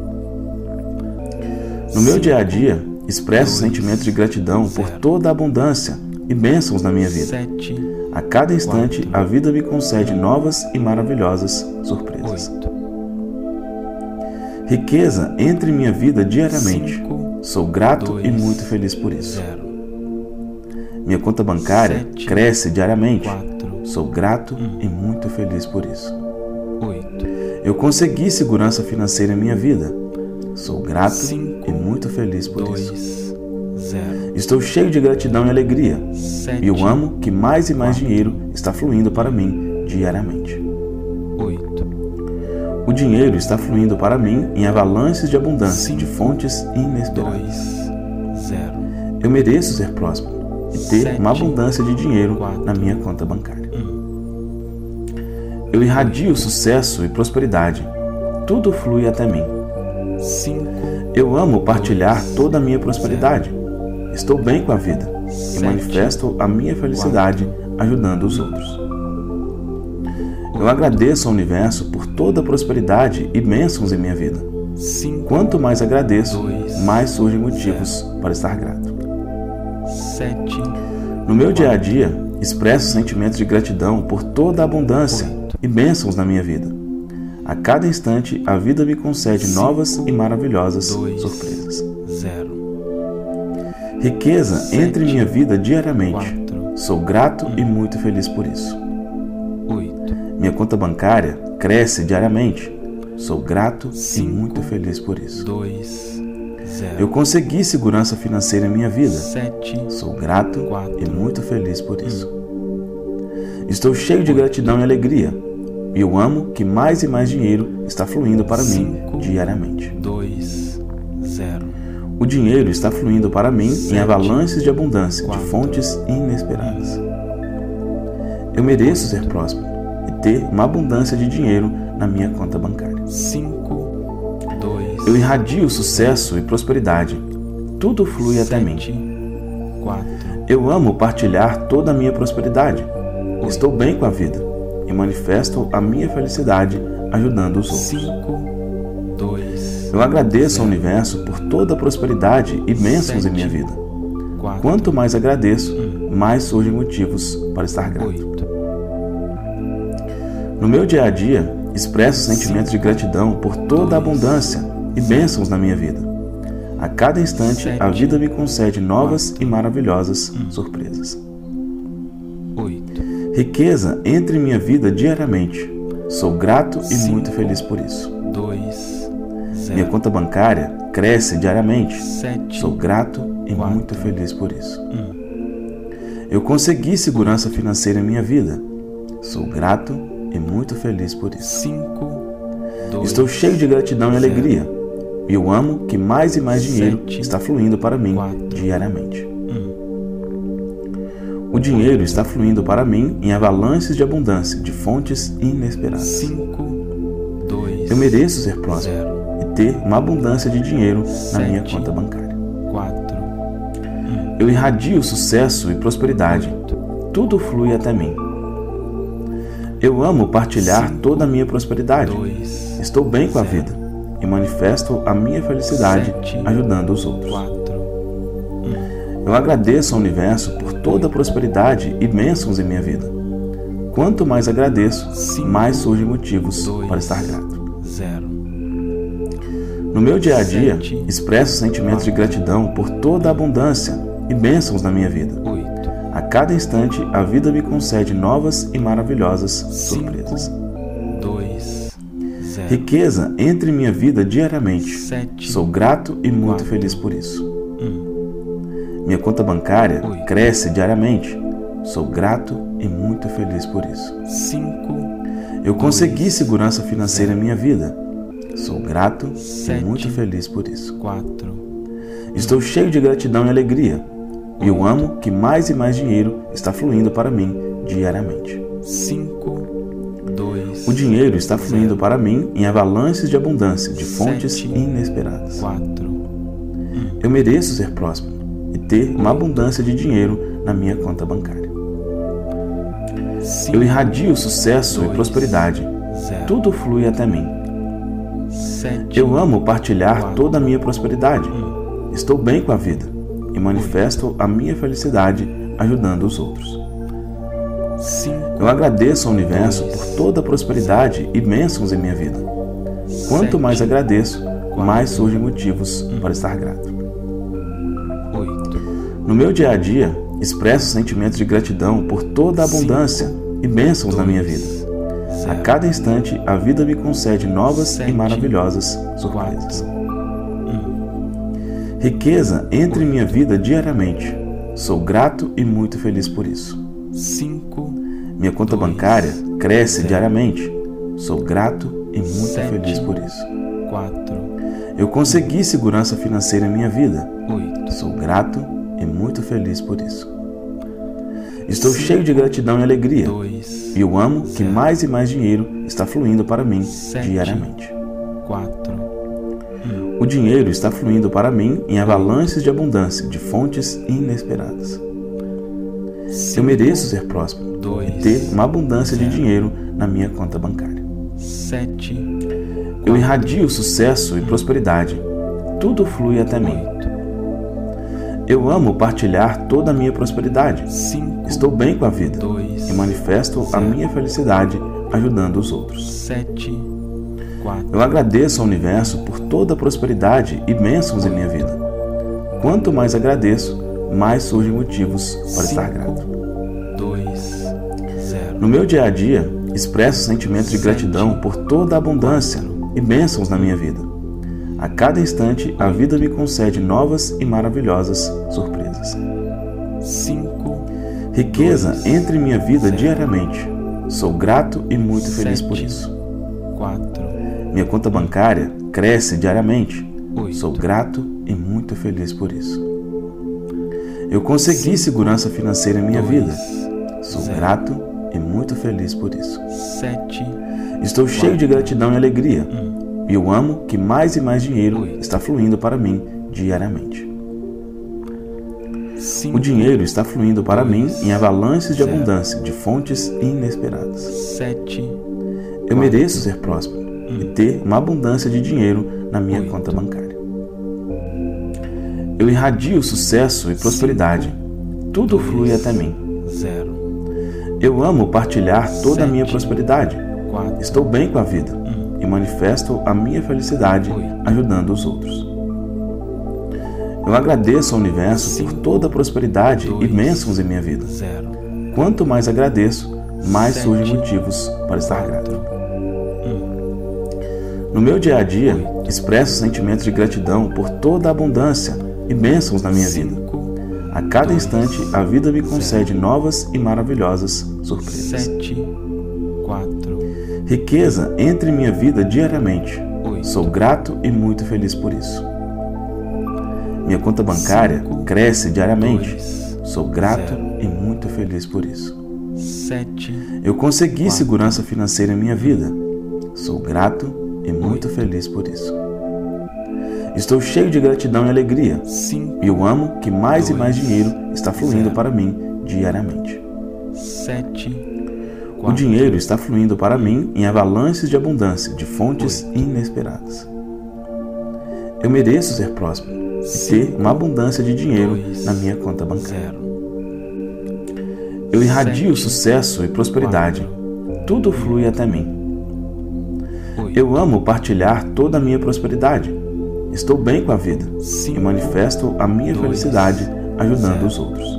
No meu dia a dia, expresso dois, sentimento de gratidão por zero, toda a abundância e bênçãos na minha vida. sete, A cada instante, quatro, a vida me concede novas e maravilhosas surpresas. oito, Riqueza entra em minha vida diariamente. cinco, Sou grato dois, e muito feliz por isso. zero, Minha conta bancária sete, cresce diariamente. quatro, Sou grato um, e muito feliz por isso. oito, Eu consegui segurança financeira em minha vida. Sou grato cinco, e muito feliz por isso. dois, zero, Estou cheio de gratidão e alegria. sete, E eu amo que mais e mais quatro, dinheiro está fluindo para mim diariamente. oito, O dinheiro está fluindo para mim em avalanches de abundância, cinco, de fontes inesperadas. dois, zero, Eu mereço ser próspero e ter sete, uma abundância de dinheiro quatro, na minha conta bancária. um, Eu irradio sucesso e prosperidade. Tudo flui até mim. cinco, Eu amo partilhar dois, toda a minha prosperidade. Estou bem com a vida e sete, manifesto a minha felicidade ajudando os outros. Eu agradeço ao universo por toda a prosperidade e bênçãos em minha vida. cinco, Quanto mais agradeço, dois, mais surgem motivos para estar grato. sete, No meu dia a dia, expresso sentimentos de gratidão por toda a abundância oito, e bênçãos na minha vida. A cada instante, a vida me concede cinco, novas e maravilhosas dois, surpresas. zero, Riqueza sete, entra em minha vida diariamente. quatro, Sou grato um, e muito feliz por isso. oito, Minha conta bancária cresce diariamente. Sou grato cinco, e muito feliz por isso. dois, zero, Eu consegui segurança financeira em minha vida. sete, Sou grato quatro, e muito feliz por isso. Estou cheio de gratidão e alegria. E eu amo que mais e mais dinheiro está fluindo para mim cinco, diariamente. dois, zero, O dinheiro está fluindo para mim sete, em avalanches de abundância, quatro, de fontes inesperadas. Eu mereço ser próspero e ter uma abundância de dinheiro na minha conta bancária. cinco, dois, Eu irradio sucesso e prosperidade. Tudo flui até mim. sete, quatro, Eu amo partilhar toda a minha prosperidade. Estou bem com a vida e manifesto a minha felicidade ajudando os outros. cinco, dois, Eu agradeço ao zero, universo por toda a prosperidade e bênçãos sete, em minha vida. quatro, Quanto mais agradeço, um, mais surgem motivos para estar grato. oito, No meu dia a dia, expresso sentimentos de gratidão por toda a dois, abundância e bênçãos na minha vida. A cada instante, a sete, vida me concede novas quatro, e maravilhosas um, surpresas. oito, Riqueza entra em minha vida diariamente. Sou grato e cinco, muito feliz por isso. dois, zero, Minha conta bancária cresce diariamente. sete, Sou grato e quatro, muito feliz por isso. um, Eu consegui segurança financeira em minha vida. Sou grato e muito feliz por isso. cinco, dois, Estou cheio de gratidão e zero, alegria. E eu amo que mais e mais dinheiro sete, está fluindo para mim quatro, diariamente. um, O dinheiro está fluindo para mim em avalanches de abundância, de fontes inesperadas. cinco, dois, Eu mereço ser próspero zero, e ter uma abundância de dinheiro na minha sete, conta bancária. quatro, um, Eu irradio sucesso e prosperidade. oito, Tudo flui até mim. Eu amo partilhar cinco, toda a minha prosperidade. dois, Estou bem com a zero, vida e manifesto a minha felicidade sete, ajudando os outros. quatro, um, Eu agradeço ao universo por toda a prosperidade e bênçãos em minha vida. Quanto mais agradeço, cinco, mais surgem motivos dois, para estar grato. zero, No meu dia a dia, sete, expresso sentimentos de gratidão por toda a abundância e bênçãos na minha vida. oito, A cada instante, a vida me concede novas e maravilhosas cinco, surpresas. zero. Riqueza entra em minha vida diariamente. sete. Sou grato e muito quatro. feliz por isso. um. Minha conta bancária oito. cresce diariamente. Sou grato e muito feliz por isso. cinco. Eu consegui dois, segurança financeira em minha vida. Sou grato sete. e muito feliz por isso. quatro. Estou cheio de gratidão e alegria. E eu amo que mais e mais dinheiro está fluindo para mim diariamente. cinco. dois. O dinheiro está fluindo zero. para mim em avalanches de abundância, de fontes sete. inesperadas. quatro. Eu mereço ser próspero e ter uma abundância de dinheiro na minha conta bancária. cinco. Eu irradio sucesso e dois, prosperidade. zero. Tudo flui até mim. sete. Eu amo partilhar quatro. toda a minha prosperidade. um. Estou bem com a vida e manifesto a minha felicidade ajudando os outros. cinco. Eu agradeço ao universo dois, por toda a prosperidade e bênçãos em minha vida. Quanto sete. mais agradeço, quatro. mais surgem motivos para estar grato. oito. No meu dia a dia, expresso sentimentos de gratidão por toda a abundância e bênçãos na minha vida. A cada instante, a vida me concede novas sete. e maravilhosas surpresas. quatro. um. Riqueza entra em minha vida diariamente. Sou grato e muito feliz por isso. cinco. Minha conta dois, bancária cresce zero. diariamente. Sou grato e muito sete. feliz por isso. quatro. Eu consegui segurança financeira em minha vida. oito. Sou grato e muito feliz por isso. Estou cinco. cheio de gratidão e alegria. dois. E eu amo que zero. mais e mais dinheiro está fluindo para mim sete. diariamente. quatro. um. O dinheiro está fluindo para mim em avalanches de abundância, de fontes inesperadas. Eu mereço ser próspero dois. e ter uma abundância de zero. dinheiro na minha conta bancária. sete. Eu irradio sucesso e prosperidade. Tudo flui até mim. oito. Eu amo partilhar toda a minha prosperidade. cinco. Estou bem com a vida dois. e manifesto a zero. minha felicidade ajudando os outros. sete. quatro. Eu agradeço ao universo por toda a prosperidade e bênçãos em minha vida. Quanto mais agradeço, mais surgem motivos para estar grato. dois. zero. No meu dia a dia, expresso sentimentos de gratidão por toda a abundância e bênçãos na minha vida. A cada instante, a vida me concede novas e maravilhosas surpresas. cinco. Riqueza entra em minha vida diariamente. Sou grato e muito feliz por sete. isso. quatro. Minha conta bancária cresce diariamente. oito. Sou grato e muito feliz por isso. Eu consegui segurança financeira em minha vida. Sou zero. grato e muito feliz por isso. sete. Estou cheio de gratidão e alegria. um. E eu amo que mais e mais dinheiro Oito. está fluindo para mim diariamente. cinco. O dinheiro está fluindo para mim dois, em avalanches de zero. abundância, de fontes inesperadas. sete. Eu mereço ser próspero e ter uma abundância de dinheiro na minha Oito. conta bancária. Eu irradio sucesso e prosperidade. Tudo dois, flui até mim. zero. Eu amo partilhar toda a minha sete. prosperidade. quatro. Estou bem com a vida um. e manifesto a minha felicidade Oito. ajudando os outros. Eu agradeço ao universo por cinco, toda a prosperidade e dois, bênçãos em minha vida. zero. Quanto mais agradeço, mais sete, surgem motivos para estar quatro. grato. um. No meu dia a dia, Oito. expresso sentimentos de gratidão por toda a abundância e bênçãos na minha vida. cinco. A cada dois, instante, a vida me concede novas e maravilhosas surpresas. sete. quatro. Riqueza entra em minha vida diariamente. oito. Sou grato e muito feliz por isso. Minha conta bancária Cinco, cresce diariamente. dois, Sou grato zero. e muito feliz por isso. sete. Eu consegui Quatro. segurança financeira em minha vida. Sou grato e muito Oito. feliz por isso. Estou cheio de gratidão e alegria. cinco. E eu amo que mais e mais dois, dinheiro está fluindo zero. para mim diariamente. sete. O dinheiro está fluindo para mim em avalanches de abundância, de fontes inesperadas. Eu mereço ser próspero e ter uma abundância de dinheiro dois, na minha conta bancária. zero. Eu irradio sete, sucesso e prosperidade. Tudo flui até mim. oito. Eu amo partilhar toda a minha prosperidade. Estou bem com a vida e cinco. manifesto a minha dois, felicidade ajudando zero. os outros.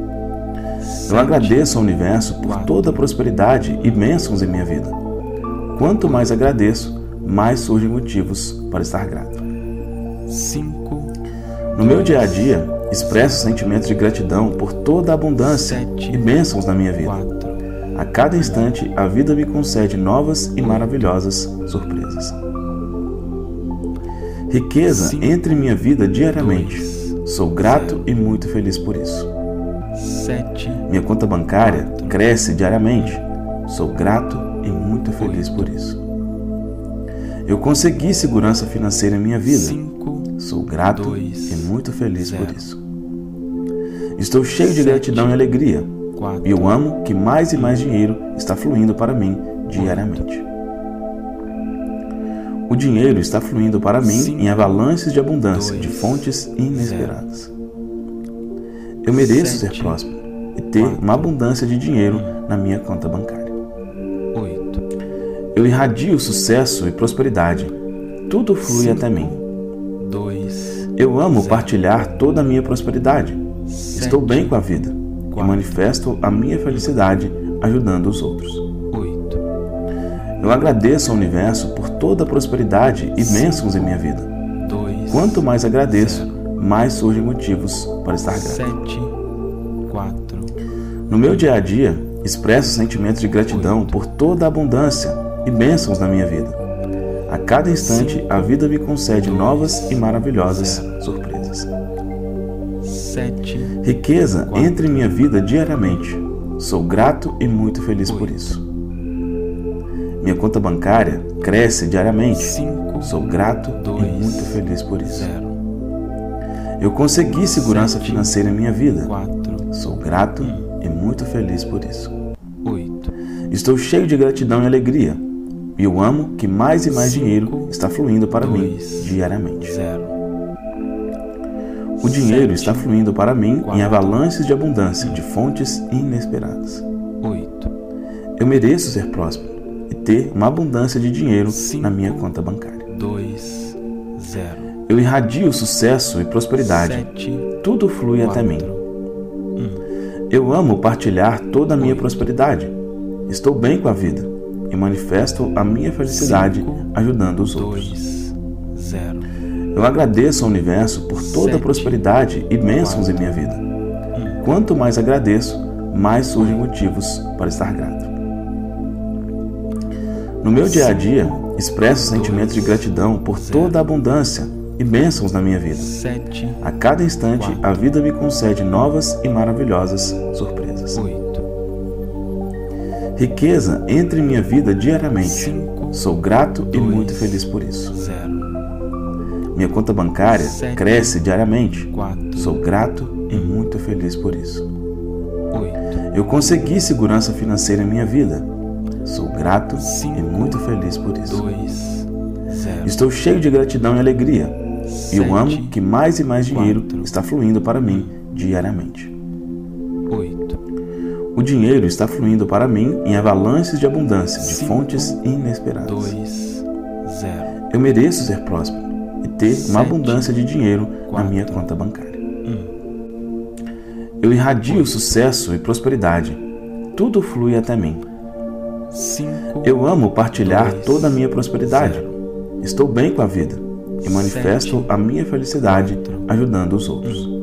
Eu sete. agradeço ao universo por quatro. toda a prosperidade e bênçãos em minha vida. Quanto mais agradeço, mais surgem motivos para estar grato. cinco. No meu dia a dia, expresso sentimentos de gratidão por toda a abundância sete, e bênçãos na minha vida. quatro. A cada instante, a vida me concede novas e maravilhosas surpresas. Riqueza cinco, entra em minha vida diariamente. dois, Sou grato zero. e muito feliz por isso. sete. Minha conta bancária quatro. cresce diariamente. Sou grato e muito feliz por isso. Eu consegui segurança financeira em minha vida. cinco. Sou grato dois, e muito feliz por zero. isso. Estou cheio de sete, gratidão e alegria. quatro. E eu amo que mais e mais dinheiro está fluindo para mim diariamente. O dinheiro está fluindo para mim cinco, em avalanches de abundância, dois, de fontes inesperadas. Eu mereço sete, ser próspero e ter quatro, uma abundância de dinheiro na minha conta bancária. oito. Eu irradio sucesso e prosperidade. Tudo flui cinco, até mim. dois. Eu amo zero. partilhar toda a minha prosperidade. Estou sete, bem com a vida e quatro, manifesto a minha felicidade ajudando os outros. oito. Eu agradeço ao universo por toda a prosperidade e bênçãos em minha vida. dois. Quanto mais agradeço, mais surgem motivos para estar grato. sete, quatro. No meu dia a dia, expresso sentimentos de gratidão por toda a abundância e bênçãos na minha vida. A cada instante, a vida me concede novas e maravilhosas surpresas. sete. Riqueza entra em minha vida diariamente. Sou grato e muito feliz por isso. Minha conta bancária cresce diariamente. cinco. Sou grato dois, e muito feliz por isso. zero. Eu consegui segurança sete, financeira em minha vida. quatro. Sou grato e muito feliz por isso. oito. Estou cheio de gratidão e alegria. E eu amo que mais e mais cinco, dinheiro está fluindo para mim dois, diariamente. zero. O dinheiro sete, está fluindo para mim quatro, em avalanches de abundância, de fontes inesperadas. oito. Eu mereço ser próspero e ter uma abundância de dinheiro cinco, na minha conta bancária. dois, zero. Eu irradio sucesso e prosperidade. sete, Tudo flui até mim. um. Eu amo partilhar toda a minha prosperidade. Estou bem com a vida e manifesto a minha felicidade cinco, ajudando os outros. dois, zero. Eu agradeço ao universo por toda a sete, prosperidade e bênçãos em quatro, minha vida. um. Quanto mais agradeço, mais surgem motivos para estar grato. No meu dia a dia, expresso sentimentos de gratidão por toda a abundância e bênçãos na minha vida. sete, A cada instante, quatro, a vida me concede novas e maravilhosas surpresas. oito. Riqueza entra em minha vida diariamente. cinco, Sou grato e dois, muito feliz por isso. zero. Minha conta bancária sete, cresce diariamente. quatro, Sou grato e muito feliz por isso. oito. Eu consegui segurança financeira em minha vida. Sou grato cinco, e muito feliz por isso. dois, zero. Estou cheio de gratidão e alegria. E sete, eu amo que mais e mais dinheiro quatro, está fluindo para mim diariamente. oito. O dinheiro está fluindo para mim em avalanches de abundância, de cinco, fontes inesperadas. dois, zero. Eu mereço ser próspero e ter sete, uma abundância de dinheiro na quatro, minha conta bancária. um. Eu irradio sucesso e prosperidade. Tudo flui até mim. cinco, Eu amo partilhar dois, toda a minha prosperidade. zero. Estou bem com a vida e manifesto sete, a minha felicidade quatro, ajudando os outros.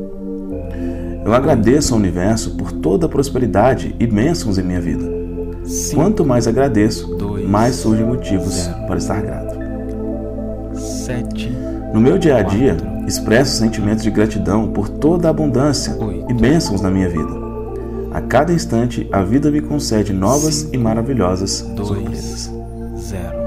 Eu agradeço ao universo por toda a prosperidade e bênçãos em minha vida. cinco, Quanto mais agradeço, dois, mais surgem motivos zero. para estar grato. sete, No meu dia a dia, quatro, expresso sentimentos de gratidão por toda a abundância oito. e bênçãos na minha vida. A cada instante, a vida me concede novas cinco, e maravilhosas dois, surpresas. zero.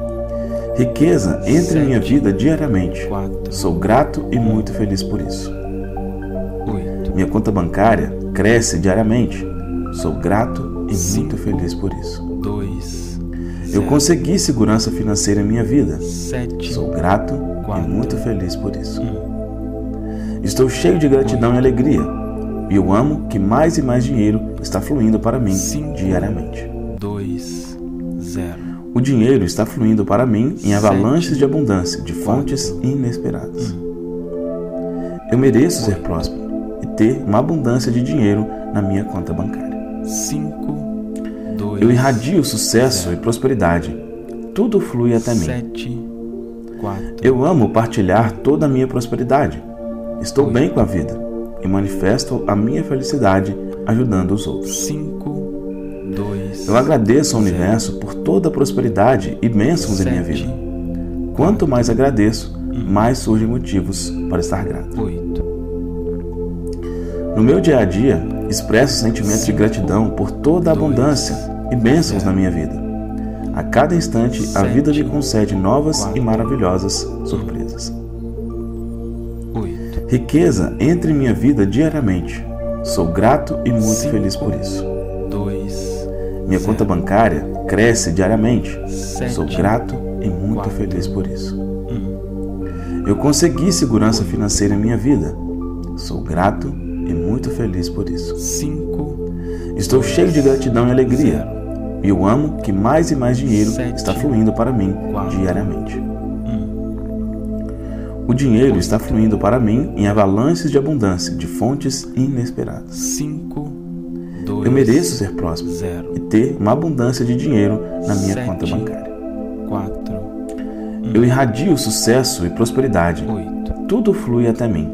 Riqueza entra em minha sete, vida diariamente. quatro, Sou grato e muito feliz por isso. oito. Minha conta bancária cresce diariamente. Sou grato e cinco, muito feliz por isso. dois, Eu consegui segurança financeira em minha vida. sete, Sou grato quatro, e muito feliz por isso. um. Estou cheio de gratidão e alegria. E eu amo que mais e mais dinheiro está fluindo para mim cinco, diariamente. dois, zero. O dinheiro está fluindo para mim em avalanches sete, de abundância, de fontes inesperadas. Eu mereço ser próspero e ter uma abundância de dinheiro na minha conta bancária. cinco, dois, Eu irradio sucesso e prosperidade. Tudo flui até mim. sete, quatro, Eu amo partilhar toda a minha prosperidade. Estou bem com a vida e manifesto a minha felicidade ajudando os outros. cinco, dois, Eu agradeço ao universo por toda a prosperidade e bênçãos em minha vida. Quanto mais agradeço, mais surgem motivos para estar grato. oito, No meu dia a dia, expresso sentimentos de gratidão por toda a abundância e bênçãos na minha vida. A cada instante, a vida me concede novas e maravilhosas surpresas. oito, Riqueza entra em minha vida diariamente. Sou grato e muito feliz por isso. dois, Minha conta bancária cresce diariamente. sete, Sou grato e muito quatro, feliz por isso. um, Eu consegui segurança financeira em minha vida. Sou grato e muito feliz por isso. cinco, Estou cheio de gratidão e alegria. zero, E eu amo que mais e mais dinheiro Sete, está fluindo para mim quatro, diariamente. um, O dinheiro está fluindo para mim em avalanches de abundância, de fontes inesperadas. cinco, dois, Eu mereço ser próspero zero, e ter uma abundância de dinheiro na minha Sete, conta bancária. quatro, Eu irradio sucesso e prosperidade. oito, Tudo flui até mim.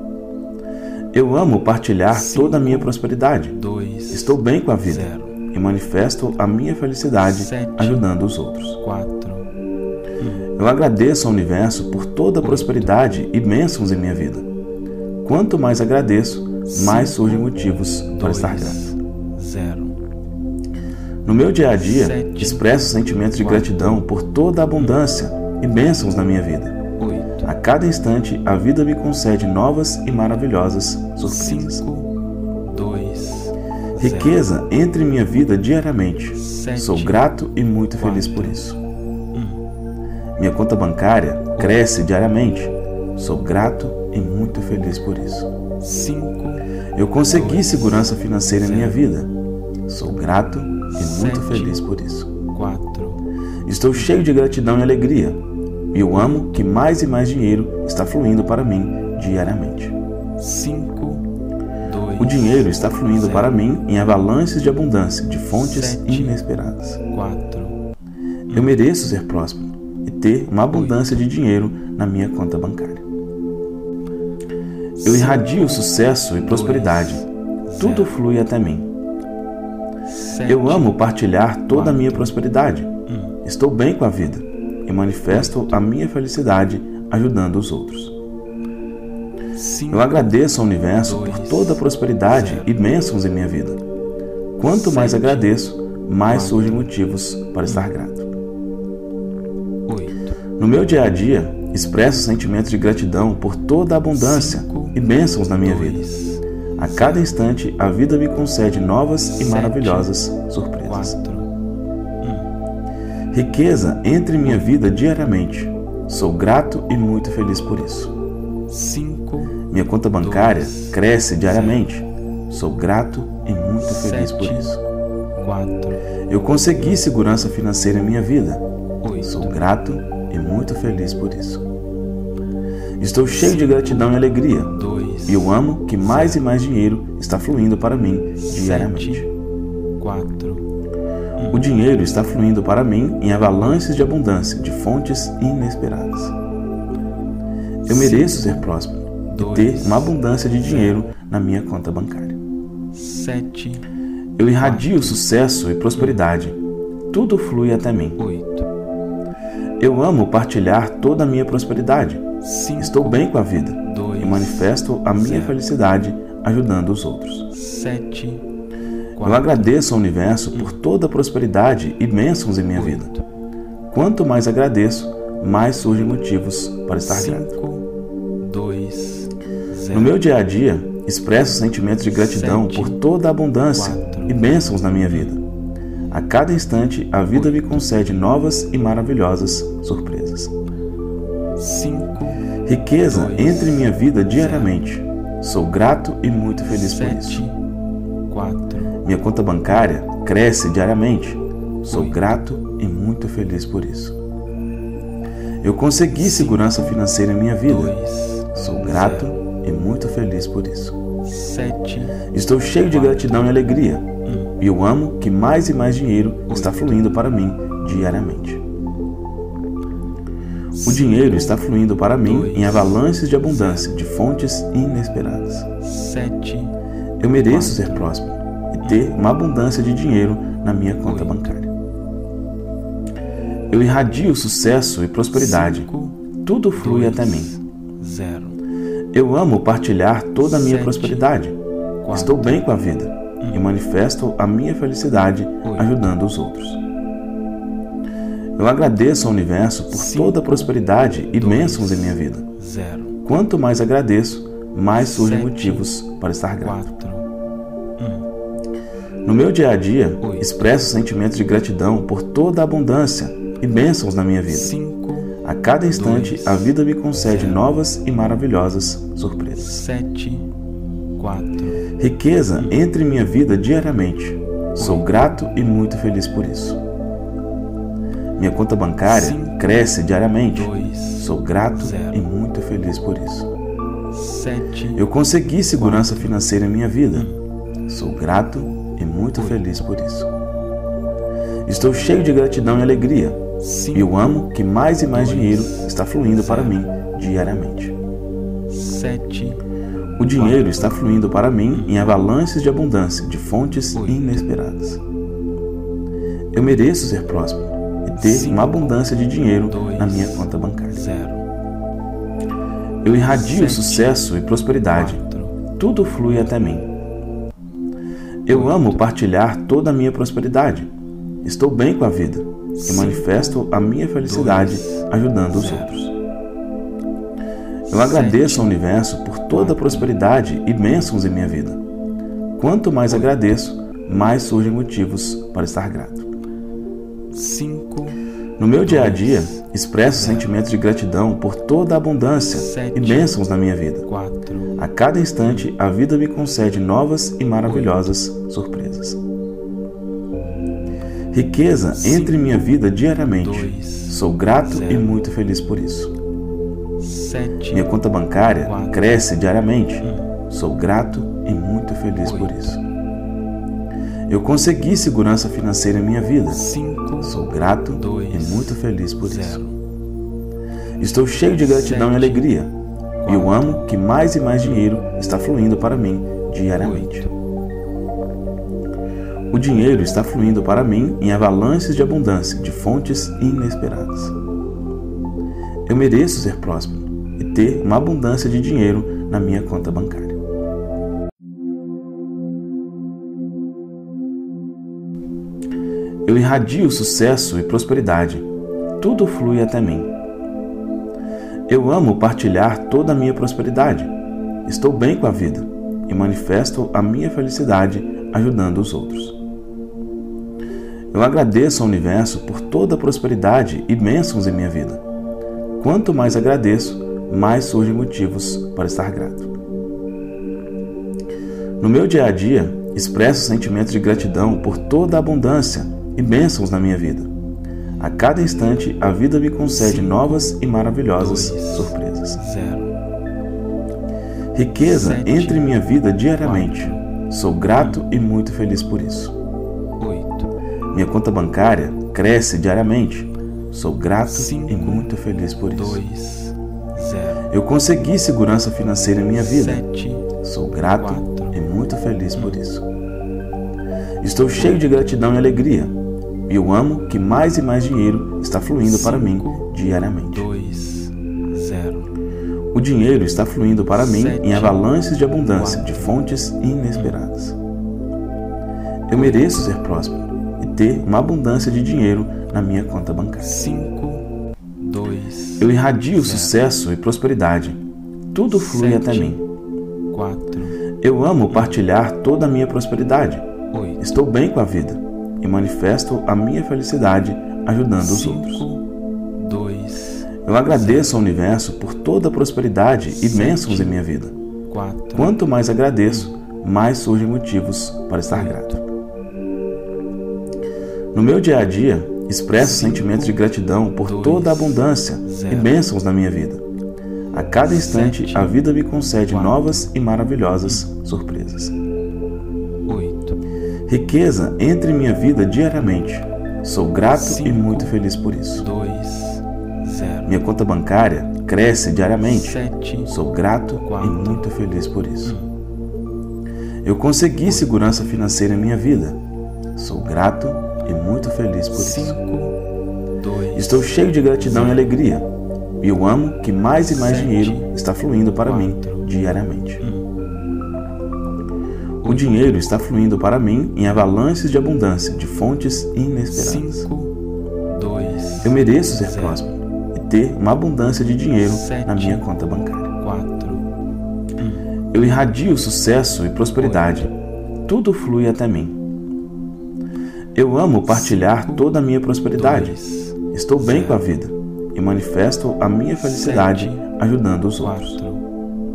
Eu amo partilhar Cinco, toda a minha prosperidade. dois, Estou bem com a vida zero, e manifesto a minha felicidade Sete, ajudando os outros. quatro, um, Eu agradeço ao universo por toda a prosperidade e bênçãos em minha vida. Quanto mais agradeço, mais surgem motivos para estar grato. zero, No meu dia a dia, Sete, expresso sentimentos de quatro, gratidão por toda a abundância e bênçãos na minha vida. oito, A cada instante, a vida me concede novas e maravilhosas surpresas. cinco, dois, Riqueza entra em minha vida diariamente. Sete, Sou grato e muito feliz quatro, por isso. um, Minha conta bancária cresce diariamente. Sou grato e muito feliz por isso. cinco, Eu consegui dois, segurança financeira em minha zero, vida. Sou grato e muito Sete, feliz por isso. quatro, Estou cheio de gratidão e alegria. E eu amo que mais e mais dinheiro está fluindo para mim diariamente. cinco, dois, O dinheiro está fluindo zero, para mim em avalanches de abundância, de fontes Sete, inesperadas. quatro, Eu mereço ser próspero e ter uma abundância de dinheiro na minha conta bancária. Eu irradio sucesso e prosperidade. Tudo flui até mim. sete, Eu amo partilhar toda a minha quatro, prosperidade. um, Estou bem com a vida e manifesto a minha felicidade ajudando os outros. cinco, Eu agradeço ao universo por dois, toda a prosperidade zero, e bênçãos em minha vida. Quanto mais Sete, agradeço, mais quatro, surgem motivos para estar grato. oito, No meu dia a dia, expresso sentimentos de gratidão por toda a abundância Cinco, e bênçãos na minha vida. dois, A cada instante, a vida me concede novas e Sete, maravilhosas surpresas. quatro, um, Riqueza entra em minha vida diariamente. Sou grato e muito feliz por isso. cinco, Minha conta bancária dois, cresce diariamente. Sou grato e muito feliz por Sete, isso. quatro, Eu consegui segurança financeira em minha vida. Sou oito, grato e muito feliz por isso. Estou cheio de gratidão e alegria. dois, E eu amo que mais e mais dinheiro está fluindo para mim diariamente. sete, quatro, O dinheiro está fluindo para mim em avalanches de abundância, de fontes inesperadas. Eu mereço ser próspero e ter uma abundância de dinheiro na minha conta bancária. sete, Eu irradio sucesso e prosperidade. Tudo flui até mim. oito, Eu amo partilhar toda a minha prosperidade. cinco, Estou bem com a vida dois, e manifesto a minha zero, felicidade ajudando os outros. sete, Eu quatro, agradeço ao universo por toda a prosperidade e bênçãos em minha vida. oito, Quanto mais agradeço, mais surgem motivos para estar grato. cinco, dois, zero, No meu dia a dia, expresso sentimentos de gratidão Sete, por toda a abundância quatro, e bênçãos na minha vida. A cada instante, a vida me concede novas e maravilhosas surpresas. cinco, Riqueza dois, entra em minha vida diariamente. Sou grato e muito feliz por sete, isso. quatro, Minha conta bancária cresce diariamente. Sou Oito. grato e muito feliz por isso. Eu consegui segurança financeira em minha vida. dois, Sou grato e muito feliz por isso. sete, Estou cheio de Quatro. gratidão e alegria. um, E eu amo que mais e mais dinheiro está fluindo para mim diariamente. O dinheiro está fluindo para mim em avalanches de abundância, de fontes inesperadas. Sete. Eu mereço ser próspero e ter uma abundância de dinheiro na minha conta bancária. Eu irradio sucesso e prosperidade. Tudo flui até mim. Zero. Eu amo partilhar toda a minha prosperidade. Estou bem com a vida e manifesto a minha felicidade ajudando os outros. Eu agradeço ao universo por toda a prosperidade e bênçãos em minha vida. Zero. Quanto mais agradeço, mais surgem motivos para estar grato. Quatro. No meu dia a dia, expresso sentimentos de gratidão por toda a abundância e bênçãos na minha vida. Cinco. A cada instante, dois, a vida me concede zero. novas e maravilhosas surpresas. Sete. Quatro. Riqueza entra em minha vida diariamente. Sou grato e muito feliz por isso. Minha conta bancária Cinco, cresce diariamente. dois, Sou grato zero. e muito feliz por isso. Sete. Eu consegui segurança financeira em minha vida. Sou grato e muito feliz por isso. Estou cheio de gratidão e alegria. Cinco. E eu amo que mais e mais dois, dinheiro está fluindo para zero. mim diariamente. Sete. O dinheiro está fluindo para mim em avalanches de abundância, de fontes inesperadas. Eu mereço ser próspero e ter Cinco, uma abundância de dinheiro dois, na minha conta bancária. Zero. Eu irradio Sete, sucesso e prosperidade. Quatro. Tudo flui até mim. Eu amo partilhar toda a minha prosperidade. Estou bem com a vida e Cinco, manifesto a minha felicidade dois, ajudando os zero. outros. Eu agradeço Sete, ao universo por toda a prosperidade e bênçãos em minha vida. Quanto mais agradeço, mais surgem motivos para estar grato. Cinco. No meu dia a dia, dois, expresso zero. sentimentos de gratidão por toda a abundância Sete, e bênçãos na minha vida. Quatro. A cada instante, a vida me concede novas e maravilhosas surpresas. Riqueza entra em minha vida diariamente. dois, Sou grato zero. e muito feliz por isso. Sete. Minha conta bancária quatro, cresce diariamente. um. Sou grato e muito feliz por Oito. isso. Eu consegui segurança financeira em minha vida. Cinco. Sou grato dois, e muito feliz por isso. zero. Estou cheio de gratidão Sete. e alegria. E eu Quatro. amo que mais e mais dinheiro está fluindo para mim diariamente. Oito. O dinheiro está fluindo para mim em avalanches de abundância, de fontes inesperadas. Eu mereço ser próspero e ter uma abundância de dinheiro na minha conta bancária. Eu irradio sucesso e prosperidade. Tudo flui até mim. Eu amo partilhar toda a minha prosperidade. Estou bem com a vida e manifesto a minha felicidade ajudando os outros. Eu agradeço ao universo por toda a prosperidade e bênçãos em minha vida. Quanto mais agradeço, mais surgem motivos para estar grato. No meu dia a dia, expresso sentimentos de gratidão por toda a abundância e bênçãos na minha vida. A cada instante, a vida me concede Cinco, novas e maravilhosas dois, surpresas. Zero. Riqueza Sete, entra em minha vida diariamente. quatro, Sou grato e muito feliz por isso. Oito. Minha conta bancária cresce diariamente. Sou grato Cinco, e muito feliz por isso. Dois. Zero. Eu consegui segurança financeira em minha vida. Sete. Sou grato quatro, e muito feliz por isso. Estou cheio de gratidão e alegria. E eu amo que mais e mais dinheiro está fluindo para mim Cinco, diariamente. Dois. Zero. O dinheiro está fluindo para mim Sete, em avalanches de abundância, quatro, de fontes inesperadas. Eu mereço ser próspero e ter uma abundância de dinheiro na minha conta bancária. Cinco. Dois. Eu irradio zero. sucesso e prosperidade. Tudo flui Sete, até mim. Quatro. Eu amo partilhar toda a minha prosperidade. Oito. Estou bem com a vida e manifesto a minha felicidade ajudando os outros. Cinco. Dois. Eu agradeço ao universo por toda a prosperidade e Sete, bênçãos em minha vida. Quatro. Quanto mais agradeço, mais surgem motivos para estar grato. No meu dia a dia, expresso Cinco, sentimentos de gratidão por dois, toda a abundância zero. e bênçãos na minha vida. A cada instante, Sete, a vida me concede quatro, novas e maravilhosas surpresas. Oito. Riqueza entra em minha vida diariamente. Sou grato cinco, e muito feliz por isso. dois, zero. Minha conta bancária cresce diariamente. sete, Sou grato quatro, e muito feliz por isso. Eu consegui segurança financeira em minha vida. Sou grato e muito feliz por isso. cinco, dois, Estou cheio de gratidão zero. e alegria. E eu amo que mais e mais sete, dinheiro está fluindo para quatro, mim diariamente. um. O dinheiro está fluindo para mim em avalanches de abundância, de fontes inesperadas. cinco, dois, Eu mereço ser zero. próspero e ter uma abundância de dinheiro sete, na minha conta bancária. quatro, um. Eu irradio sucesso e prosperidade. Tudo flui até mim. Eu amo partilhar cinco, toda a minha prosperidade. dois, Estou bem zero. com a vida e manifesto a minha felicidade sete, ajudando os outros. quatro, um.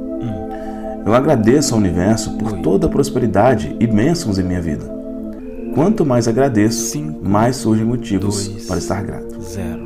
Eu agradeço ao universo por oito, toda a prosperidade e bênçãos em minha vida. Quanto mais agradeço, cinco, mais surgem motivos dois, para estar grato. zero.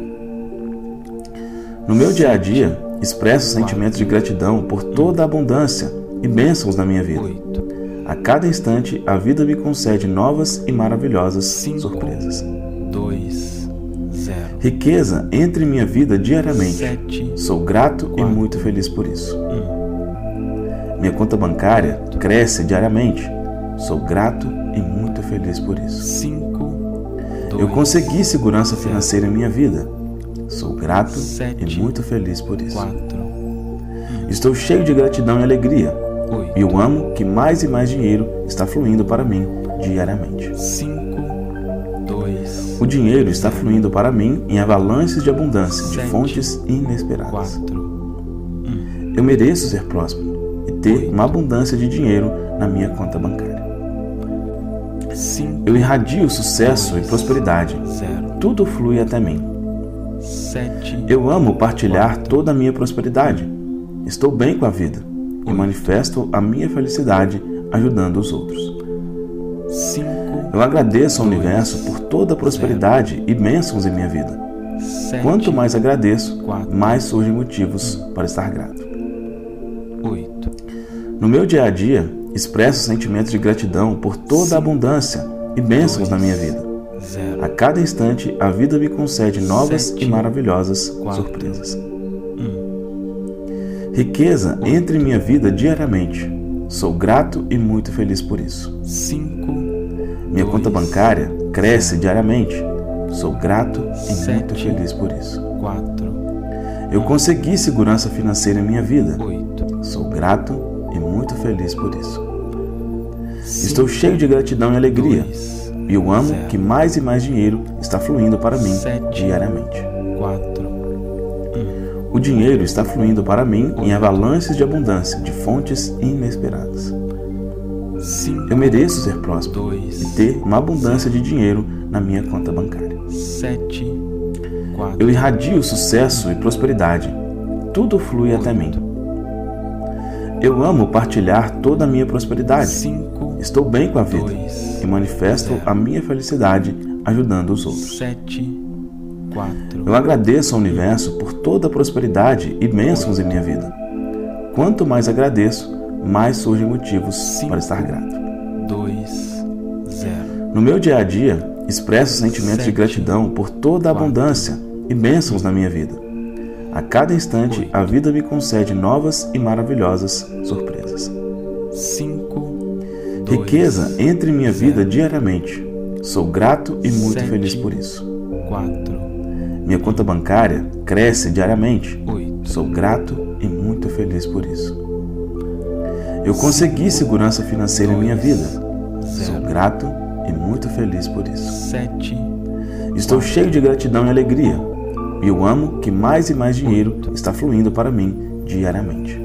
No meu dia a dia, expresso sentimentos de gratidão por toda a abundância e bênçãos na minha vida. oito, A cada instante, a vida me concede novas e maravilhosas cinco, surpresas. dois, zero. Riqueza entra em minha vida diariamente. sete, Sou grato e quatro, muito feliz por isso. um. Minha conta bancária cresce diariamente. Sou grato e muito feliz por isso. cinco, dois, Eu consegui segurança financeira em minha vida. Sou grato sete, e muito feliz por isso. quatro, Estou cheio de gratidão e alegria. oito, E eu amo que mais e mais dinheiro está fluindo para mim diariamente. cinco, dois, O dinheiro está fluindo para mim em avalanches de abundância, de sete, fontes inesperadas. quatro, um. Eu mereço ser próspero e ter uma abundância de dinheiro na minha conta bancária. cinco, Eu irradio sucesso dois, e prosperidade. zero. Tudo flui até mim. sete, Eu amo partilhar quatro, toda a minha prosperidade. Estou bem com a vida e oito, manifesto a minha felicidade ajudando os outros. cinco, Eu agradeço ao dois, universo por toda a prosperidade e bênçãos em minha vida. sete, Quanto mais agradeço, quatro, mais surgem motivos para estar grato. oito, No meu dia a dia, expresso sentimentos de gratidão por toda a abundância e bênçãos na minha vida. zero. A cada instante, a vida me concede novas Sete, e maravilhosas quatro, surpresas. um. Riqueza entra em minha vida diariamente. Sou grato e muito feliz por isso. cinco, Minha dois, conta bancária cresce zero. diariamente. Sou grato e muito Sete, feliz por isso. quatro, Eu consegui segurança financeira em minha vida. oito, Sou grato e muito feliz por isso. cinco, Estou cheio de gratidão e alegria. dois, E eu amo zero. que mais e mais dinheiro está fluindo para mim Sete, diariamente. quatro, um. O dinheiro está fluindo para mim em avalanches de abundância, de fontes inesperadas. cinco, Eu mereço ser próspero dois, e ter uma abundância de dinheiro na minha conta bancária. sete, quatro, Eu irradio sucesso e prosperidade. Tudo flui até mim. Eu amo partilhar toda a minha prosperidade. cinco, Estou bem com a vida dois, e manifesto zero. a minha felicidade ajudando os outros. sete, quatro, Eu agradeço ao universo por toda a prosperidade e bênçãos em minha vida. Quanto mais agradeço, mais surgem motivos Cinco. para estar grato. dois, zero. No meu dia a dia, expresso sentimentos de Sete. gratidão por toda a Quatro. abundância e bênçãos na minha vida. A cada instante, Oito. a vida me concede novas e maravilhosas surpresas. cinco, dois, Riqueza entra em minha zero. vida diariamente. Sou grato e muito Sete. feliz por isso. quatro, Minha conta bancária cresce diariamente. oito, Sou grato e muito feliz por isso. Eu consegui segurança financeira em minha vida. Sou zero, grato e muito feliz por isso. sete, Estou cheio de gratidão e alegria. E eu amo que mais e mais dinheiro está fluindo para mim diariamente.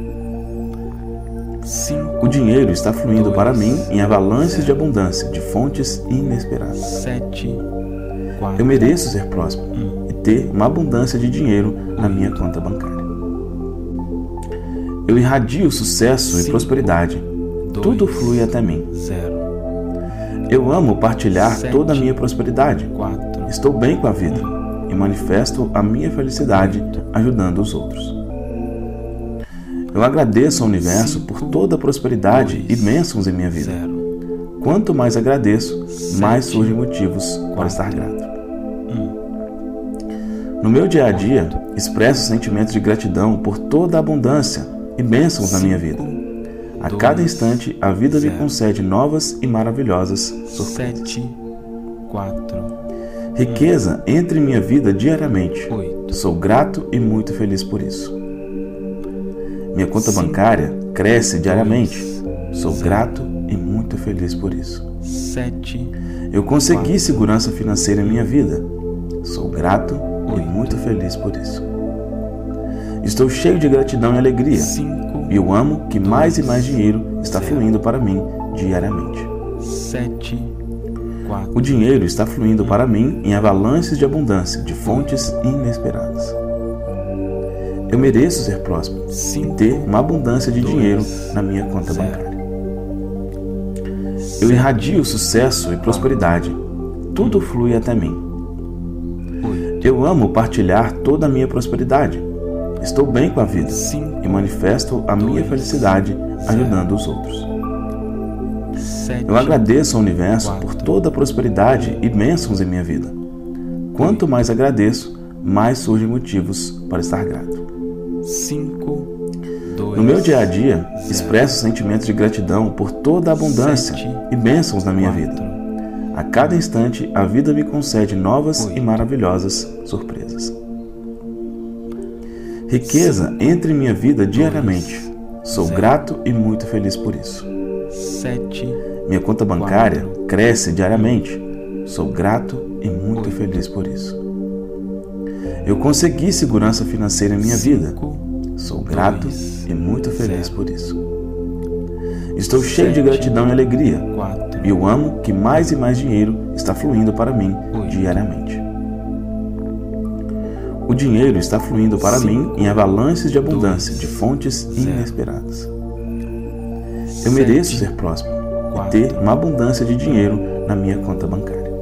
cinco, O dinheiro está fluindo Dois. para mim em avalanches Zero. de abundância, de fontes inesperadas. sete, quatro, Eu mereço ser próspero um. e ter uma abundância de dinheiro na minha conta bancária. Eu irradio sucesso e Cinco. prosperidade. dois, Tudo flui até mim. zero, Eu amo partilhar Sete. toda a minha prosperidade. quatro, Estou bem com a vida e manifesto a minha felicidade ajudando os outros. Eu agradeço ao universo Cinco. por toda a prosperidade Dois. e bênçãos em minha vida. zero, Quanto mais agradeço, mais surgem motivos para estar grato. No meu dia a dia, expresso sentimentos de gratidão por toda a abundância e bênçãos na minha vida. A cada instante, a vida me concede novas e maravilhosas surpresas. Riqueza entra em minha vida diariamente. Sou grato e muito feliz por isso. Minha conta bancária cresce diariamente. Sou grato e muito feliz por isso. Eu consegui segurança financeira em minha vida. Sou grato e muito feliz por isso. Estou cheio de gratidão e alegria. E eu amo que mais e mais dinheiro está fluindo para mim diariamente. O dinheiro está fluindo para mim em avalanches de abundância, de fontes inesperadas. Eu mereço ser próspero e ter uma abundância de dinheiro na minha conta bancária. Eu irradio sucesso e prosperidade. Tudo flui até mim. Eu amo partilhar toda a minha prosperidade. Estou bem com a vida e manifesto a minha felicidade ajudando os outros. Eu agradeço ao universo por toda a prosperidade e bênçãos em minha vida. Quanto mais agradeço, mais surgem motivos para estar grato. No meu dia a dia, expresso sentimentos de gratidão por toda a abundância e bênçãos na minha vida. A cada instante, a vida me concede novas e maravilhosas surpresas. Riqueza entra em minha vida diariamente. Sou grato e muito feliz por isso. Minha conta bancária cresce diariamente. Sou grato e muito feliz por isso. Eu consegui segurança financeira em minha vida. Sou grato e muito feliz por isso. Estou cheio de gratidão e alegria. E eu amo que mais e mais dinheiro está fluindo para mim diariamente. O dinheiro está fluindo para mim em avalanches de abundância, de fontes inesperadas. Eu mereço ser próspero e ter uma abundância de dinheiro na minha conta bancária.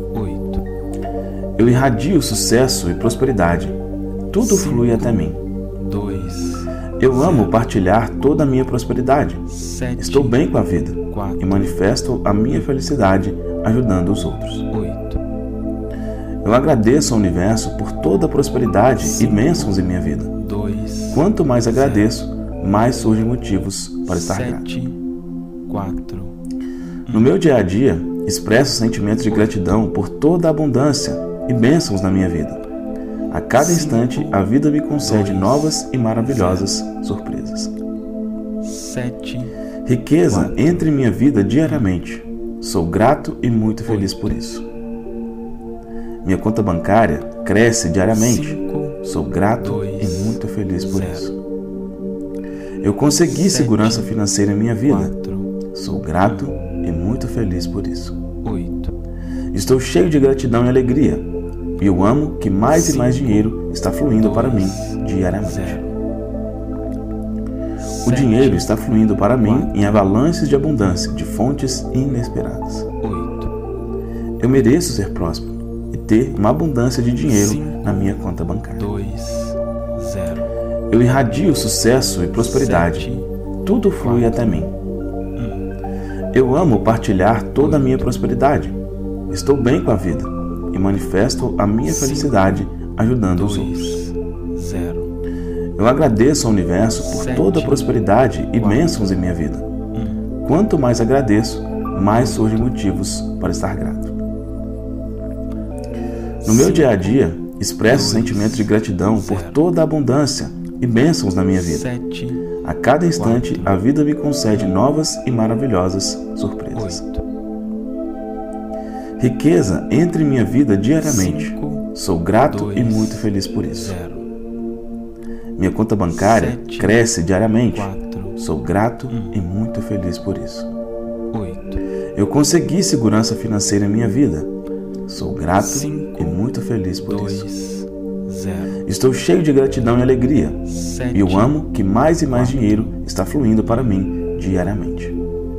Eu irradio sucesso e prosperidade. Tudo flui até mim. Eu amo partilhar toda a minha prosperidade. Estou bem com a vida e manifesto a minha felicidade ajudando os outros. Eu agradeço ao universo por toda a prosperidade e bênçãos em minha vida. Quanto mais agradeço, mais surgem motivos para estar grato. No meu dia a dia, expresso sentimentos de gratidão por toda a abundância e bênçãos na minha vida. A cada instante, a vida me concede novas e maravilhosas surpresas. Riqueza entra em minha vida diariamente. Sou grato e muito feliz por isso. Minha conta bancária cresce diariamente. Sou grato e muito feliz por isso. Eu consegui segurança financeira em minha vida. Sou grato e muito feliz por isso. Estou cheio de gratidão e alegria. E eu amo que mais e mais dinheiro está fluindo para mim diariamente. O dinheiro está fluindo para mim em avalanches de abundância, de fontes inesperadas. Eu mereço ser próspero e ter uma abundância de dinheiro na minha conta bancária. Eu irradio sucesso e prosperidade. Tudo flui até mim. Eu amo partilhar toda a minha prosperidade. Estou bem com a vida e manifesto a minha felicidade ajudando os outros. Eu agradeço ao universo por toda a prosperidade e bênçãos em minha vida. Quanto mais agradeço, mais surgem motivos para estar grato. No meu dia a dia, expresso sentimentos de gratidão por toda a abundância e bênçãos na minha vida. A cada instante, a vida me concede novas e maravilhosas surpresas. Riqueza entra em minha vida diariamente. Sou grato e muito feliz por isso. Minha conta bancária cresce diariamente. Sou grato e muito feliz por isso. Eu consegui segurança financeira em minha vida. Sou grato e muito feliz por isso. Estou cheio de gratidão e alegria. E eu amo que mais e mais dinheiro está fluindo para mim diariamente.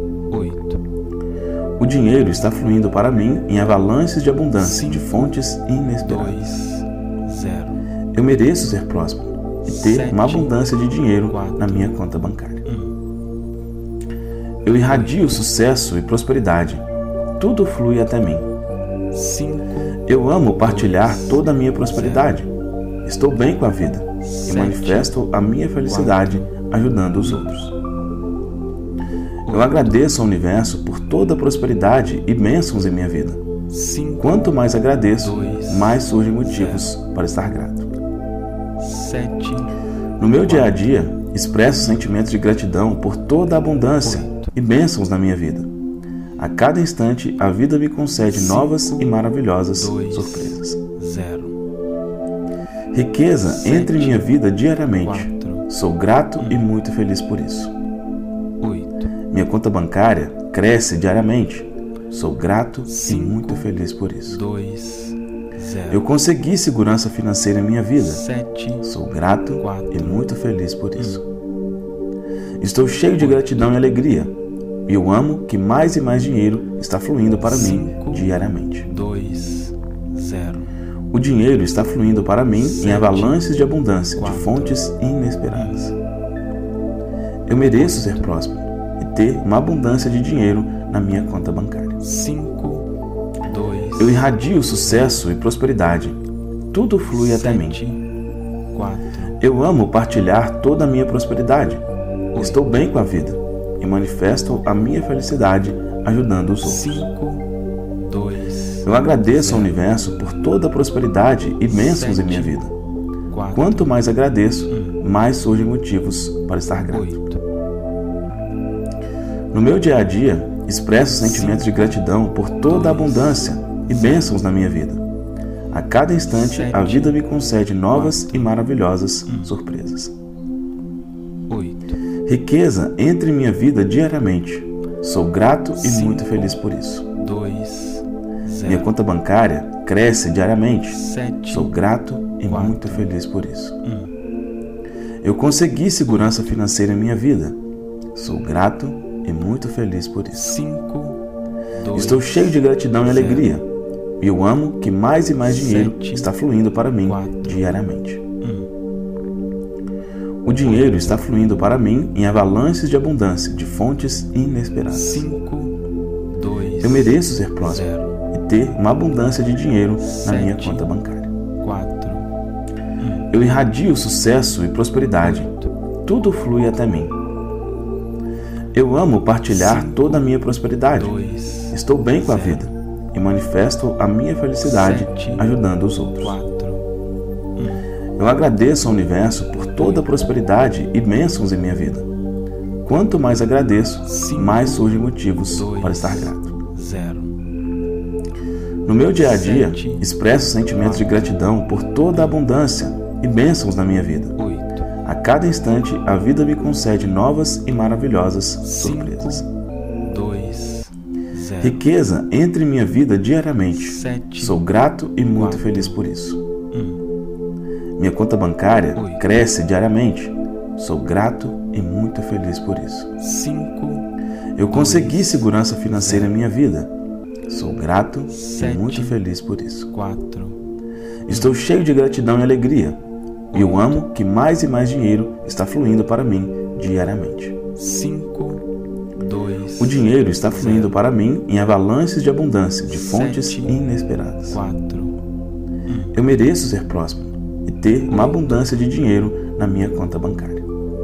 O dinheiro está fluindo para mim em avalanches de abundância, de fontes inesperadas. Eu mereço ser próspero e ter uma abundância de dinheiro na minha conta bancária. Eu irradio sucesso e prosperidade. Tudo flui até mim. cinco, Eu amo partilhar toda a minha prosperidade. Estou bem com a vida e manifesto a minha felicidade ajudando os outros. Eu agradeço ao universo por toda a prosperidade e bênçãos em minha vida. cinco, Quanto mais agradeço, mais surgem motivos para estar grato. sete, No meu dia a dia, expresso sentimentos de gratidão por toda a abundância e bênçãos na minha vida. A cada instante, a vida me concede novas e maravilhosas surpresas. zero, Riqueza entra em minha vida diariamente. quatro, Sou grato e muito feliz por isso. oito, Minha conta bancária cresce diariamente. Sou grato e Cinco, muito feliz por isso. dois, zero, Eu consegui segurança financeira em minha vida. sete, Sou grato quatro, e muito feliz por isso. Estou cheio de gratidão e alegria. E eu amo que mais e mais dinheiro está fluindo para mim Cinco, diariamente. dois, zero, O dinheiro está fluindo para mim em Sete, avalanches de abundância, quatro, de fontes inesperadas. Eu mereço ser próspero e ter uma abundância de dinheiro na minha conta bancária. cinco, dois, Eu irradio sucesso e prosperidade. Tudo flui até mim. sete, quatro, Eu amo partilhar toda a minha prosperidade. Estou bem com a vida e manifesto a minha felicidade ajudando os outros. cinco, dois, Eu agradeço ao universo por toda a prosperidade e bênçãos em minha vida. quatro, Quanto mais agradeço, mais surgem motivos para estar grato. oito, No meu dia a dia, expresso sentimentos de gratidão por toda a abundância e bênçãos na minha vida. A cada instante, a vida me concede novas e maravilhosas surpresas. oito, Riqueza entra em minha vida diariamente. Sou grato e muito feliz por isso. dois, Minha zero, conta bancária cresce diariamente. sete, Sou grato e quatro, muito feliz por isso. um, Eu consegui segurança financeira em minha vida. Sou grato e muito feliz por isso. cinco, dois, Estou cheio de gratidão e zero, alegria. E eu amo que mais e mais dinheiro Sete, está fluindo para mim quatro, diariamente. um, O dinheiro está fluindo para mim em avalanches de abundância, de fontes inesperadas. cinco, dois, Eu mereço ser próspero zero, e ter uma abundância de dinheiro na minha Sete, conta bancária. quatro, um, Eu irradio sucesso e prosperidade. oito, Tudo flui até mim. Eu amo partilhar Cinco, toda a minha prosperidade. dois, Estou bem com a zero, vida e manifesto a minha felicidade Sete, ajudando os outros. quatro, um, Eu agradeço ao universo por toda a prosperidade e bênçãos em minha vida. Quanto mais agradeço, Cinco, mais surgem motivos dois, para estar grato. zero, No meu dia a dia, Sete, expresso sentimentos de gratidão por toda a abundância e bênçãos na minha vida. oito, A cada instante, a vida me concede novas e maravilhosas Cinco, surpresas. dois, zero, Riqueza entra em minha vida diariamente. sete, Sou grato e muito quatro, feliz por isso. um, Minha conta bancária Oito. cresce diariamente. Sou grato e muito feliz por isso. cinco, Eu consegui dois, segurança financeira em minha vida. Sou grato Sete. e muito feliz por isso. quatro, Estou cheio de gratidão e alegria. E eu amo que mais e mais dinheiro está fluindo para mim diariamente. cinco, dois, O dinheiro está fluindo zero, para mim em avalanches de abundância, de fontes Sete. inesperadas. quatro, um, Eu mereço ser próspero e ter uma abundância de dinheiro na minha conta bancária.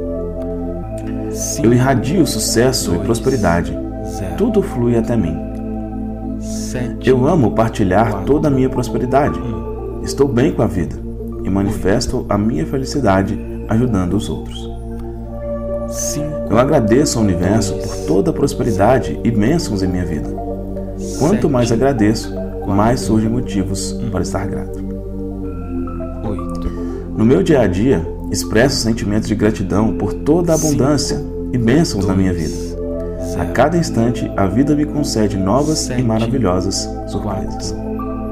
cinco, Eu irradio sucesso e dois, prosperidade. zero, Tudo flui até mim. sete, Eu amo partilhar quatro, toda a minha prosperidade. um, Estou bem com a vida e manifesto a minha felicidade ajudando os outros. cinco, Eu agradeço ao universo dois, por toda a prosperidade e bênçãos em minha vida. Quanto Sete. mais agradeço, Quatro. mais surgem motivos para estar grato. oito, No meu dia a dia, expresso sentimentos de gratidão por toda a abundância e bênçãos na minha vida. A zero, cada instante, a vida me concede novas Sete. e maravilhosas surpresas. quatro,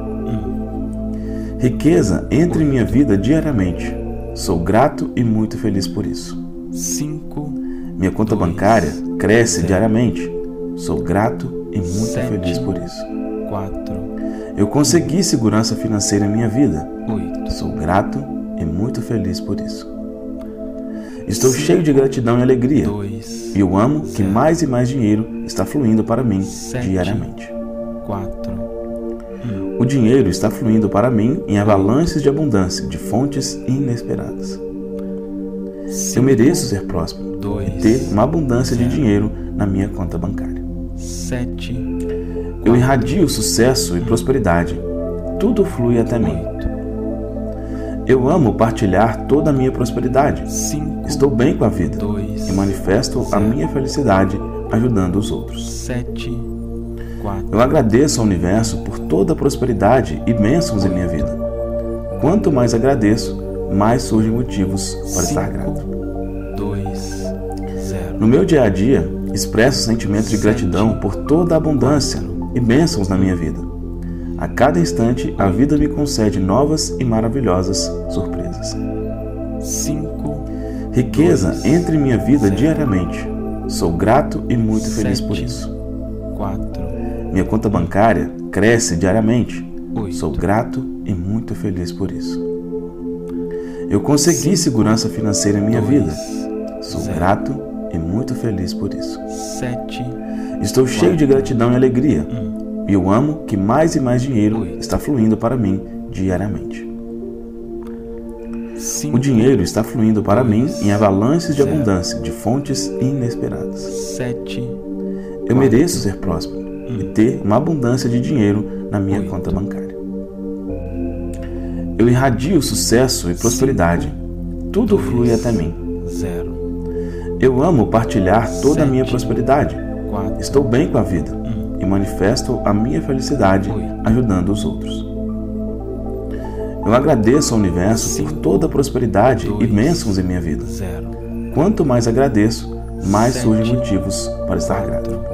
um, Riqueza entra em minha vida diariamente. Sou grato e muito feliz por isso. cinco, Minha conta dois, bancária cresce zero, diariamente. Sou grato e muito Sete. feliz por isso. quatro, Eu consegui segurança financeira em minha vida. oito, Sou grato e muito feliz por isso. Estou cinco, cheio de gratidão e alegria. dois, E eu amo que zero, mais e mais dinheiro está fluindo para mim sete, diariamente. quatro, um. O dinheiro está fluindo para mim em avalanches de abundância, de fontes inesperadas. cinco, Eu mereço ser próspero dois, e ter uma abundância de zero, dinheiro na minha conta bancária. sete, Eu irradio sucesso e prosperidade. Tudo flui até mim. oito, Eu amo partilhar toda a minha prosperidade. cinco, Estou bem com a vida dois, e manifesto a minha felicidade ajudando os outros. sete, quatro, Eu agradeço ao universo por toda a prosperidade e bênçãos em minha vida. Quanto mais agradeço, mais surgem motivos para estar grato. dois, zero. No meu dia a dia, expresso sentimentos de gratidão por toda a abundância e bênçãos na minha vida. A cada instante, a vida me concede novas e maravilhosas surpresas. cinco, Riqueza entra em minha vida diariamente. Sou grato e muito feliz por isso. quatro, Minha conta bancária cresce diariamente. oito, Sou grato e muito feliz por isso. Eu consegui segurança financeira em minha vida. Sou zero, grato e muito feliz por isso. sete, Estou cheio de gratidão e alegria. um. E eu amo que mais e mais dinheiro Oito. está fluindo para mim diariamente. cinco, O dinheiro está fluindo para mim dois, em avalanches de zero, abundância, de fontes inesperadas. sete, Eu mereço ser próspero e ter uma abundância de dinheiro na minha Oito. conta bancária. Eu irradio sucesso e prosperidade. Tudo dois, flui até mim. zero, Eu amo partilhar toda a minha sete, prosperidade. quatro, Estou bem com a vida um. e manifesto a minha felicidade Oito. ajudando os outros. Eu agradeço ao universo por Cinco, toda a prosperidade e dois, bênçãos em minha vida. zero, Quanto mais agradeço, mais sete, surgem motivos para estar quatro, grato.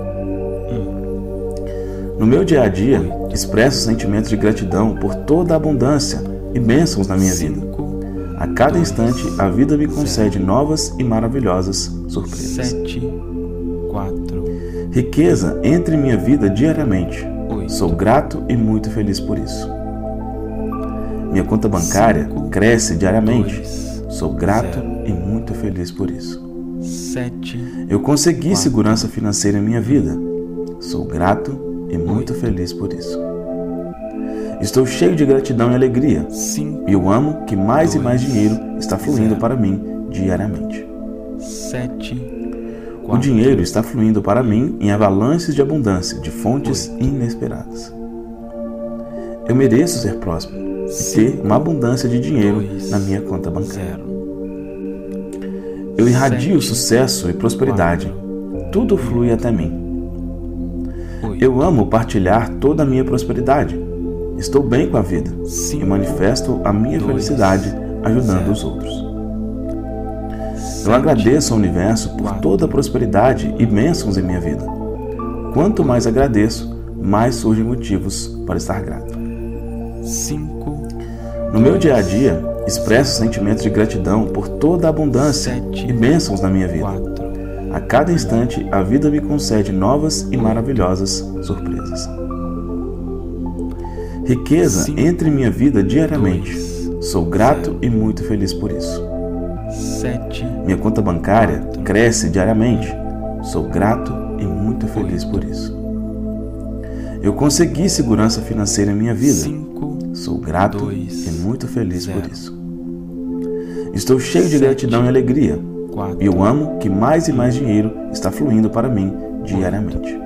um. No meu dia a dia, Oito. expresso sentimentos de gratidão por toda a abundância e bênçãos na minha vida. cinco, A cada dois, instante, a vida me concede novas e maravilhosas surpresas. sete, quatro, Riqueza entra em minha vida diariamente. oito, Sou grato e muito feliz por isso. Minha conta bancária Cinco, cresce diariamente. dois, Sou grato zero, e muito feliz por isso. sete, Eu consegui quatro, segurança financeira em minha vida. Sou grato e muito oito, feliz por isso. Estou cheio de gratidão e alegria. cinco, E eu amo que mais e mais dois, dinheiro está fluindo zero, para mim diariamente. sete, O quatro, dinheiro está fluindo para mim em avalanches de abundância, de fontes Oito. inesperadas. Eu mereço ser próspero e cinco, ter uma abundância de dinheiro dois, na minha conta bancária. zero, Eu irradio sete, sucesso e prosperidade. Tudo flui até mim. oito, Eu amo partilhar toda a minha prosperidade. Estou bem com a vida e cinco, manifesto a minha dois, felicidade ajudando zero, os outros. Eu sete, agradeço ao universo por quatro, toda a prosperidade e bênçãos em minha vida. Quanto mais agradeço, mais surgem motivos para estar grato. cinco, No meu dia a dia, expresso sentimentos de gratidão por toda a abundância Sete, e bênçãos na minha vida. quatro, A cada instante, a vida me concede novas e maravilhosas surpresas. Riqueza Cinco, entra em minha vida diariamente. dois, Sou grato zero, e muito feliz por isso. sete, Minha conta bancária quatro, cresce diariamente. Sou grato e muito feliz por isso. Eu consegui segurança financeira em minha vida. cinco, Sou grato dois, e muito feliz por zero, isso. Estou cheio de sete, gratidão e alegria. quatro, E eu amo que mais e mais dinheiro está fluindo para mim diariamente.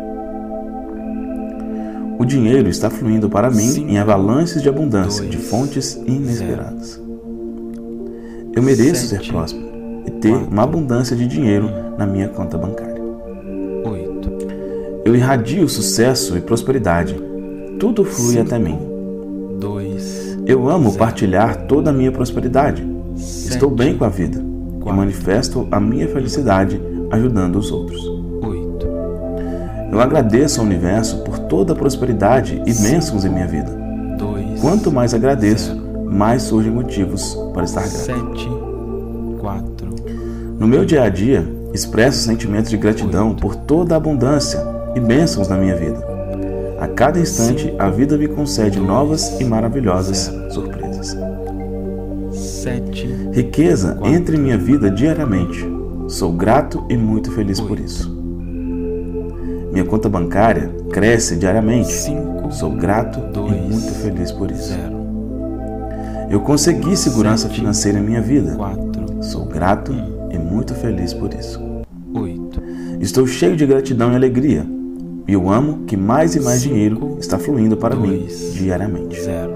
O dinheiro está fluindo para mim Cinco, em avalanches de abundância, dois, de fontes inesperadas. Eu mereço sete, ser próspero e ter quatro, uma abundância de dinheiro na minha conta bancária. oito, Eu irradio sucesso e prosperidade. Tudo flui Cinco, até mim. dois, Eu amo zero, partilhar toda a minha prosperidade. Estou sete, bem com a vida e quatro, manifesto a minha felicidade ajudando os outros. oito, Eu agradeço ao universo por toda a prosperidade e bênçãos em minha vida. dois, Quanto mais agradeço, mais surgem motivos para estar grato. sete, quatro, No meu dia a dia, expresso sentimentos de gratidão por toda a abundância e bênçãos na minha vida. A cada instante, a vida me concede novas e maravilhosas surpresas. sete, Riqueza quatro, entra em minha vida diariamente. Sou grato e muito feliz por oito, isso. Minha conta bancária cresce diariamente. cinco, Sou grato dois, e muito feliz por isso. zero, Eu consegui segurança sete, financeira em minha vida. quatro, Sou grato e muito feliz por isso. oito, Estou cheio de gratidão e alegria. E eu amo que mais e mais cinco, dinheiro está fluindo para mim dois, diariamente. zero,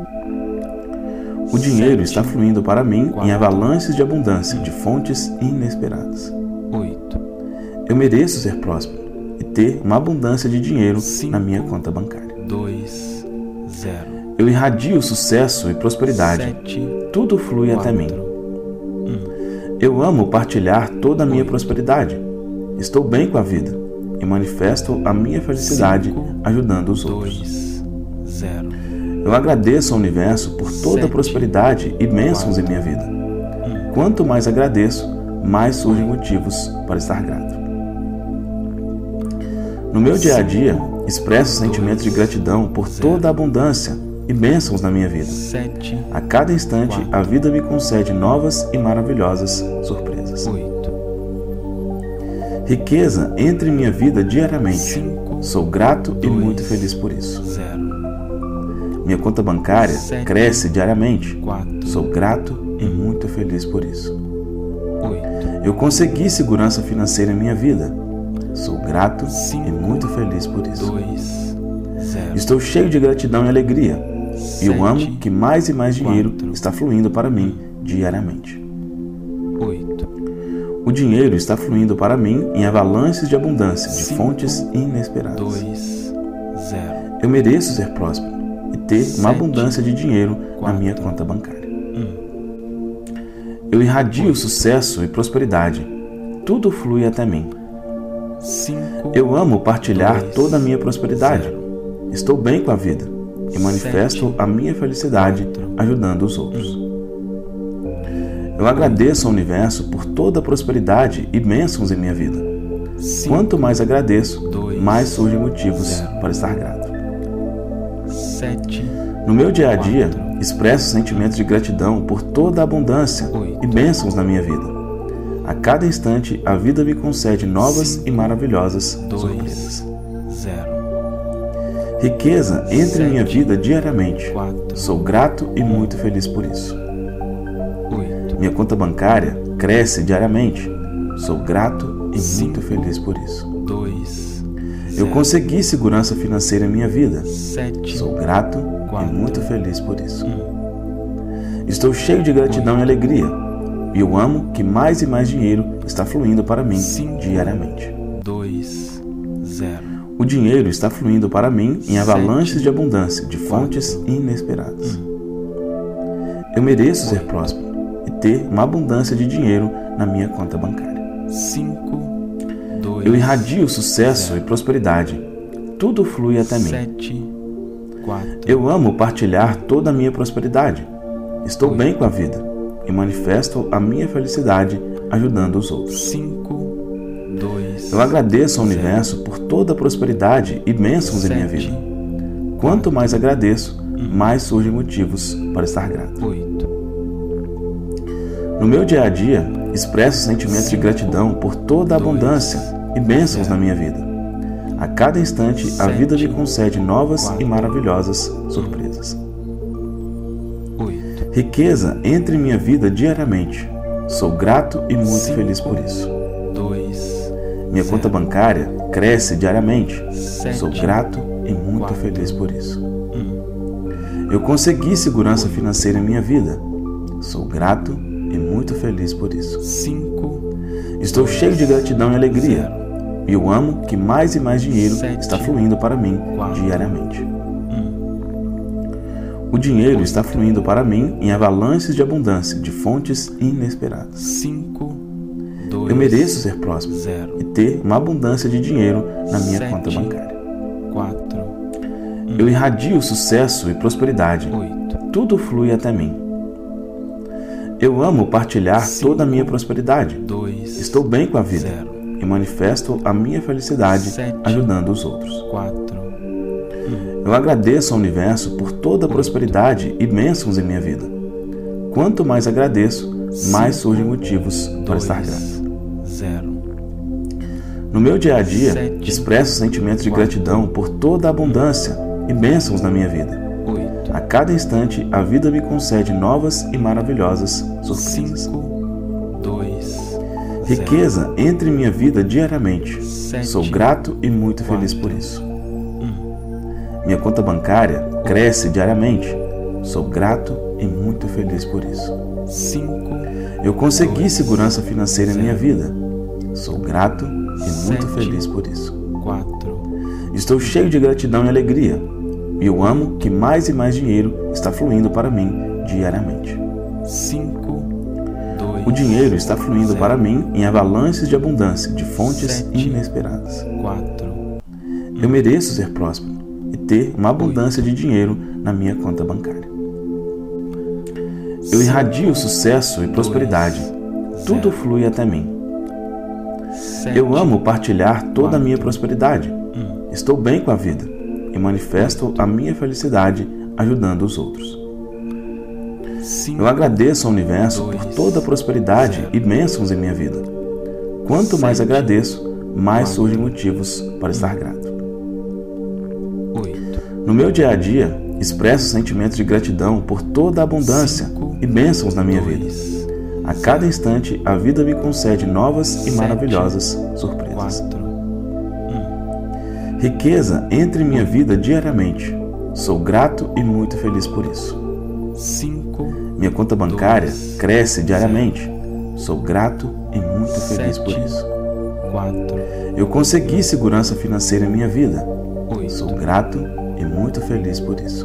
O dinheiro sete, está fluindo para mim quatro, em avalanches de abundância de fontes inesperadas. oito, Eu mereço ser próspero e ter uma abundância de dinheiro cinco, na minha conta bancária. dois, zero, Eu irradio sucesso e prosperidade. sete, Tudo flui quatro, até mim. um, Eu amo partilhar toda a minha oito, prosperidade. Estou bem com a vida e manifesto a minha felicidade cinco, ajudando os outros. dois, zero, Eu agradeço ao universo por toda a sete, prosperidade e bênçãos em quatro, minha vida. um, Quanto mais agradeço, mais surgem motivos para estar grato. No meu dia a dia, expresso sentimentos de gratidão por toda a abundância e bênçãos na minha vida. sete, A cada instante, quatro, a vida me concede novas e maravilhosas surpresas. oito, Riqueza entra em minha vida diariamente. cinco, Sou grato e dois, muito feliz por isso. zero, Minha conta bancária sete, cresce diariamente. quatro, Sou grato e muito feliz por isso. oito, Eu consegui segurança financeira em minha vida. Sou grato cinco, e muito feliz por isso. dois, zero, Estou cheio de gratidão e alegria. E eu sete, amo que mais e mais dinheiro quatro, está fluindo para mim diariamente. oito, O dinheiro está fluindo para mim em avalanches de abundância de cinco, fontes inesperadas. dois, zero, Eu mereço ser próspero e ter sete, uma abundância de dinheiro na quatro, minha conta bancária. um, Eu irradio sucesso e prosperidade. Tudo flui até mim. cinco, Eu amo partilhar dois, toda a minha prosperidade. zero, Estou bem com a vida e manifesto sete, a minha felicidade quatro, ajudando os outros. Eu agradeço ao universo por toda a prosperidade e bênçãos em minha vida. cinco, Quanto mais agradeço, dois, mais surgem motivos zero, para estar grato. sete, No meu dia a dia, quatro, expresso sentimentos de gratidão por toda a abundância oito, e bênçãos na minha vida. A cada instante, a vida me concede novas cinco, e maravilhosas dois, surpresas. zero, Riqueza entra em minha sete, vida diariamente. quatro, Sou grato e muito feliz por isso. oito, Minha conta bancária cresce diariamente. Sou grato e cinco, muito feliz por isso. dois, Eu zero, consegui segurança financeira em minha vida. sete, Sou grato quatro, e muito feliz por isso. um, Estou cheio de gratidão e alegria. E eu amo que mais e mais dinheiro está fluindo para mim cinco, diariamente. dois, zero, O dinheiro está fluindo para mim em avalanches sete, de abundância de fontes quatro, inesperadas. Eu mereço ser próspero e ter uma abundância de dinheiro na minha conta bancária. cinco, dois, Eu irradio sucesso zero, e prosperidade. Tudo flui até mim. sete, quatro, Eu amo partilhar toda a minha prosperidade. Estou oito, bem com a vida e manifesto a minha felicidade ajudando os outros. cinco, dois, Eu agradeço ao zero, universo por toda a prosperidade e bênçãos em minha sete, vida. Quanto mais agradeço, um, mais surgem motivos para estar grato. oito, No meu dia a dia, expresso sentimentos de gratidão por toda a dois, abundância e bênçãos zero, na minha vida. A cada instante, a sete, vida me concede novas quatro, e maravilhosas surpresas. oito, Riqueza entra em minha vida diariamente. Sou grato e muito cinco, feliz por isso. dois, Minha zero, conta bancária cresce diariamente. sete, Sou grato e muito quatro, feliz por isso. um, Eu consegui segurança financeira em minha vida. Sou grato e muito feliz por isso. cinco, Estou cheio de gratidão e alegria. zero, E eu amo que mais e mais dinheiro sete, está fluindo para mim quatro, diariamente. um, O dinheiro está fluindo para mim em avalanches de abundância de fontes inesperadas. cinco, dois, Eu mereço ser próspero zero, e ter uma abundância de dinheiro na minha sete, conta bancária. quatro, Eu irradio sucesso e prosperidade. oito, Tudo flui até mim. Eu amo partilhar cinco, toda a minha prosperidade. dois, Estou bem com a vida zero, e manifesto a minha felicidade sete, ajudando os outros. quatro, um, Eu agradeço ao universo por toda a oito, prosperidade e bênçãos em minha vida. Quanto mais agradeço, mais surgem motivos para estar grato. zero. No meu dia a dia, Sete, expresso sentimentos de quatro, gratidão por toda a abundância e bênçãos na minha vida. oito. A cada instante, a vida me concede novas e maravilhosas surpresas. cinco, dois, Riqueza entra em minha vida diariamente. sete, Sou grato e muito feliz quatro, por isso. um. Minha conta bancária cresce diariamente. Sou grato e muito feliz por isso. cinco, Eu consegui dois, segurança financeira em minha zero. vida. Sou grato e muito Sete, feliz por isso. quatro, Estou cheio de gratidão e alegria. E eu amo que mais e mais dinheiro está fluindo para mim diariamente. cinco, dois, O dinheiro está fluindo zero. para mim em avalanches de abundância, de fontes Sete, inesperadas. quatro, Eu mereço ser próspero e ter uma abundância de dinheiro na minha conta bancária. Eu irradio sucesso e prosperidade. Tudo flui até mim. sete, Eu amo partilhar toda a minha quatro, prosperidade. um. Estou bem com a vida e manifesto a minha felicidade ajudando os outros. cinco, Eu agradeço ao universo dois, por toda a prosperidade zero. e bênçãos em minha vida. Quanto mais Sete, agradeço, mais quatro, surgem motivos para estar grato. oito, No meu dia a dia, expresso sentimentos de gratidão por toda a abundância cinco, e bênçãos na minha vida. dois, A cada instante, a vida me concede novas e Sete, maravilhosas surpresas. quatro, um. Riqueza entra em minha vida diariamente. Sou grato e muito feliz por isso. cinco, Minha conta bancária dois, cresce diariamente. Sou grato e muito feliz por Sete, isso. quatro, Eu consegui segurança financeira em minha vida. Sou oito, grato e muito feliz por isso.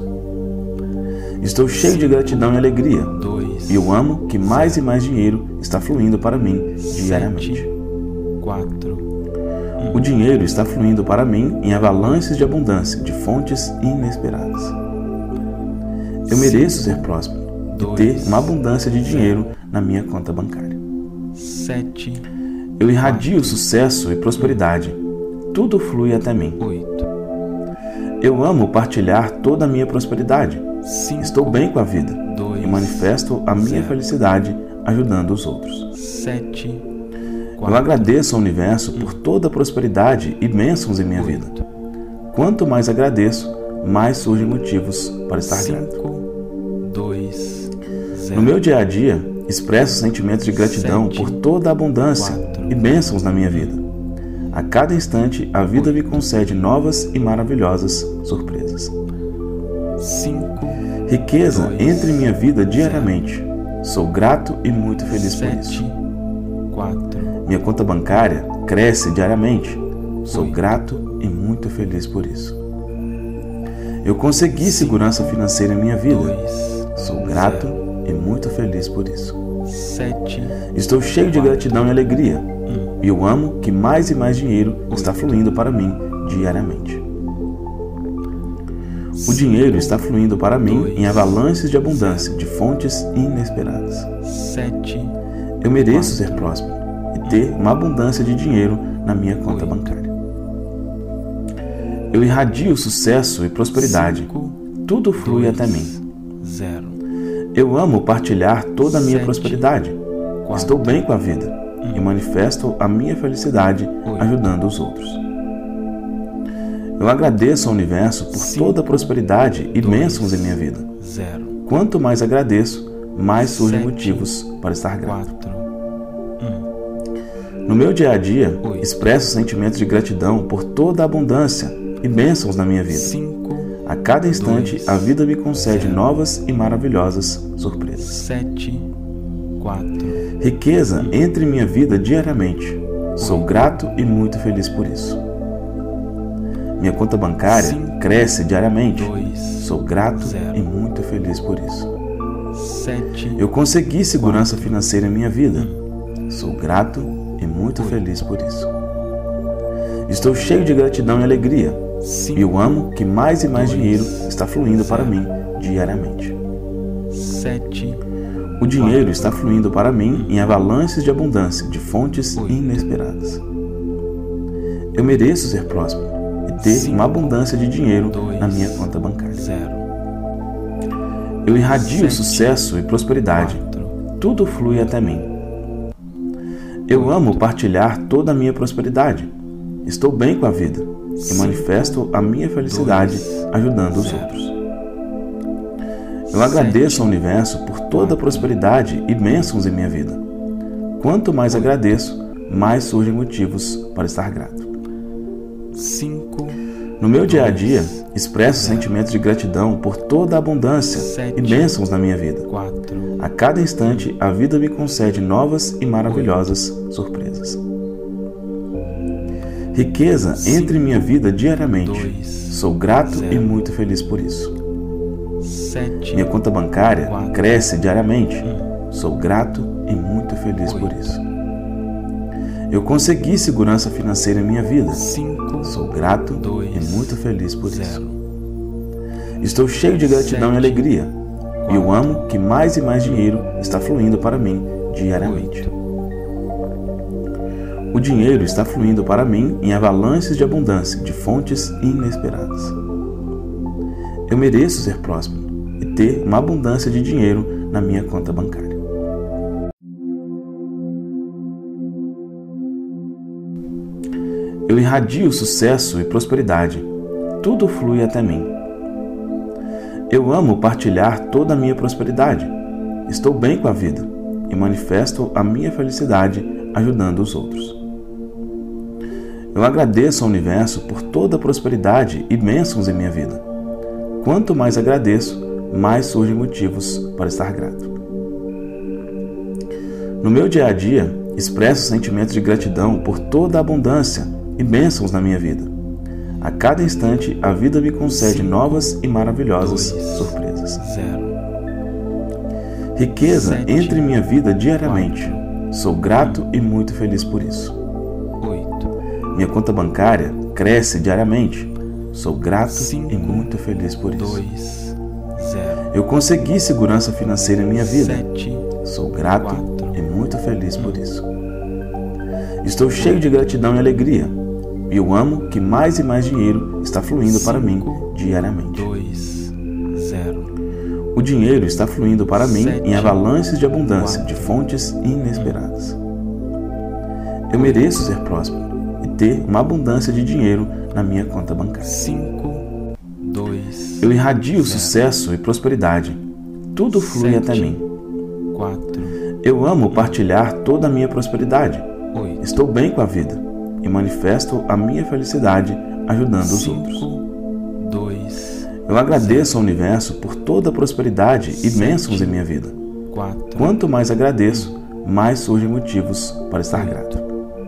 Estou cheio de gratidão e alegria. dois, E eu amo que mais e mais dinheiro está fluindo para mim diariamente. sete, quatro, O dinheiro está fluindo para mim em avalanches de abundância, de fontes inesperadas. Eu mereço ser próspero e ter uma abundância de dinheiro na minha conta bancária. sete, Eu irradio sucesso e prosperidade. Tudo flui até mim. oito, Eu amo partilhar toda a minha prosperidade. cinco, Estou bem com a vida dois, e manifesto a minha zero. felicidade ajudando os outros. sete, Eu quatro, agradeço ao universo por toda a prosperidade e bênçãos em minha vida. oito, Quanto mais agradeço, mais surgem motivos para estar grato. cinco, dois, zero. No meu dia a dia, expresso sentimentos de gratidão Sete, por toda a abundância quatro, e bênçãos na minha vida. A cada instante, a vida me concede novas e maravilhosas surpresas. cinco, Riqueza dois, entra em minha vida diariamente. Sou grato e muito feliz por sete, isso. quatro, Minha conta bancária cresce diariamente. Sou Oito. grato e muito feliz por isso. Eu consegui segurança financeira em minha vida. dois, Sou grato e muito feliz por isso. sete, Estou cheio de gratidão e alegria. um. E eu amo que mais e mais dinheiro está fluindo para mim diariamente. O dinheiro está fluindo para mim Dois. em avalanches de abundância, de fontes inesperadas. sete, Eu mereço ser próspero e ter uma abundância de dinheiro na minha conta Oito. bancária. Eu irradio sucesso e prosperidade. cinco, Tudo flui dois, até mim. zero. Eu amo partilhar toda a minha Sete. prosperidade. Quatro. Estou bem com a vida e manifesto a minha felicidade Oito. ajudando os outros. Eu agradeço ao universo por Cinco. toda a prosperidade e Dois. bênçãos em minha vida. Zero. Quanto mais agradeço, mais surgem Sete. motivos para estar grato. Quatro. Um. No meu dia a dia, Oito. expresso sentimentos de gratidão por toda a abundância e bênçãos na minha vida. Cinco. A cada instante, Dois. a vida me concede Zero. novas e maravilhosas surpresas. Sete. Quatro. Riqueza entra em minha vida diariamente. Sou Oito. grato e muito feliz por isso. Minha conta bancária Cinco. cresce diariamente. Dois. Sou grato Zero. e muito feliz por isso. Sete. Eu consegui segurança financeira em minha vida. Sou grato e muito feliz por isso. Estou cheio de gratidão e alegria. Cinco. E eu amo que mais e mais Dois. dinheiro está fluindo para Zero. mim diariamente. Sete. O dinheiro está fluindo para mim em avalanches de abundância, de fontes Oito. inesperadas. Eu mereço ser próspero e ter Cinco. uma abundância de dinheiro Dois. na minha conta bancária. Zero. Eu irradio sete, sucesso e prosperidade. quatro, Tudo flui até mim. Eu amo partilhar toda a minha prosperidade. Estou bem com a vida e cinco, manifesto a minha felicidade dois, ajudando os zero. outros. Eu agradeço ao universo por toda a prosperidade e bênçãos em minha vida. Quanto mais agradeço, mais surgem motivos para estar grato. cinco, No meu dia a dia, expresso sentimentos de gratidão por toda a abundância sete, e bênçãos na minha vida. quatro, A cada instante, a vida me concede novas e maravilhosas surpresas. Riqueza entra em minha vida diariamente. dois, Sou grato zero. e muito feliz por isso. sete, Minha conta bancária quatro, cresce diariamente. um, Sou grato e muito feliz por oito. isso. Eu consegui segurança financeira em minha vida. cinco, Sou grato dois, e muito feliz por zero. isso. Estou cheio de gratidão sete, e alegria. E eu quatro, amo que mais e mais dinheiro está fluindo para mim diariamente. oito, O dinheiro está fluindo para mim em avalanches de abundância, de fontes inesperadas. Eu mereço ser próspero e ter uma abundância de dinheiro na minha conta bancária. Eu irradio sucesso e prosperidade. Tudo flui até mim. Eu amo partilhar toda a minha prosperidade. Estou bem com a vida e manifesto a minha felicidade ajudando os outros. Eu agradeço ao universo por toda a prosperidade e bênçãos em minha vida. Quanto mais agradeço, mais surgem motivos para estar grato. No meu dia a dia, expresso sentimentos de gratidão por toda a abundância e bênçãos na minha vida. A cada instante, a vida me concede cinco, novas e maravilhosas dois, surpresas. zero. Riqueza sete, entra em minha vida diariamente. quatro, Sou grato e muito feliz por isso. oito, Minha conta bancária cresce diariamente. Sou grato cinco, e muito feliz por isso. dois, zero. Eu consegui segurança financeira em minha vida. sete, Sou grato quatro, e muito feliz por isso. Estou cheio de gratidão e alegria. E eu amo que mais e mais dinheiro está fluindo para mim diariamente. dois, zero. O dinheiro está fluindo para mim sete, em avalanches de abundância, quatro, de fontes inesperadas. Eu mereço ser próspero e ter uma abundância de dinheiro na minha conta bancária. cinco, dois, Eu irradio zero. sucesso e prosperidade. Tudo flui sete, até mim. quatro, Eu amo partilhar toda a minha prosperidade. oito, Estou bem com a vida e manifesto a minha felicidade ajudando os outros. cinco, dois, Eu agradeço ao universo por toda a prosperidade e Sete. bênçãos em minha vida. quatro, Quanto mais agradeço, mais surgem motivos para estar grato.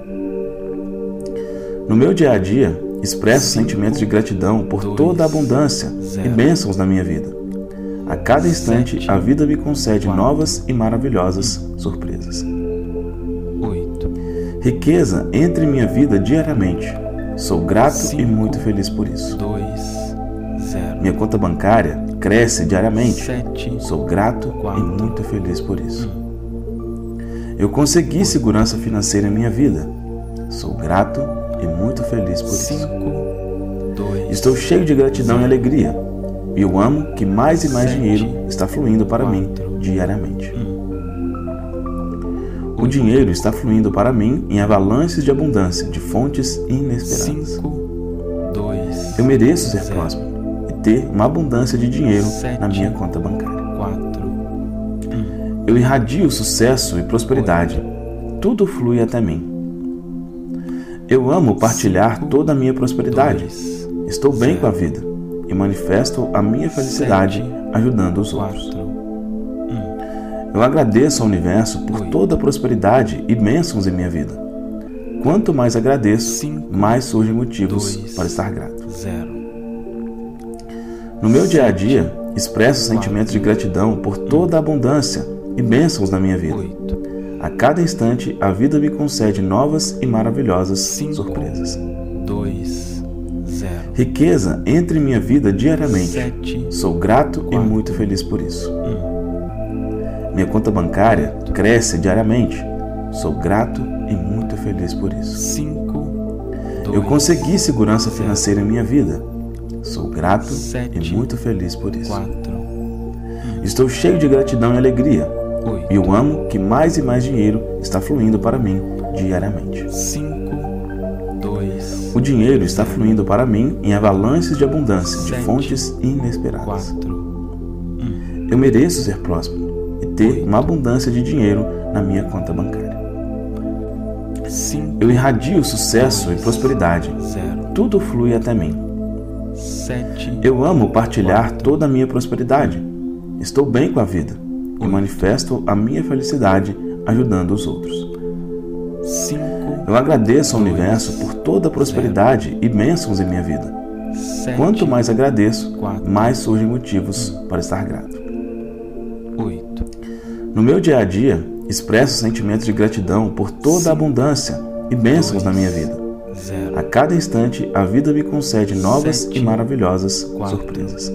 No meu dia a dia, expresso Cinco, sentimentos de gratidão por dois, toda a abundância zero. e bênçãos na minha vida. A cada instante, Sete, a vida me concede quatro, novas e maravilhosas surpresas. oito, Riqueza entra em minha vida diariamente. Sou grato Cinco, e muito feliz por isso. dois, zero. Minha conta bancária cresce diariamente. sete, Sou grato quatro, e muito feliz por isso. Eu consegui segurança financeira em minha vida. Sou grato e muito feliz por isso. cinco, dois, Estou cheio de gratidão e zero. alegria. E eu amo que mais e mais Sete, dinheiro está fluindo para mim quatro, diariamente. um, O dinheiro está fluindo para mim em avalanches de abundância, de fontes inesperadas. cinco, dois, Eu mereço ser zero. próspero e ter uma abundância de dinheiro Sete, na minha conta bancária. quatro, um, Eu irradio sucesso e prosperidade. Tudo flui até mim. Eu amo partilhar Cinco, toda a minha prosperidade. dois, Estou bem zero. com a vida e manifesto a minha felicidade Sete, ajudando os outros. quatro, um, Eu agradeço ao universo por Oito. toda a prosperidade e bênçãos em minha vida. Quanto mais agradeço, Cinco, mais surgem motivos dois, para estar grato. zero. No meu dia a dia, expresso sentimentos de gratidão por toda a abundância e bênçãos na minha vida. oito, A cada instante, a vida me concede novas e maravilhosas Cinco. surpresas. dois, zero. Riqueza entra em minha vida diariamente. Sete, Sou grato e Quatro. muito feliz por isso. um, Minha conta bancária cresce diariamente. Sou grato e muito feliz por isso. cinco, dois, Eu consegui segurança financeira em minha vida. Sou grato Sete. e muito feliz por isso. quatro, um, Estou cheio de gratidão e alegria. oito, E eu amo que mais e mais dinheiro está fluindo para mim diariamente. cinco, dois, O dinheiro está fluindo para mim em avalanches de abundância, de sete, fontes inesperadas. quatro, um, Eu mereço ser próspero e ter uma abundância de dinheiro na minha conta bancária. cinco, Eu irradio sucesso e prosperidade. zero, Tudo flui até mim. sete, Eu amo partilhar toda a minha prosperidade. Estou bem com a vida e manifesto a minha felicidade ajudando os outros. cinco, Eu agradeço ao universo por toda a prosperidade e bênçãos em minha vida. sete, Quanto mais agradeço, quatro, mais surgem motivos para estar grato. oito, No meu dia a dia, expresso sentimentos de gratidão por toda a abundância e bênçãos na minha vida. zero, A cada instante, a vida me concede novas Sete, e maravilhosas quatro, surpresas.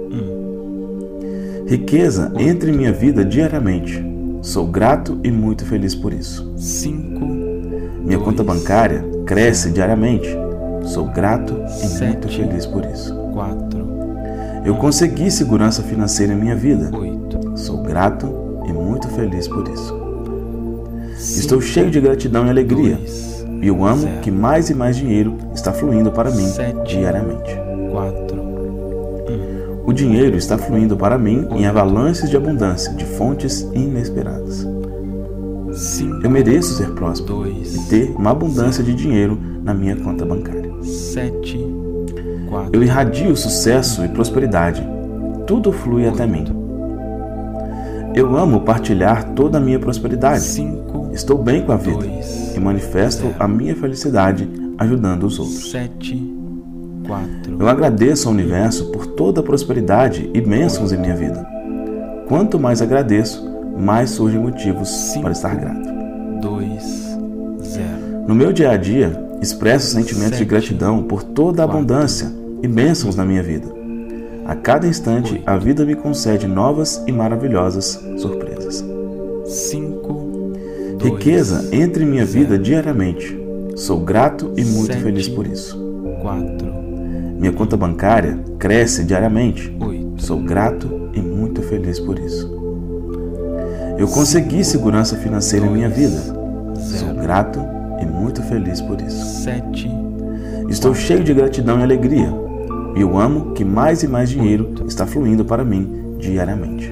um, Riqueza entra em minha vida diariamente. Sou grato e muito feliz por isso. cinco, Minha dois, conta bancária cresce zero, diariamente. Sou grato e muito sete, feliz por isso. quatro, Eu consegui segurança financeira em minha vida. oito, Sou grato e muito feliz por isso. cinco, Estou cheio de gratidão e alegria. dois, E eu amo zero, que mais e mais dinheiro está fluindo para mim sete, diariamente. quatro, um, O dinheiro está fluindo para mim em avalanches de abundância, de fontes inesperadas. cinco, Eu mereço ser próspero dois, e ter uma abundância de dinheiro na minha conta bancária. sete, quatro, Eu irradio sucesso e prosperidade. Tudo flui até mim. Eu amo partilhar toda a minha prosperidade. cinco, Estou bem com a vida dois, e manifesto zero, a minha felicidade ajudando os outros. sete, quatro, Eu agradeço ao universo por toda a prosperidade e bênçãos em minha vida. Quanto mais agradeço, mais surgem motivos para estar grato. dois, zero, No meu dia a dia, expresso sentimentos de Sete, gratidão por toda a quatro, abundância e bênçãos na minha vida. A cada instante, oito, a vida me concede novas e maravilhosas surpresas. cinco, dois, Riqueza entra em minha zero, vida diariamente. Sou grato e muito sete, feliz por isso. quatro, Minha conta bancária cresce diariamente. oito, Sou grato e muito feliz por isso. Eu consegui segurança financeira em minha vida. Sou zero, grato e muito feliz por isso. sete, Estou cheio de gratidão e alegria. E eu amo que mais e mais dinheiro está fluindo para mim diariamente.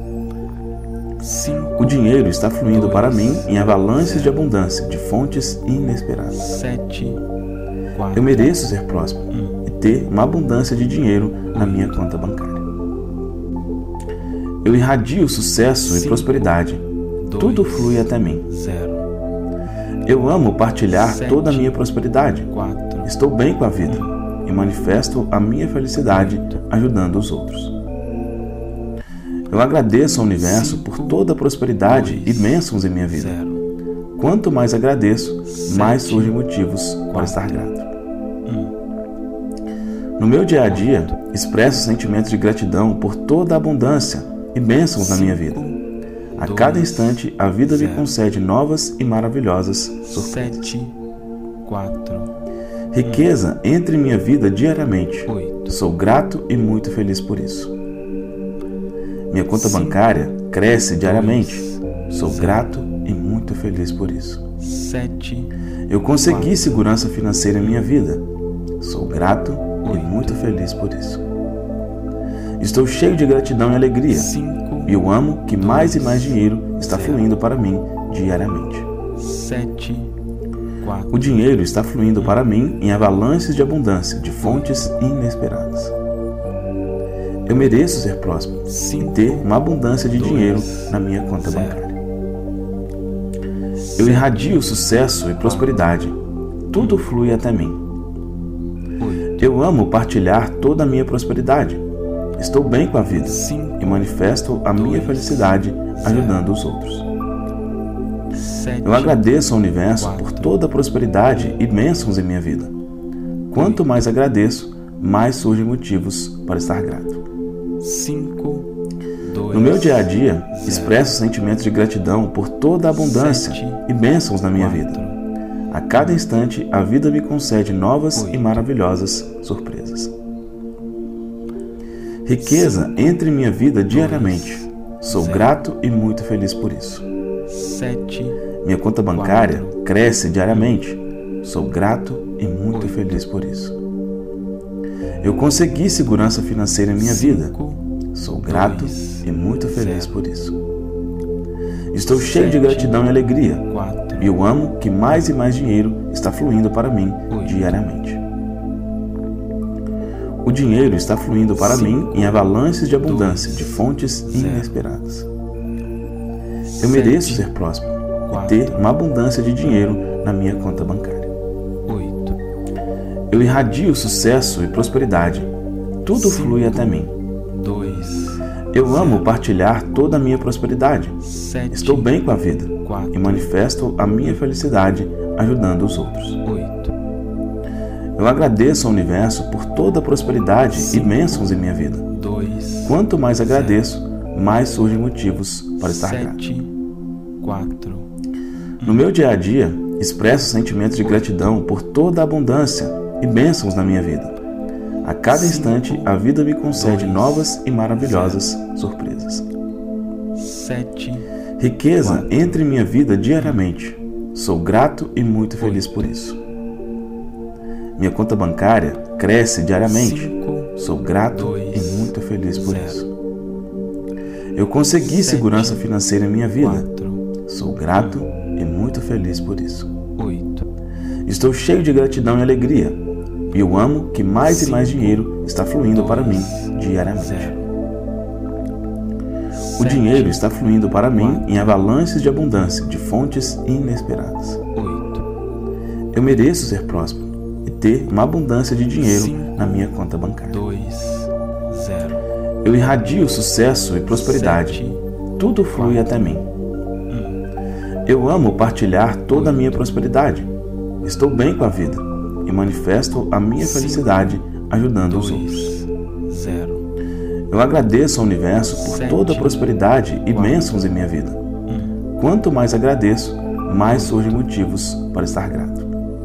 cinco, O dinheiro está fluindo dois, para mim em avalanches zero, de abundância, de fontes inesperadas. sete, quatro, Eu mereço ser próspero um, e ter uma abundância de dinheiro na minha conta bancária. Eu irradio sucesso e Cinco, prosperidade. dois, Tudo flui até mim. zero, Eu amo partilhar Sete, toda a minha prosperidade. quatro, Estou bem com a vida e manifesto a minha felicidade ajudando os outros. Eu agradeço ao universo por toda a prosperidade e bênçãos em minha vida. zero, Quanto mais agradeço, mais Sete, surgem motivos para quatro, estar grato. um, No meu dia a dia, expresso sentimentos de gratidão por toda a abundância e bênçãos na minha vida. A dois, cada instante, a vida me zero, concede novas e maravilhosas surpresas. sete, quatro, Riqueza entra em minha vida diariamente. oito, Sou grato e muito feliz por isso. Minha conta Cinco, bancária cresce diariamente. Sou zero, grato e muito feliz por isso. sete, Eu consegui quatro, segurança financeira em minha vida. Sou grato e oito, muito feliz por isso. Estou cheio de gratidão e alegria. cinco, E eu amo que mais e mais dinheiro está zero, fluindo para mim diariamente. sete, quatro, O dinheiro está fluindo para mim em avalanches de abundância, de fontes inesperadas. Eu mereço ser próspero e cinco, ter uma abundância de dois, dinheiro na minha conta zero, bancária. Eu irradio sucesso e prosperidade. Tudo flui até mim. oito, Eu amo partilhar toda a minha prosperidade. Estou bem com a vida cinco, e manifesto a minha dois, felicidade ajudando os outros. sete, Eu agradeço ao universo quatro, por toda a prosperidade e bênçãos em minha vida. Quanto mais agradeço, mais surgem motivos para estar grato. cinco, dois, No meu dia a dia, zero, expresso sentimentos de gratidão por toda a abundância sete, e bênçãos na minha quatro, vida. A cada instante, a vida me concede novas oito, e maravilhosas surpresas. Riqueza entra em minha vida diariamente. Sou grato e muito feliz por isso. sete, Minha conta bancária cresce diariamente. Sou grato e muito feliz por isso. Eu consegui segurança financeira em minha vida. Sou grato e muito feliz por isso. Estou cheio de gratidão e alegria. quatro, E eu amo que mais e mais dinheiro está fluindo para mim diariamente. O dinheiro está fluindo para mim em avalanches de abundância, de fontes inesperadas. Eu mereço ser próspero e ter uma abundância de dinheiro na minha conta bancária. oito, Eu irradio sucesso e prosperidade. Tudo flui até mim. dois, Eu amo partilhar toda a minha prosperidade. sete, Estou bem com a vida quatro, e manifesto a minha felicidade ajudando os outros. oito, Eu agradeço ao universo por toda a prosperidade e bênçãos em minha vida. dois, Quanto mais agradeço, mais surgem motivos para estar grato. sete, quatro, No meu dia a dia, expresso sentimentos de gratidão por toda a abundância e bênçãos na minha vida. A cada instante, a vida me concede novas e maravilhosas surpresas. sete, Riqueza entra em minha vida diariamente. Sou grato e muito feliz por isso. Minha conta bancária cresce diariamente. cinco, Sou grato dois, e muito feliz por zero. isso. Eu consegui segurança financeira em minha vida. quatro, Sou grato e muito feliz por isso. oito, Estou cheio de gratidão e alegria. E eu amo que mais e mais dinheiro está fluindo para mim diariamente. zero. O dinheiro está fluindo para mim em avalanches de abundância, de fontes inesperadas. oito, Eu mereço ser próspero e ter uma abundância de dinheiro na minha conta bancária. dois, zero. Eu irradio sucesso e prosperidade. sete, Tudo flui até mim. Eu amo partilhar toda a minha prosperidade. Estou bem com a vida e manifesto a minha felicidade ajudando os outros. dois, zero. Eu agradeço ao universo por Sete, toda a prosperidade e quatro, bênçãos em minha vida. Quanto mais agradeço, mais surgem motivos para estar grato.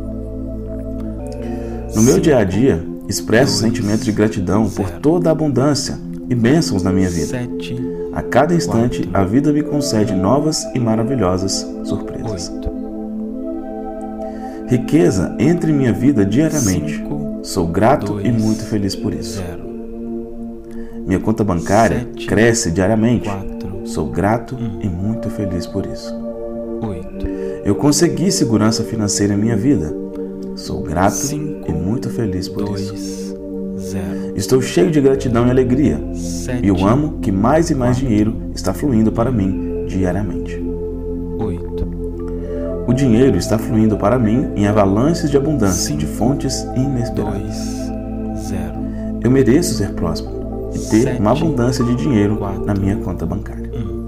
No meu dia a dia, expresso sentimentos de gratidão por toda a abundância e bênçãos na minha vida. sete, A cada instante, a vida me concede novas e maravilhosas surpresas. oito, Riqueza entra em minha vida diariamente. cinco, Sou grato dois, e muito feliz por isso. zero. Minha conta bancária Sete, cresce diariamente. quatro, Sou grato e muito feliz por isso. oito, Eu consegui segurança financeira em minha vida. Sou grato Cinco, e muito feliz por isso. dois, zero. Estou cheio de gratidão e alegria. sete, E eu amo que mais e mais dinheiro está fluindo para mim diariamente. oito, O dinheiro está fluindo para mim em avalanches de abundância, de fontes inesperadas. dois, zero. Eu mereço ser próspero e ter Sete, uma abundância de dinheiro quatro, na minha conta bancária.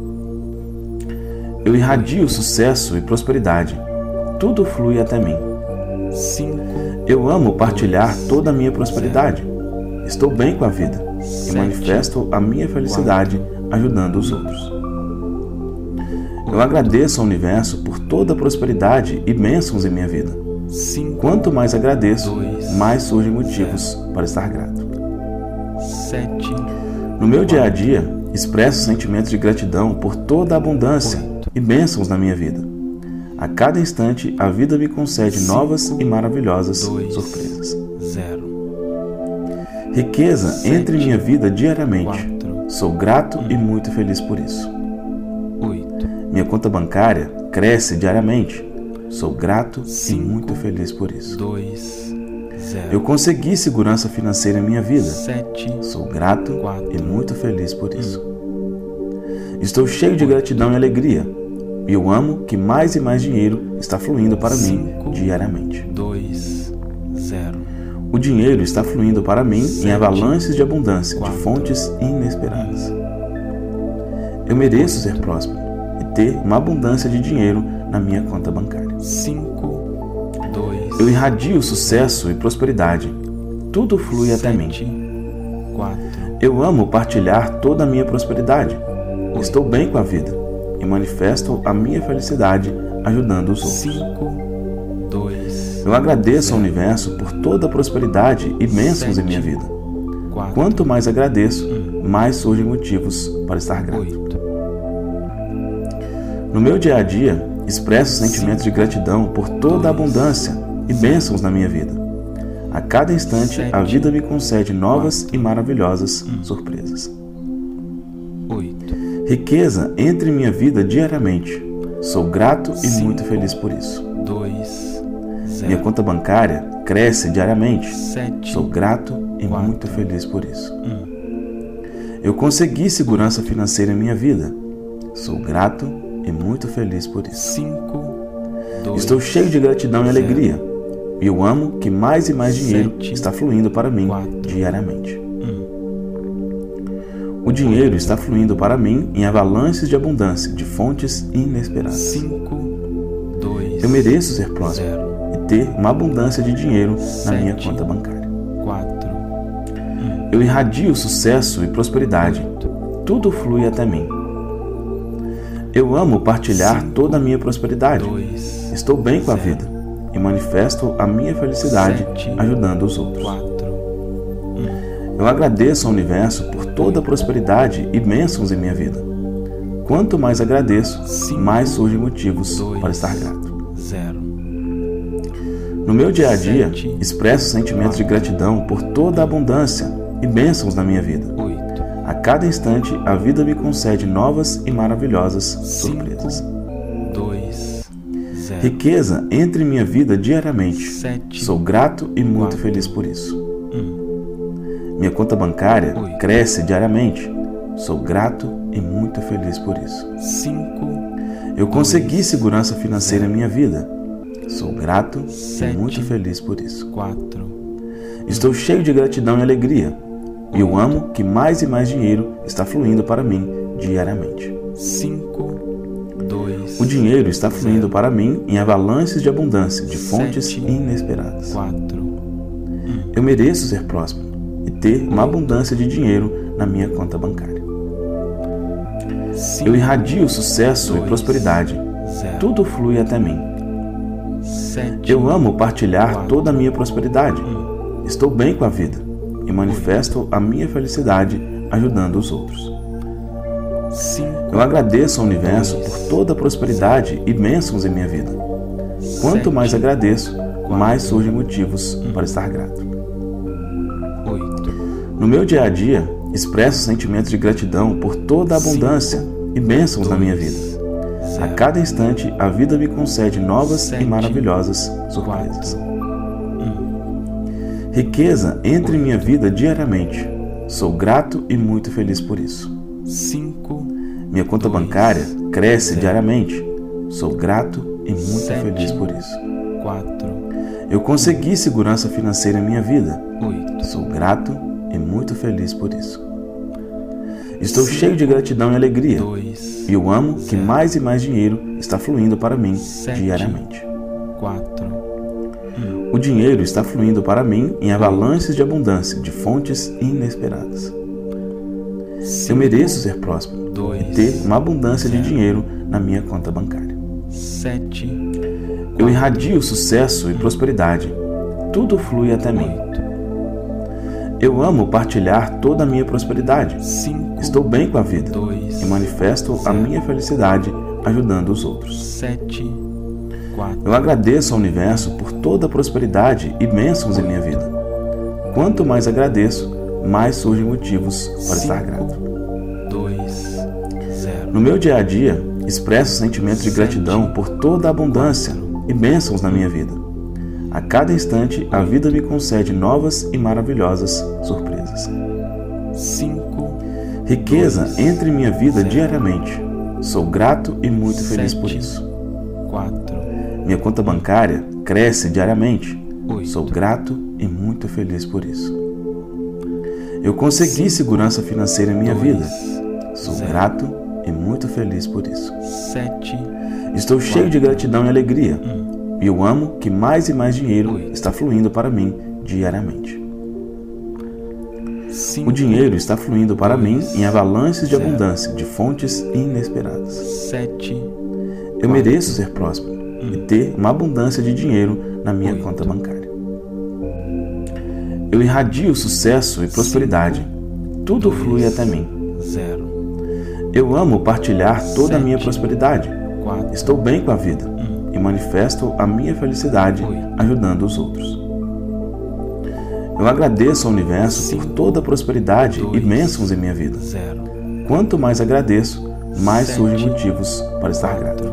Eu irradio sucesso e prosperidade. Tudo flui até mim. cinco, Eu amo partilhar toda a minha prosperidade. Estou bem com a vida e Sete, manifesto a minha felicidade ajudando os outros. Eu agradeço ao universo por toda a prosperidade e bênçãos em minha vida. cinco, Quanto mais agradeço, dois, mais surgem motivos para estar grato. sete, No meu dia a dia, expresso sentimentos de gratidão por toda a abundância Oito. e bênçãos na minha vida. A cada instante, a vida me concede Cinco, novas e maravilhosas dois, surpresas. zero. Riqueza Sete, entra em minha vida diariamente. quatro, Sou grato e muito feliz por isso. oito, Minha conta bancária cresce diariamente. Sou grato e Cinco, muito feliz por isso. dois, zero. Eu consegui segurança financeira em minha vida. sete, Sou grato Quatro. e muito feliz por isso. Estou cheio de gratidão e alegria. E eu amo que mais e mais dinheiro está fluindo para mim Cinco. diariamente. dois, zero. O dinheiro está fluindo para mim em Sete. avalanches de abundância, Quatro. de fontes inesperadas. Eu mereço ser próspero e ter uma abundância de dinheiro na minha conta bancária. cinco, dois, Eu irradio sucesso e prosperidade. Tudo flui até mim. quatro, Eu amo partilhar toda a minha prosperidade. Estou bem com a vida e manifesto a minha felicidade ajudando os outros. cinco, dois, Eu agradeço ao universo por toda a prosperidade e bênçãos em minha vida. quatro, Quanto mais agradeço, mais surgem motivos para estar grato. oito, No meu dia a dia, expresso sentimentos de gratidão por toda a abundância e bênçãos na minha vida. A cada instante, a vida me concede novas e maravilhosas surpresas. oito, Riqueza entra em minha vida diariamente. Sou grato e muito feliz por isso. dois, Minha zero, conta bancária cresce diariamente. sete, Sou grato e quatro, muito feliz por isso. um, Eu consegui segurança financeira em minha vida. Sou grato e muito feliz por isso. cinco, dois, Estou cheio de gratidão e zero, alegria. E eu amo que mais e mais dinheiro sete, está fluindo para mim quatro, diariamente. um, O dinheiro está fluindo para mim em avalanches de abundância, de fontes inesperadas. cinco, dois, Eu mereço ser próspero zero, e ter uma abundância de dinheiro na minha sete, conta bancária. quatro, um, Eu irradio sucesso e prosperidade. oito, Tudo flui até mim. Eu amo partilhar cinco, toda a minha prosperidade. dois, Estou bem com a zero, vida e manifesto a minha felicidade sete, ajudando os outros. quatro, um, Eu agradeço ao universo por toda a prosperidade e bênçãos em minha vida. Quanto mais agradeço, cinco, mais surgem motivos dois, para estar grato. zero, No meu dia a dia, sete, expresso sentimentos de gratidão por toda a abundância e bênçãos na minha vida. oito, A cada instante, a vida me concede novas e maravilhosas cinco, surpresas. dois, zero, Riqueza entra em minha vida diariamente. sete, Sou grato e muito quatro, feliz por isso. um, Minha conta bancária oito, cresce diariamente. Sou grato e muito feliz por isso. cinco, Eu consegui dois, segurança financeira em minha vida. Sou grato sete, e muito feliz por isso. quatro, Estou cheio de gratidão e alegria. E eu amo que mais e mais dinheiro está fluindo para mim diariamente. cinco, dois, O dinheiro está fluindo zero, para mim em avalanches de abundância, de fontes sete, inesperadas. quatro, um, Eu mereço ser próspero e ter uma abundância de dinheiro na minha conta bancária. cinco, Eu irradio sucesso e dois, prosperidade. zero, Tudo flui até mim. sete, Eu amo partilhar quatro, toda a minha prosperidade. um, Estou bem com a vida e manifesto a minha felicidade ajudando os outros. cinco, Eu agradeço ao universo por toda a prosperidade e bênçãos em minha vida. Quanto mais sete, agradeço, mais surgem motivos para estar grato. oito, No meu dia a dia, expresso sentimentos de gratidão por toda a abundância e bênçãos na minha vida. A zero, cada instante, a vida me concede novas sete, e maravilhosas surpresas. quatro, um, Riqueza entra em minha vida diariamente. Sou grato e muito feliz por isso. cinco, Minha conta dois, bancária cresce zero, diariamente. Sou grato e muito sete, feliz por isso. quatro, Eu consegui segurança financeira em minha vida. oito, Sou grato e muito feliz por isso. Estou cinco, cheio de gratidão e alegria. dois, E eu amo que zero, mais e mais dinheiro está fluindo para mim sete, diariamente. quatro, um, O dinheiro está fluindo para mim em avalanches de abundância, de fontes inesperadas. Eu cinco, mereço ser próspero dois, e ter uma abundância de zero, dinheiro na minha conta bancária. sete, Eu irradio sucesso e prosperidade. Tudo flui até mim. oito, Eu amo partilhar toda a minha prosperidade. cinco, Estou bem com a vida dois, e manifesto a zero, minha felicidade ajudando os outros. sete, quatro, Eu agradeço ao universo por toda a prosperidade e bênçãos em minha vida. Quanto mais agradeço, mais surgem motivos para estar grato. dois, zero, No meu dia a dia, expresso sentimentos de gratidão por toda a abundância e bênçãos na minha vida. A cada instante, a vida me concede novas e maravilhosas surpresas. cinco, Riqueza dois, entra em minha vida zero, diariamente. Sou grato e muito feliz por sete, isso. quatro, Minha conta bancária cresce diariamente. oito, Sou grato e muito feliz por isso. Eu consegui segurança financeira em minha vida. Sou zero, grato e muito feliz por isso. sete, Estou cheio de gratidão e alegria. um, E eu amo que mais e mais dinheiro oito, está fluindo para mim diariamente. cinco, O dinheiro está fluindo para mim dois, em avalanches de zero, abundância, de fontes inesperadas. sete, Eu mereço ser próspero e ter uma abundância de dinheiro na minha oito, conta bancária. Eu irradio sucesso e prosperidade. Tudo flui até mim. zero. Eu amo partilhar toda a minha Sete. prosperidade. quatro. Estou bem com a vida um. e manifesto a minha felicidade Oito. ajudando os outros. Eu agradeço ao universo por Cinco. toda a prosperidade Dois. e bênçãos em minha vida. zero. Quanto mais agradeço, mais Sete. surgem motivos para estar grato.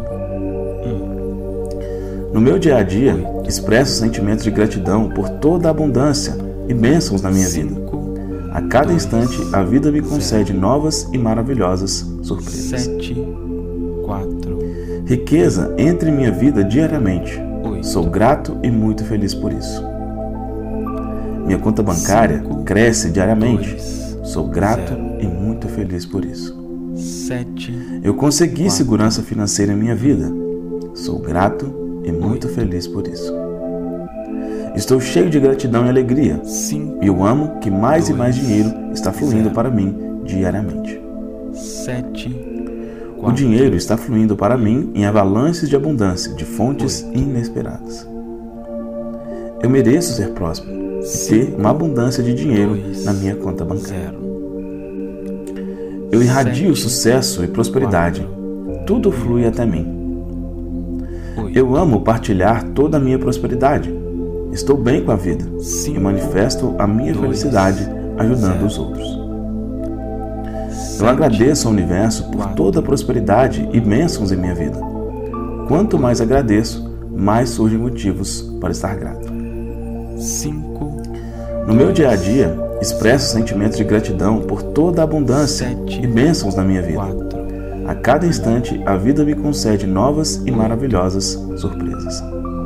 um. No meu dia a dia, Oito. expresso sentimentos de gratidão por toda a abundância e bênçãos na minha vida. cinco. A cada Dois. instante, a vida me concede novas e maravilhosas surpresas. sete. quatro. Riqueza entra em minha vida diariamente. oito. Sou grato e muito feliz por isso. Minha conta bancária Cinco. cresce diariamente. dois. Sou grato Zero. e muito feliz por isso. sete. Eu consegui Quatro. segurança financeira em minha vida. Sou grato e muito Oito. feliz por isso. Estou cheio de gratidão e alegria. cinco. E eu amo que mais e mais Dois. dinheiro está fluindo Zero. para mim diariamente. sete. O dinheiro está fluindo para mim em avalanches de abundância, de fontes Oito. inesperadas. Eu mereço ser próspero e ter uma abundância de dinheiro Dois. na minha conta bancária. zero. Eu irradio Sete. sucesso e prosperidade. Tudo flui até mim. oito. Eu amo partilhar toda a minha prosperidade. Estou bem com a vida e cinco. manifesto a minha Dois. felicidade ajudando Zero. os outros. Eu sete. agradeço ao universo por Quatro. toda a prosperidade e bênçãos em minha vida. Quanto mais agradeço, mais surgem motivos para estar grato. cinco. No meu dia a dia, expresso sentimentos de gratidão por toda a abundância Sete. e bênçãos na minha vida. quatro. A cada instante, a vida me concede novas e maravilhosas surpresas.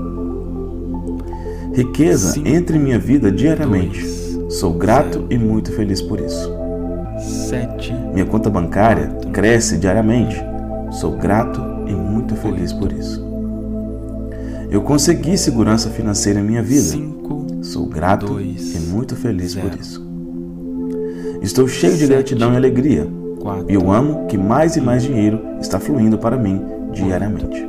Riqueza Cinco. entra em minha vida diariamente. Dois. Sou grato Zero. e muito feliz por isso. sete. Minha conta bancária Quatro. cresce diariamente. Sou grato e muito feliz por isso. Eu consegui segurança financeira em minha vida. cinco. Sou grato Dois. e muito feliz Zero. por isso. Estou cheio de Sete. gratidão e alegria. quatro. E eu amo que mais e mais dinheiro está fluindo para mim diariamente.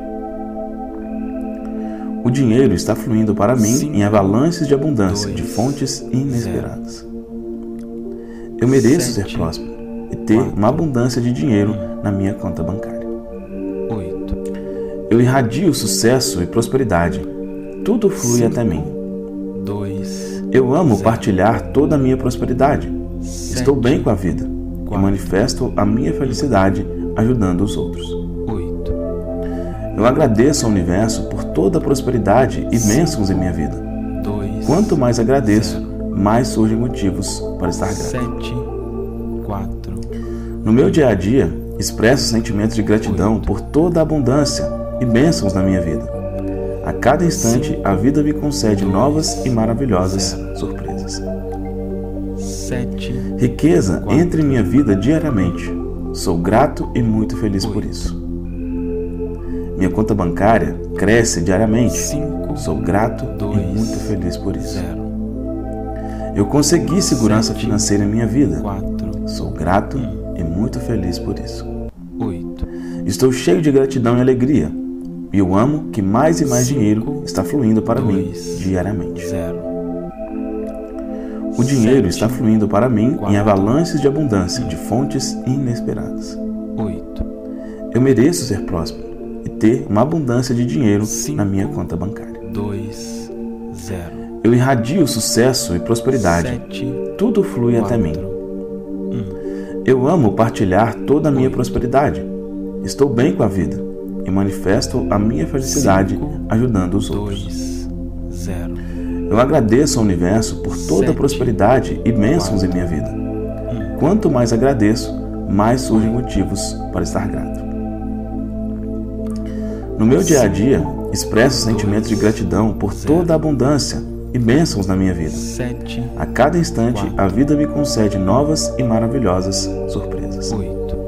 O dinheiro está fluindo para mim Cinco. em avalanches de abundância, Dois. de fontes inesperadas. Eu mereço Sete. ser próspero e ter Quatro. uma abundância de dinheiro na minha conta bancária. oito. Eu irradio sucesso e prosperidade. Tudo flui Cinco. até mim. dois. Eu amo Zero. partilhar toda a minha prosperidade. Estou Sete. bem com a vida e Quatro. manifesto a minha felicidade ajudando os outros. oito. Eu agradeço ao universo por toda a prosperidade e bênçãos em minha vida. dois. Quanto mais agradeço, Zero. mais surgem motivos para estar grato. sete. quatro. No meu dia a dia, expresso sentimentos de gratidão Oito. por toda a abundância e bênçãos na minha vida. A cada instante, Cinco. a vida me concede Dois. novas e maravilhosas Zero. surpresas. sete. Riqueza Quatro. entra em minha vida diariamente. Sou grato e muito feliz por Oito. isso. Minha conta bancária cresce diariamente. cinco. Sou grato Dois. e muito feliz por isso. zero. Eu consegui segurança Sete. financeira em minha vida. quatro. Sou grato e muito feliz por isso. oito. Estou cheio de gratidão e alegria. E eu amo que mais e mais Cinco. dinheiro está fluindo para mim Dois. diariamente. zero. O dinheiro Sete. está fluindo para mim em Quatro. avalanches de abundância, de fontes inesperadas. oito. Eu mereço ser próspero e ter uma abundância de dinheiro Cinco. na minha conta bancária. dois. zero. Eu irradio sucesso e prosperidade. sete. Tudo flui até mim. um. Eu amo partilhar toda a minha Oito. prosperidade. Estou bem com a vida e manifesto a minha felicidade Cinco. ajudando os outros. dois. zero. Eu agradeço ao universo por toda a Sete. prosperidade e bênçãos em Quatro. minha vida. um. Quanto mais agradeço, mais surgem motivos para estar grato. No meu dia a dia, expresso sentimentos de gratidão por toda a abundância e bênçãos na minha vida. sete. A cada instante, Quatro. a vida me concede novas e maravilhosas surpresas. oito.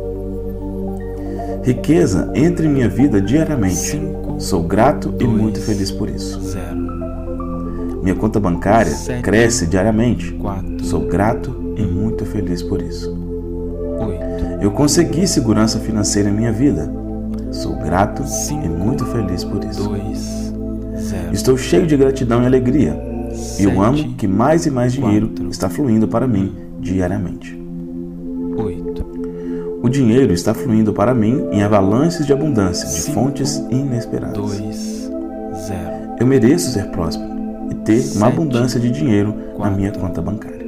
Riqueza entra em minha vida diariamente. cinco. Sou grato e Dois. muito feliz por isso. zero. Minha conta bancária Sete. cresce diariamente. quatro. Sou grato e muito feliz por isso. oito. Eu consegui segurança financeira em minha vida. Sou grato Cinco. e muito feliz por isso. dois. zero. Estou cheio de gratidão e alegria. E eu amo que mais e mais dinheiro está fluindo para mim diariamente. oito. O dinheiro está fluindo para mim em avalanches de abundância, de fontes inesperadas. dois, zero. Eu mereço ser próspero e ter uma abundância de dinheiro na minha conta bancária.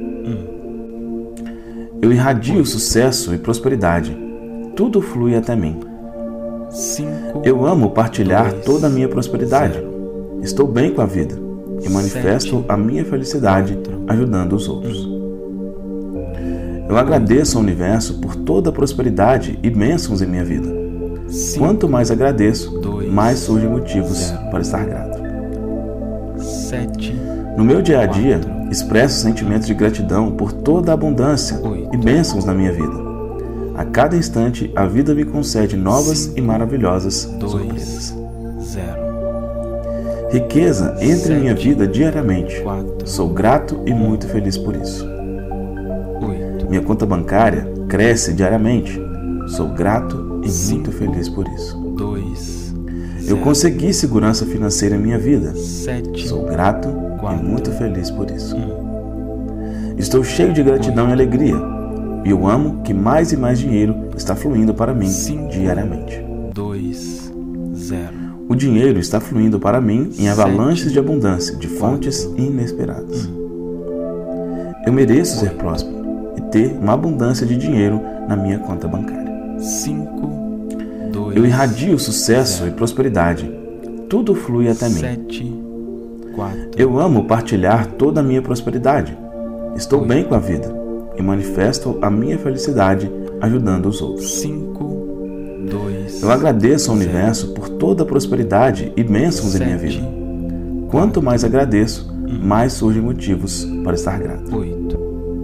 Eu irradio sucesso e prosperidade. Tudo flui até mim. cinco. Eu amo partilhar dois, toda a minha prosperidade. zero. Estou bem com a vida e manifesto sete, a minha felicidade quatro, ajudando os outros. Eu agradeço ao universo por toda a prosperidade e bênçãos em minha vida. cinco, Quanto mais agradeço, dois, mais surgem motivos zero. para estar grato. sete. No meu dia a dia, quatro, expresso sentimentos de gratidão por toda a abundância oito, e bênçãos na minha vida. A cada instante, a vida me concede novas cinco, e maravilhosas dois, surpresas. zero. Riqueza entra em minha sete, vida diariamente. quatro, Sou grato e muito feliz por isso. oito. Minha conta bancária cresce diariamente. Sou grato e cinco, muito feliz por isso. dois, Eu consegui segurança financeira em minha vida. sete. Sou grato quatro, e muito feliz por isso. Estou cheio de gratidão e alegria. E eu amo que mais e mais dinheiro está fluindo para mim cinco, diariamente. dois, zero. O dinheiro está fluindo para mim em avalanches sete, de abundância, de fontes inesperadas. Eu mereço ser próspero e ter uma abundância de dinheiro na minha conta bancária. cinco, dois, Eu irradio sucesso e prosperidade. Tudo flui até mim. sete, quatro, Eu amo partilhar toda a minha prosperidade. Estou bem com a vida e manifesto a minha felicidade ajudando os outros. cinco, dois, Eu agradeço ao zero. universo por toda a prosperidade e bênçãos em minha sete, vida. Quanto mais agradeço, mais surgem motivos para estar grato. oito.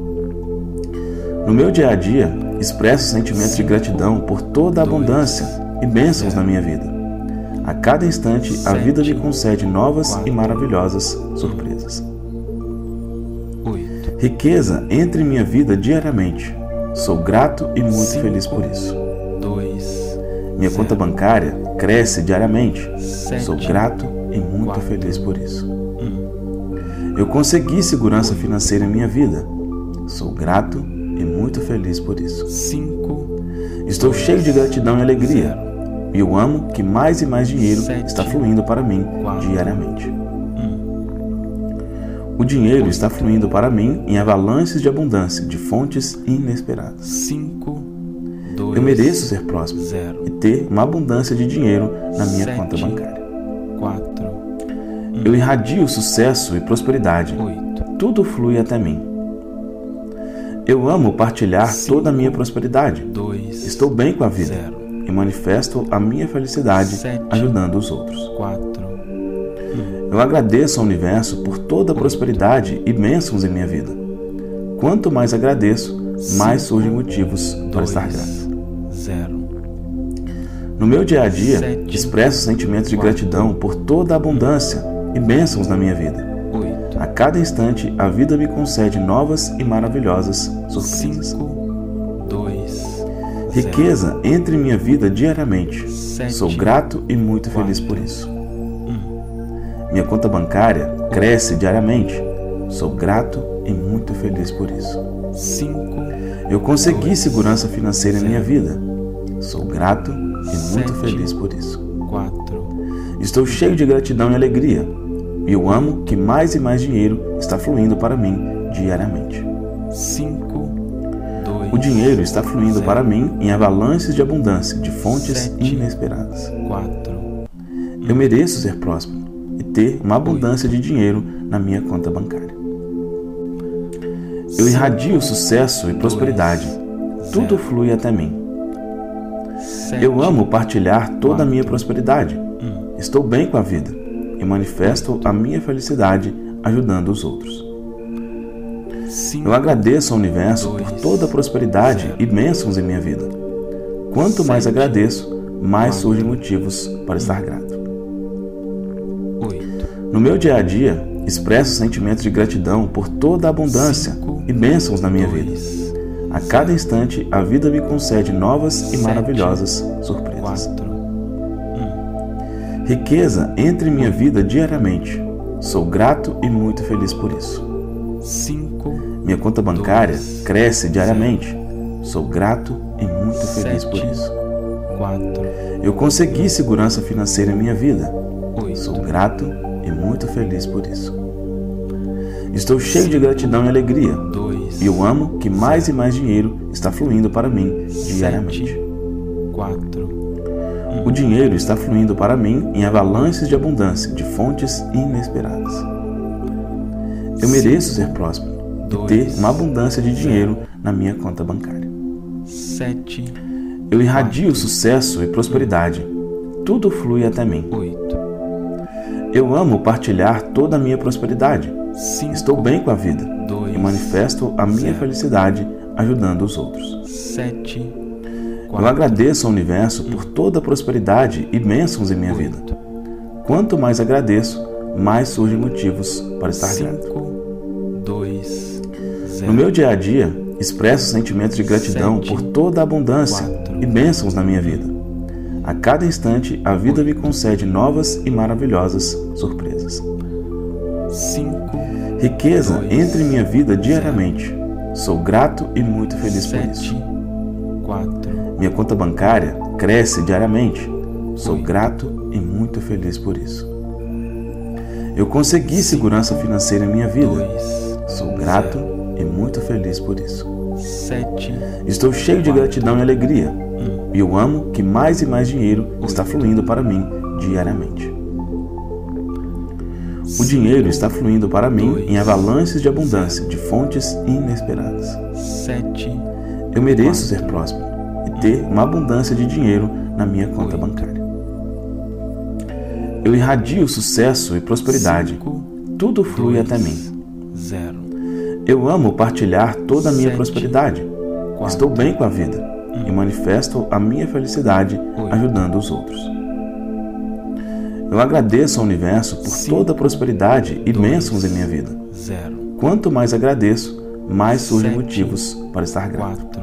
No meu dia a dia, expresso sentimentos de gratidão por toda a abundância e bênçãos na minha vida. A cada instante, a vida me concede novas e maravilhosas surpresas. oito. Riqueza entra em minha vida diariamente. Sou grato e muito feliz por isso. dois, Minha conta bancária cresce diariamente. sete, Sou grato e muito quatro, feliz por isso. Eu consegui segurança financeira em minha vida. Sou grato e muito feliz por isso. cinco, Estou cheio de gratidão e alegria. zero. E eu amo que mais e mais dinheiro sete, está fluindo para mim quatro, diariamente. O dinheiro está fluindo para mim em avalanches de abundância, de fontes inesperadas. cinco, dois, Eu mereço ser próspero zero. e ter uma abundância de dinheiro na minha sete, conta bancária. quatro, Eu irradio sucesso e prosperidade. oito. Tudo flui até mim. Eu amo partilhar cinco, toda a minha prosperidade. dois, Estou bem com a vida zero. e manifesto a minha felicidade sete, ajudando os outros. quatro, Eu agradeço ao universo por toda a prosperidade e bênçãos em minha vida. Quanto mais agradeço, mais cinco, surgem motivos para dois, estar grato. zero. No meu dia a dia, sete, expresso sentimentos de quatro, gratidão por toda a abundância e bênçãos na minha vida. oito. A cada instante, a vida me concede novas e maravilhosas surpresas. cinco, dois, Riqueza entra em minha vida diariamente. sete, Sou grato e muito feliz quatro, por isso. Minha conta bancária cresce diariamente. Sou grato e muito feliz por isso. cinco, Eu consegui dois, segurança financeira em minha zero. vida. Sou grato e muito sete, feliz por isso. quatro, Estou cheio de gratidão e alegria. E eu amo que mais e mais dinheiro está fluindo para mim diariamente. cinco, dois, O dinheiro está fluindo zero. para mim em avalanches de abundância, de fontes sete, inesperadas. quatro, Eu mereço ser próspero e ter uma abundância de dinheiro na minha conta bancária. Eu irradio sucesso e prosperidade. Tudo flui até mim. sete, Eu amo partilhar toda a minha quatro, prosperidade. Estou bem com a vida e manifesto a minha felicidade ajudando os outros. cinco, Eu agradeço ao universo dois, por toda a prosperidade zero. e bênçãos em minha vida. Quanto mais sete, agradeço, mais quatro, surgem motivos para estar grato. oito. No meu dia a dia, expresso sentimentos de gratidão por toda a abundância cinco, e bênçãos na minha vida. dois, A cada instante, a vida me concede novas e sete, maravilhosas surpresas. quatro, Riqueza entra em minha vida diariamente. Sou grato e muito feliz por isso. cinco, Minha conta bancária dois, cresce diariamente. Sou grato e muito feliz por sete, isso. quatro, Eu consegui segurança financeira em minha vida. oito, Sou grato e muito feliz por isso. Estou cheio de gratidão e alegria. dois, E eu amo que mais e mais dinheiro está fluindo para mim diariamente. sete, quatro, O dinheiro está fluindo para mim em avalanches de abundância, de fontes inesperadas. Eu mereço ser próspero e ter uma abundância de dinheiro na minha conta bancária. sete, Eu irradio sucesso e prosperidade. Tudo flui até mim. oito, Eu amo partilhar toda a minha prosperidade. cinco, Estou bem com a vida dois, e manifesto a minha zero. felicidade ajudando os outros. sete, Eu quatro, agradeço ao universo por toda a prosperidade e bênçãos em minha vida. oito, Quanto mais agradeço, mais surgem motivos para estar grato. cinco, dois, zero. No meu dia a dia, expresso sentimentos de gratidão Sete, por toda a abundância quatro, e bênçãos na minha vida. A cada instante, a vida me concede novas e maravilhosas surpresas. cinco, Riqueza dois, entra em minha vida diariamente. Sou grato e muito feliz por sete, isso. quatro, Minha conta bancária cresce diariamente. Sou Oito. grato e muito feliz por isso. Eu consegui segurança financeira em minha vida. dois, Sou grato e muito feliz por isso. sete, Estou cheio de gratidão e alegria. E eu amo que mais e mais dinheiro está fluindo para mim diariamente. O dinheiro está fluindo para mim em avalanches de abundância, de fontes inesperadas. sete, Eu mereço ser próspero e ter uma abundância de dinheiro na minha conta Oito. bancária. Eu irradio sucesso e prosperidade. cinco, Tudo flui dois, até mim. zero. Eu amo partilhar toda a minha Sete. prosperidade. Quatro. Estou bem com a vida e manifesto a minha felicidade Oito. ajudando os outros. Eu agradeço ao universo por Cinco. toda a prosperidade e Dois. bênçãos em minha vida. Zero. Quanto mais agradeço, mais surgem Sete. motivos para estar grato. Quatro.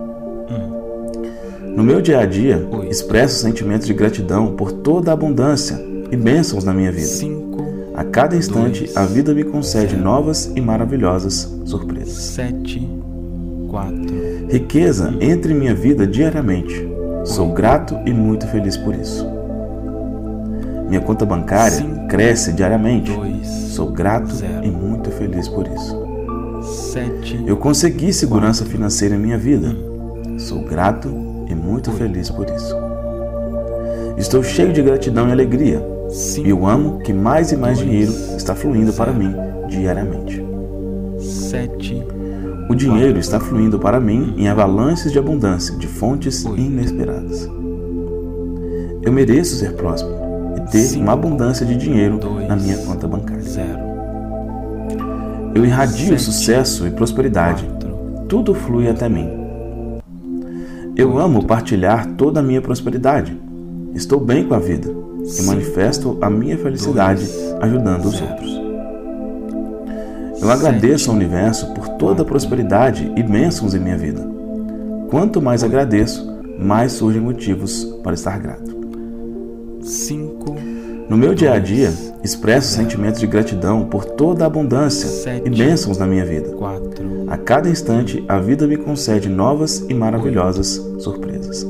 No meu dia a dia, Oito. expresso sentimentos de gratidão por toda a abundância e bênçãos na minha vida. Cinco. A cada instante, Dois. a vida me concede Zero. novas e maravilhosas surpresas. Sete. Quatro. Riqueza entra em minha vida diariamente. Sou Oito. grato e muito feliz por isso. Minha conta bancária Cinco. cresce diariamente. Dois. Sou grato Zero. e muito feliz por isso. Sete. Eu consegui segurança financeira em minha vida. Sou grato e muito feliz por isso. Estou cheio de gratidão e alegria. Cinco. E eu amo que mais e mais Dois. dinheiro está fluindo para Zero. mim diariamente. Sete. O dinheiro está fluindo para mim em avalanches de abundância, de fontes Oito. inesperadas. Eu mereço ser próspero e ter Cinco. uma abundância de dinheiro Dois. na minha conta bancária. Zero. Eu irradio Sete. sucesso e prosperidade. Quatro. Tudo flui até mim. Eu Oito. amo partilhar toda a minha prosperidade. Estou bem com a vida e Cinco. manifesto a minha felicidade Dois. ajudando os Zero. outros. Eu agradeço ao universo por toda a prosperidade e bênçãos em minha vida. Quanto mais agradeço, mais surgem motivos para estar grato. Cinco. No meu dia a dia, Dois. expresso Zero. sentimentos de gratidão por toda a abundância Sete. e bênçãos na minha vida. Quatro. A cada instante, a vida me concede novas e maravilhosas surpresas.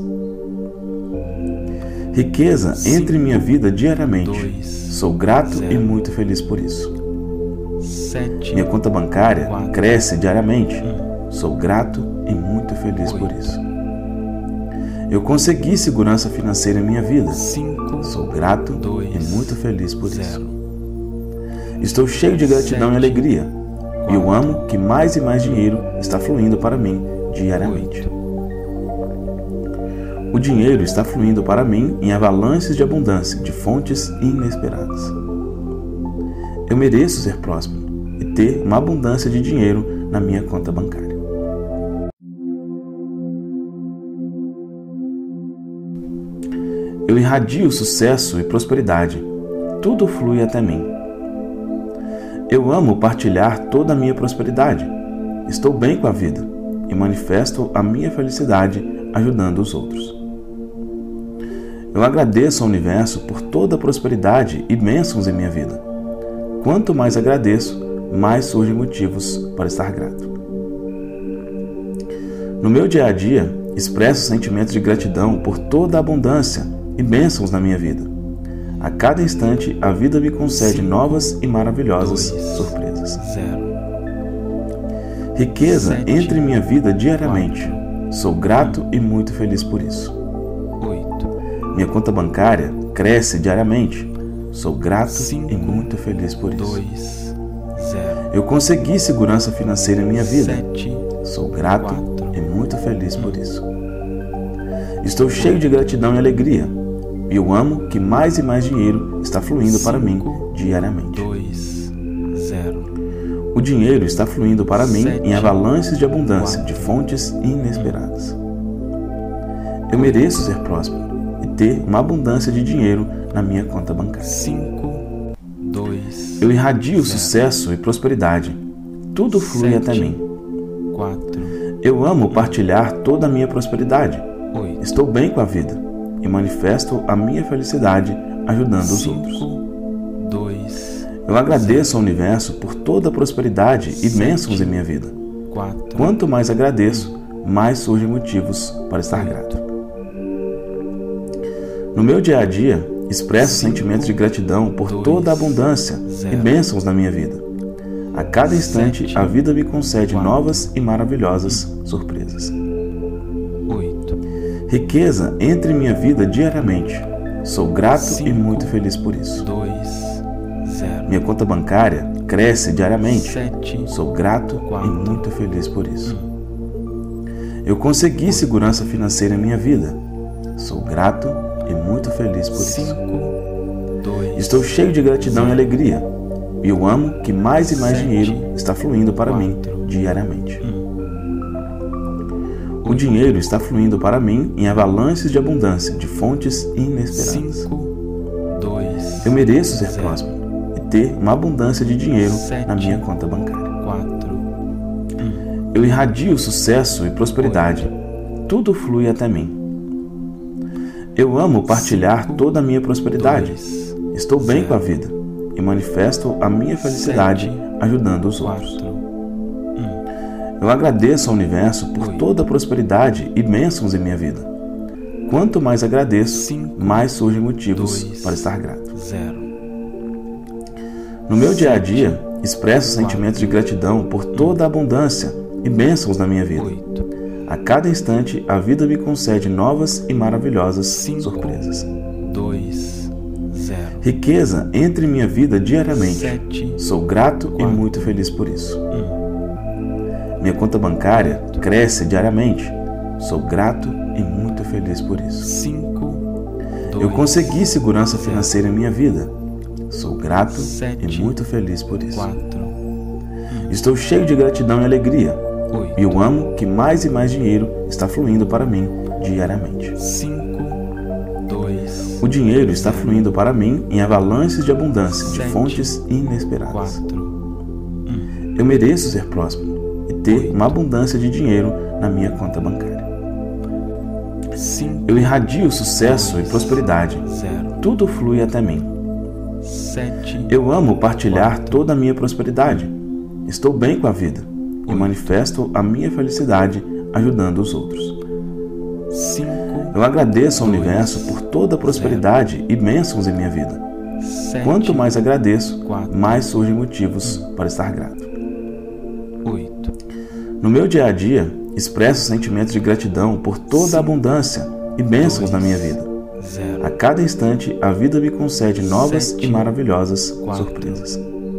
Riqueza Cinco. entra em minha vida diariamente. Dois. Sou grato Zero. e muito feliz por isso. Sete. Minha conta bancária Quatro. cresce diariamente. Sou grato e muito feliz por Oito. isso. Eu consegui segurança financeira em minha vida. Cinco. Sou grato Dois. e muito feliz por Zero. isso. Estou cheio de gratidão e Sete. alegria. E eu Quatro. amo que mais e mais dinheiro está fluindo para mim diariamente. Oito. O dinheiro está fluindo para mim em avalanches de abundância, de fontes inesperadas. Eu mereço ser próspero e ter uma abundância de dinheiro na minha conta bancária. Eu irradio sucesso e prosperidade. Tudo flui até mim. Eu amo partilhar toda a minha prosperidade. Estou bem com a vida e manifesto a minha felicidade ajudando os outros. Eu agradeço ao universo por toda a prosperidade e bênçãos em minha vida. Quanto mais agradeço, mais surgem motivos para estar grato. No meu dia a dia, expresso sentimentos de gratidão por toda a abundância e bênçãos na minha vida. A cada instante, a vida me concede cinco, novas e maravilhosas dois, surpresas. zero, Riqueza sete, entra em minha vida diariamente. quatro, Sou grato e muito feliz por isso. oito, Minha conta bancária cresce diariamente. Sou grato cinco, e muito feliz por isso. dois, zero, Eu consegui segurança financeira em minha vida. sete, Sou grato quatro, e muito feliz por isso. Estou cheio de gratidão e alegria. E eu amo que mais e mais dinheiro está fluindo para mim diariamente. dois, zero, O dinheiro está fluindo para mim sete, em avalanches de abundância, quatro, de fontes inesperadas. Eu mereço ser próspero e ter uma abundância de dinheiro na minha conta bancária. cinco, dois, Eu irradio zero, sucesso e prosperidade. Tudo flui sete, até mim. quatro, Eu amo partilhar toda a minha prosperidade. oito, Estou bem com a vida e manifesto a minha felicidade ajudando os outros. cinco, dois, Eu agradeço ao universo por toda a prosperidade e sete, bênçãos em minha vida. quatro, Quanto mais agradeço, mais surgem motivos para estar grato. No meu dia a dia, expresso cinco, sentimentos de gratidão por dois, toda a abundância zero, e bênçãos na minha vida. A cada instante, sete, a vida me concede quatro, novas e maravilhosas surpresas. oito, Riqueza entra em minha vida diariamente. Sou grato cinco, e muito feliz por isso. dois, zero, Minha conta bancária cresce diariamente. sete, Sou grato quatro, e muito feliz por isso. Eu consegui segurança financeira em minha vida. Sou grato e muito feliz por isso. cinco, dois, Estou cheio de gratidão e alegria. E eu amo que mais e mais sete, dinheiro está fluindo para mim quatro, diariamente. O dinheiro está fluindo para mim em avalanches de abundância, de fontes inesperadas. cinco, dois, Eu mereço ser zero, próspero e ter uma abundância de dinheiro sete, na minha conta bancária. quatro, Eu irradio sucesso e prosperidade. Tudo flui até mim. Eu amo partilhar cinco, toda a minha prosperidade. dois, Estou bem zero, com a vida e manifesto a minha felicidade sete, ajudando os outros. quatro, Eu agradeço ao universo por oito, toda a prosperidade e bênçãos em minha vida. Quanto mais agradeço, cinco, mais surgem motivos dois, para estar grato. zero, No meu dia a dia, expresso sentimentos de gratidão por toda a abundância e bênçãos na minha vida. oito, A cada instante, a vida me concede novas e maravilhosas cinco, surpresas. dois, zero, Riqueza entra em minha vida diariamente. sete, Sou grato e quatro, muito feliz por isso. Minha conta bancária cresce diariamente. Sou grato e muito feliz por isso. cinco, dois, Eu consegui segurança financeira em minha vida. Sou grato sete, e muito feliz por isso. quatro, Estou cheio de gratidão e alegria. oito, E eu amo que mais e mais dinheiro está fluindo para mim diariamente. cinco, dois, O dinheiro está fluindo para mim em avalanches de abundância, de sete, fontes inesperadas. quatro, Eu mereço ser próspero e ter oito, uma abundância de dinheiro na minha conta bancária. cinco, Eu irradio sucesso e prosperidade. zero, Tudo flui até mim. sete, Eu amo partilhar quatro, toda a minha prosperidade. Estou bem com a vida e oito, manifesto a minha felicidade ajudando os outros. cinco, Eu agradeço ao dois, universo por toda a prosperidade e bênçãos em minha vida. sete, Quanto mais agradeço, quatro, mais surgem motivos para estar grato. oito, No meu dia a dia, expresso sentimentos de gratidão por toda a abundância e bênçãos na minha vida. zero, A cada instante, a vida me concede novas sete, e maravilhosas quatro, surpresas.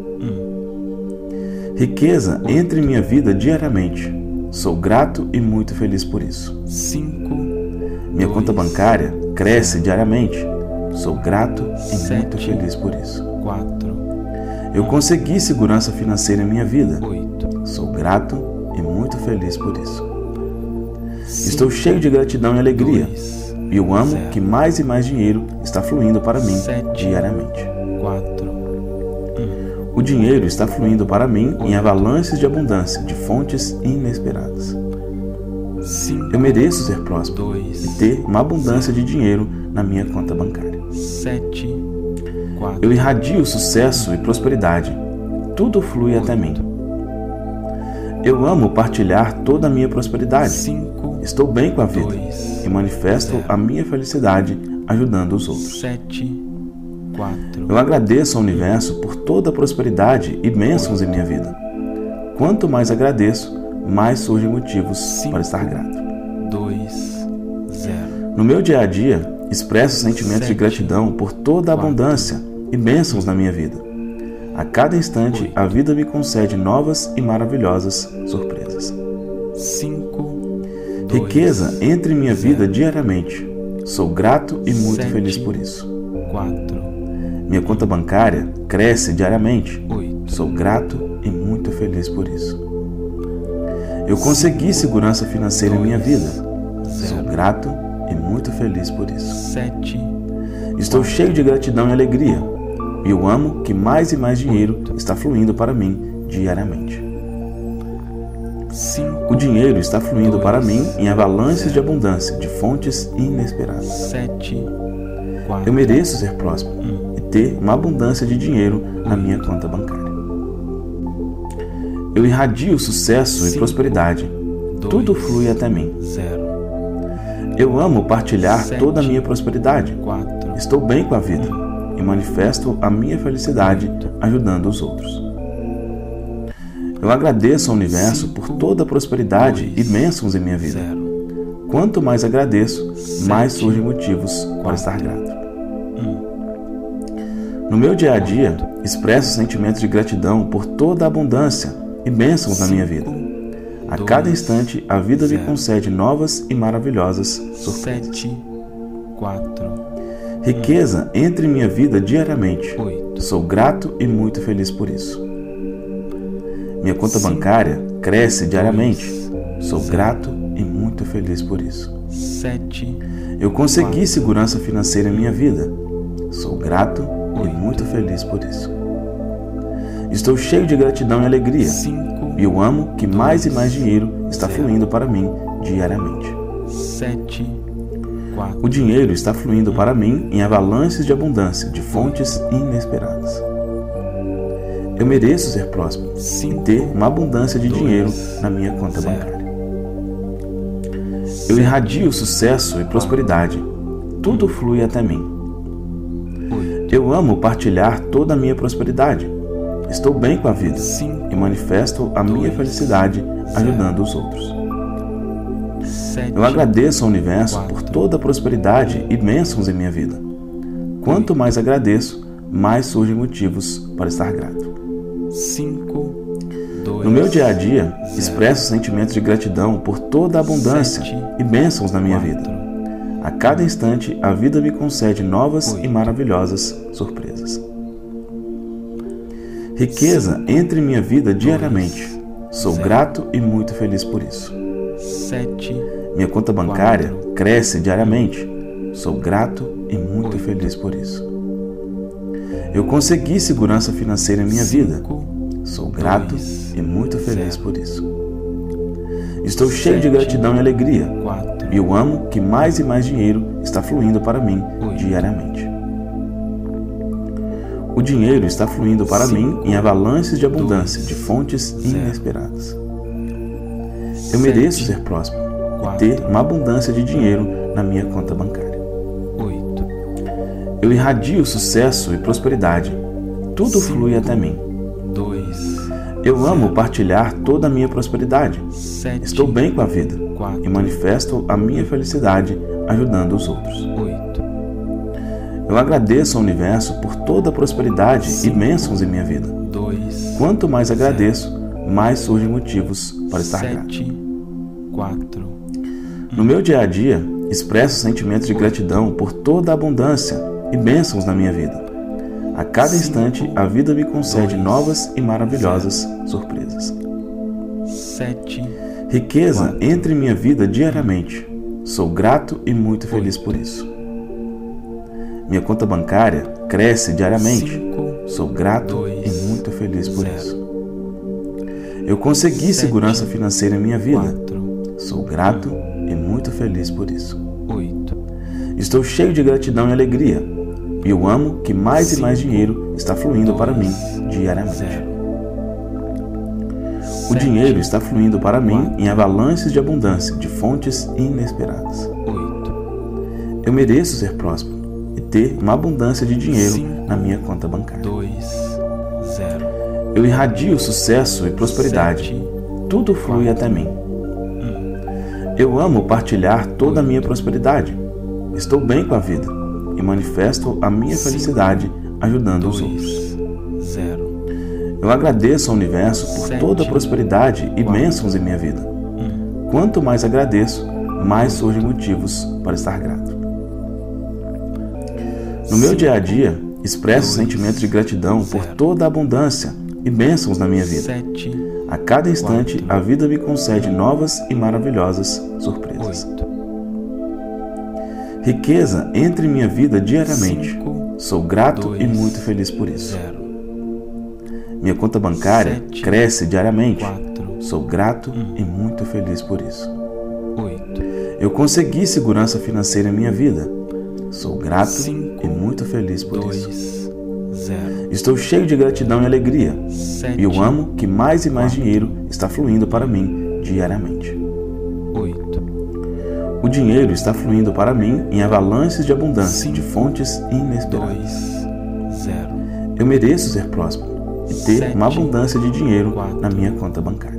Riqueza entra em minha vida diariamente. Sou grato e muito feliz por isso. cinco, Minha dois, conta bancária cresce diariamente. Sou grato e muito sete, feliz por isso. quatro, Eu consegui segurança financeira em minha vida. oito, Sou grato e muito feliz por isso. cinco, Estou cheio de gratidão e alegria. dois, E eu amo zero, que mais e mais dinheiro está fluindo para mim sete, diariamente. quatro, O dinheiro está fluindo para mim em avalanches de abundância, de fontes inesperadas. cinco, Eu mereço ser próspero dois, e ter uma abundância de dinheiro na minha conta bancária. sete, quatro, Eu irradio sucesso e prosperidade. Tudo flui até mim. Eu amo partilhar toda a minha prosperidade. cinco, Estou bem com a vida dois, e manifesto zero, a minha felicidade ajudando os outros. sete, quatro, Eu agradeço ao universo por toda a prosperidade e bênçãos em minha vida. Quanto mais agradeço, mais surgem motivos Cinco. para estar grato. dois, zero, No meu dia a dia, expresso sentimentos de Sete. gratidão por toda a Quatro. abundância e bênçãos na minha vida. A cada instante, Oito. a vida me concede novas e maravilhosas surpresas. cinco, Riqueza entra em minha vida diariamente. Sou grato e muito Sete. feliz por isso. quatro, Minha conta bancária cresce diariamente. oito, Sou grato e muito feliz por isso. Eu consegui segurança financeira em minha vida. Sou zero, grato e muito feliz por isso. sete, Estou cheio de gratidão e alegria. E eu amo que mais e mais dinheiro está fluindo para mim diariamente. cinco, O dinheiro está fluindo Dois. para mim em avalanches de abundância, de fontes inesperadas. sete, quatro, Eu mereço ser próspero um, e ter uma abundância de dinheiro na minha conta bancária. Eu irradio sucesso e Cinco. prosperidade. dois, Tudo flui até mim. zero, Eu amo partilhar Sete. toda a minha prosperidade. quatro, Estou bem com a vida e manifesto a minha felicidade ajudando os outros. Eu agradeço ao universo por toda a prosperidade e bênçãos em minha vida. zero, Quanto mais agradeço, mais Sete. surgem motivos para Quatro. estar grato. um, No meu dia a dia, expresso sentimentos de gratidão por toda a abundância e bênçãos na minha vida. A Dois. cada instante, a vida me Zero. concede novas e maravilhosas surpresas. sete, quatro, Riqueza entra em minha vida diariamente. oito, Sou grato e muito feliz por isso. Minha conta Cinco. bancária cresce diariamente. Sou Zero. grato e muito feliz por isso. sete, Eu consegui Quatro. segurança financeira em minha vida. Sou grato e Oito. muito feliz por isso. Estou cheio de gratidão e alegria. cinco, E eu amo que mais e mais dinheiro está Zero. fluindo para mim diariamente. sete, quatro, O dinheiro está fluindo para mim em avalanches de abundância, de fontes inesperadas. Eu mereço ser próspero e cinco, ter uma abundância de Dois. dinheiro na minha conta Zero. bancária. Eu irradio sucesso e prosperidade. Tudo flui até mim. oito, Eu amo partilhar toda a minha prosperidade. Estou bem com a vida cinco, e manifesto a minha Dois. felicidade ajudando os outros. sete, Eu agradeço ao universo por Quatro. toda a prosperidade e bênçãos em minha vida. Quanto mais agradeço, mais surgem motivos para estar grato. cinco, dois, No meu dia a dia, Zero. expresso sentimentos de gratidão por toda a abundância Sete. e bênçãos na minha quatro, vida. A cada instante, a vida me concede novas Oito. e maravilhosas surpresas. Riqueza entra em minha vida diariamente. Sou Zero. grato e muito feliz por isso. sete, Minha conta bancária Quatro. cresce diariamente. Sou grato e muito Oito. feliz por isso. Eu consegui segurança financeira em minha vida. cinco, Sou grato Dois. e muito feliz Zero. por isso. Estou cheio de Sete. gratidão e alegria. quatro, E eu amo que mais e mais dinheiro está fluindo para mim Oito. diariamente. O dinheiro está fluindo para Cinco. mim em avalanches de abundância, Dois. de fontes Zero. inesperadas. Eu mereço Sete. ser próspero e quatro, ter uma abundância de dinheiro na minha conta bancária. oito, Eu irradio sucesso e prosperidade. Tudo Cinco. flui até mim. dois, Eu amo Zero. partilhar toda a minha prosperidade. sete, Estou bem com a vida quatro, e manifesto a minha felicidade ajudando os outros. oito, Eu agradeço ao universo por toda a prosperidade Cinco. e bênçãos em minha vida. dois, Quanto mais agradeço, mais surgem motivos para estar grato. sete, quatro, No meu dia a dia, expresso sentimentos de gratidão por toda a abundância e bênçãos na minha vida. A cada Cinco. instante, a vida me concede Dois. novas e maravilhosas surpresas. sete, Riqueza Quatro. entra em minha vida diariamente. Sou grato e muito feliz por isso. Minha conta bancária cresce diariamente. cinco, Sou grato Dois. e muito feliz por Zero. isso. Eu consegui Sete. segurança financeira em minha vida. quatro, Sou grato e muito feliz por isso. oito, Estou cheio de gratidão e alegria. E eu amo que mais e mais dinheiro está fluindo para mim diariamente. O dinheiro está fluindo para mim em avalanches de abundância, de fontes inesperadas. Eu mereço ser próspero e ter uma abundância de dinheiro na minha conta bancária. Eu irradio sucesso e prosperidade. Tudo flui até mim. Eu amo partilhar toda a minha prosperidade. Estou bem com a vida e manifesto a minha felicidade ajudando os outros. Eu agradeço ao universo por toda a prosperidade e bênçãos em minha vida. Quanto mais agradeço, mais surgem motivos para estar grato. No meu dia a dia, expresso sentimento de gratidão por toda a abundância e bênçãos na minha vida. A cada instante, a vida me concede novas e maravilhosas surpresas. Riqueza entra em minha vida diariamente. Sou grato e muito feliz por isso. Minha conta bancária cresce diariamente. Sou grato e muito feliz por isso. Eu consegui segurança financeira em minha vida. Sou grato e muito feliz por isso. Estou cheio de gratidão e alegria. E eu amo que mais e mais dinheiro está fluindo para mim diariamente. O dinheiro está fluindo para mim em avalanches de abundância, de fontes inesperadas. Eu mereço ser próspero e ter uma abundância de dinheiro na minha conta bancária.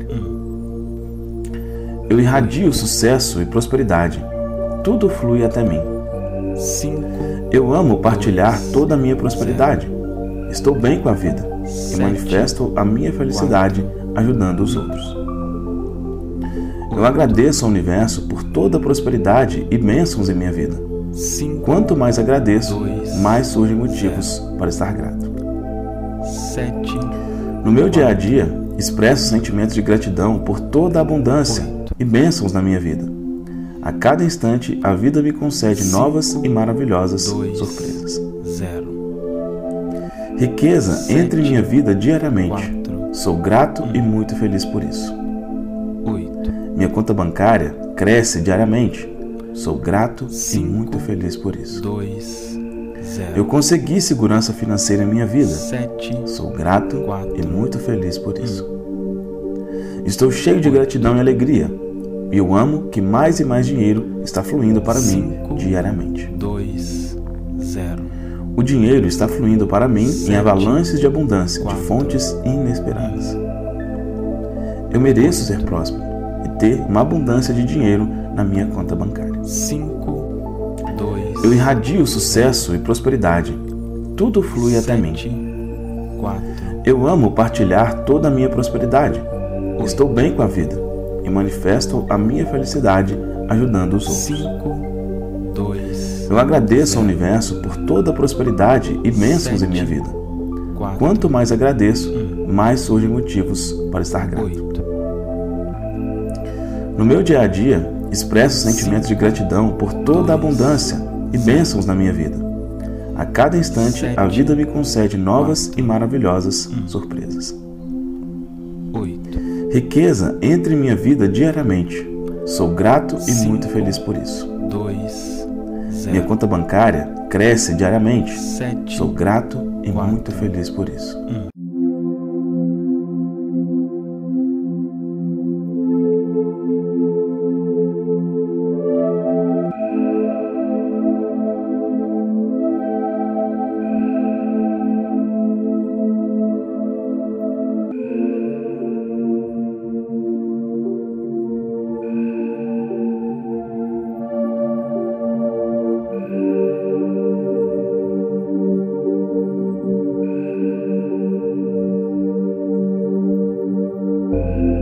Eu irradio sucesso e prosperidade. Tudo flui até mim. Eu amo partilhar toda a minha prosperidade. Estou bem com a vida e manifesto a minha felicidade ajudando os outros. Eu agradeço ao universo por toda a prosperidade e bênçãos em minha vida. Quanto mais agradeço, mais surgem motivos para estar grato. No meu dia a dia, expresso sentimentos de gratidão por toda a abundância e bênçãos na minha vida. A cada instante, a vida me concede novas e maravilhosas surpresas. Riqueza entra em minha vida diariamente. Sou grato e muito feliz por isso. Minha conta bancária cresce diariamente. Sou grato e muito feliz por isso. Eu consegui segurança financeira em minha vida. Sou grato e muito feliz por isso. Estou cheio de gratidão e alegria. E eu amo que mais e mais dinheiro está fluindo para mim diariamente. O dinheiro está fluindo para mim em avalanches de abundância, de fontes inesperadas. Eu mereço ser próspero e ter uma abundância de dinheiro na minha conta bancária. Eu irradio sucesso e prosperidade. Tudo flui até mim. Eu amo partilhar toda a minha prosperidade. Estou bem com a vida e manifesto a minha felicidade ajudando os outros. Eu agradeço ao universo por toda a prosperidade e bênçãos em minha vida. Quanto mais agradeço, mais surgem motivos para estar grato. No meu dia a dia, expresso sentimentos de gratidão por toda a abundância e bênçãos na minha vida. A cada instante, a vida me concede novas e maravilhosas surpresas. Riqueza entra em minha vida diariamente. Sou grato e muito feliz por isso. Minha conta bancária cresce diariamente. Sou grato e muito feliz por isso. Thank you.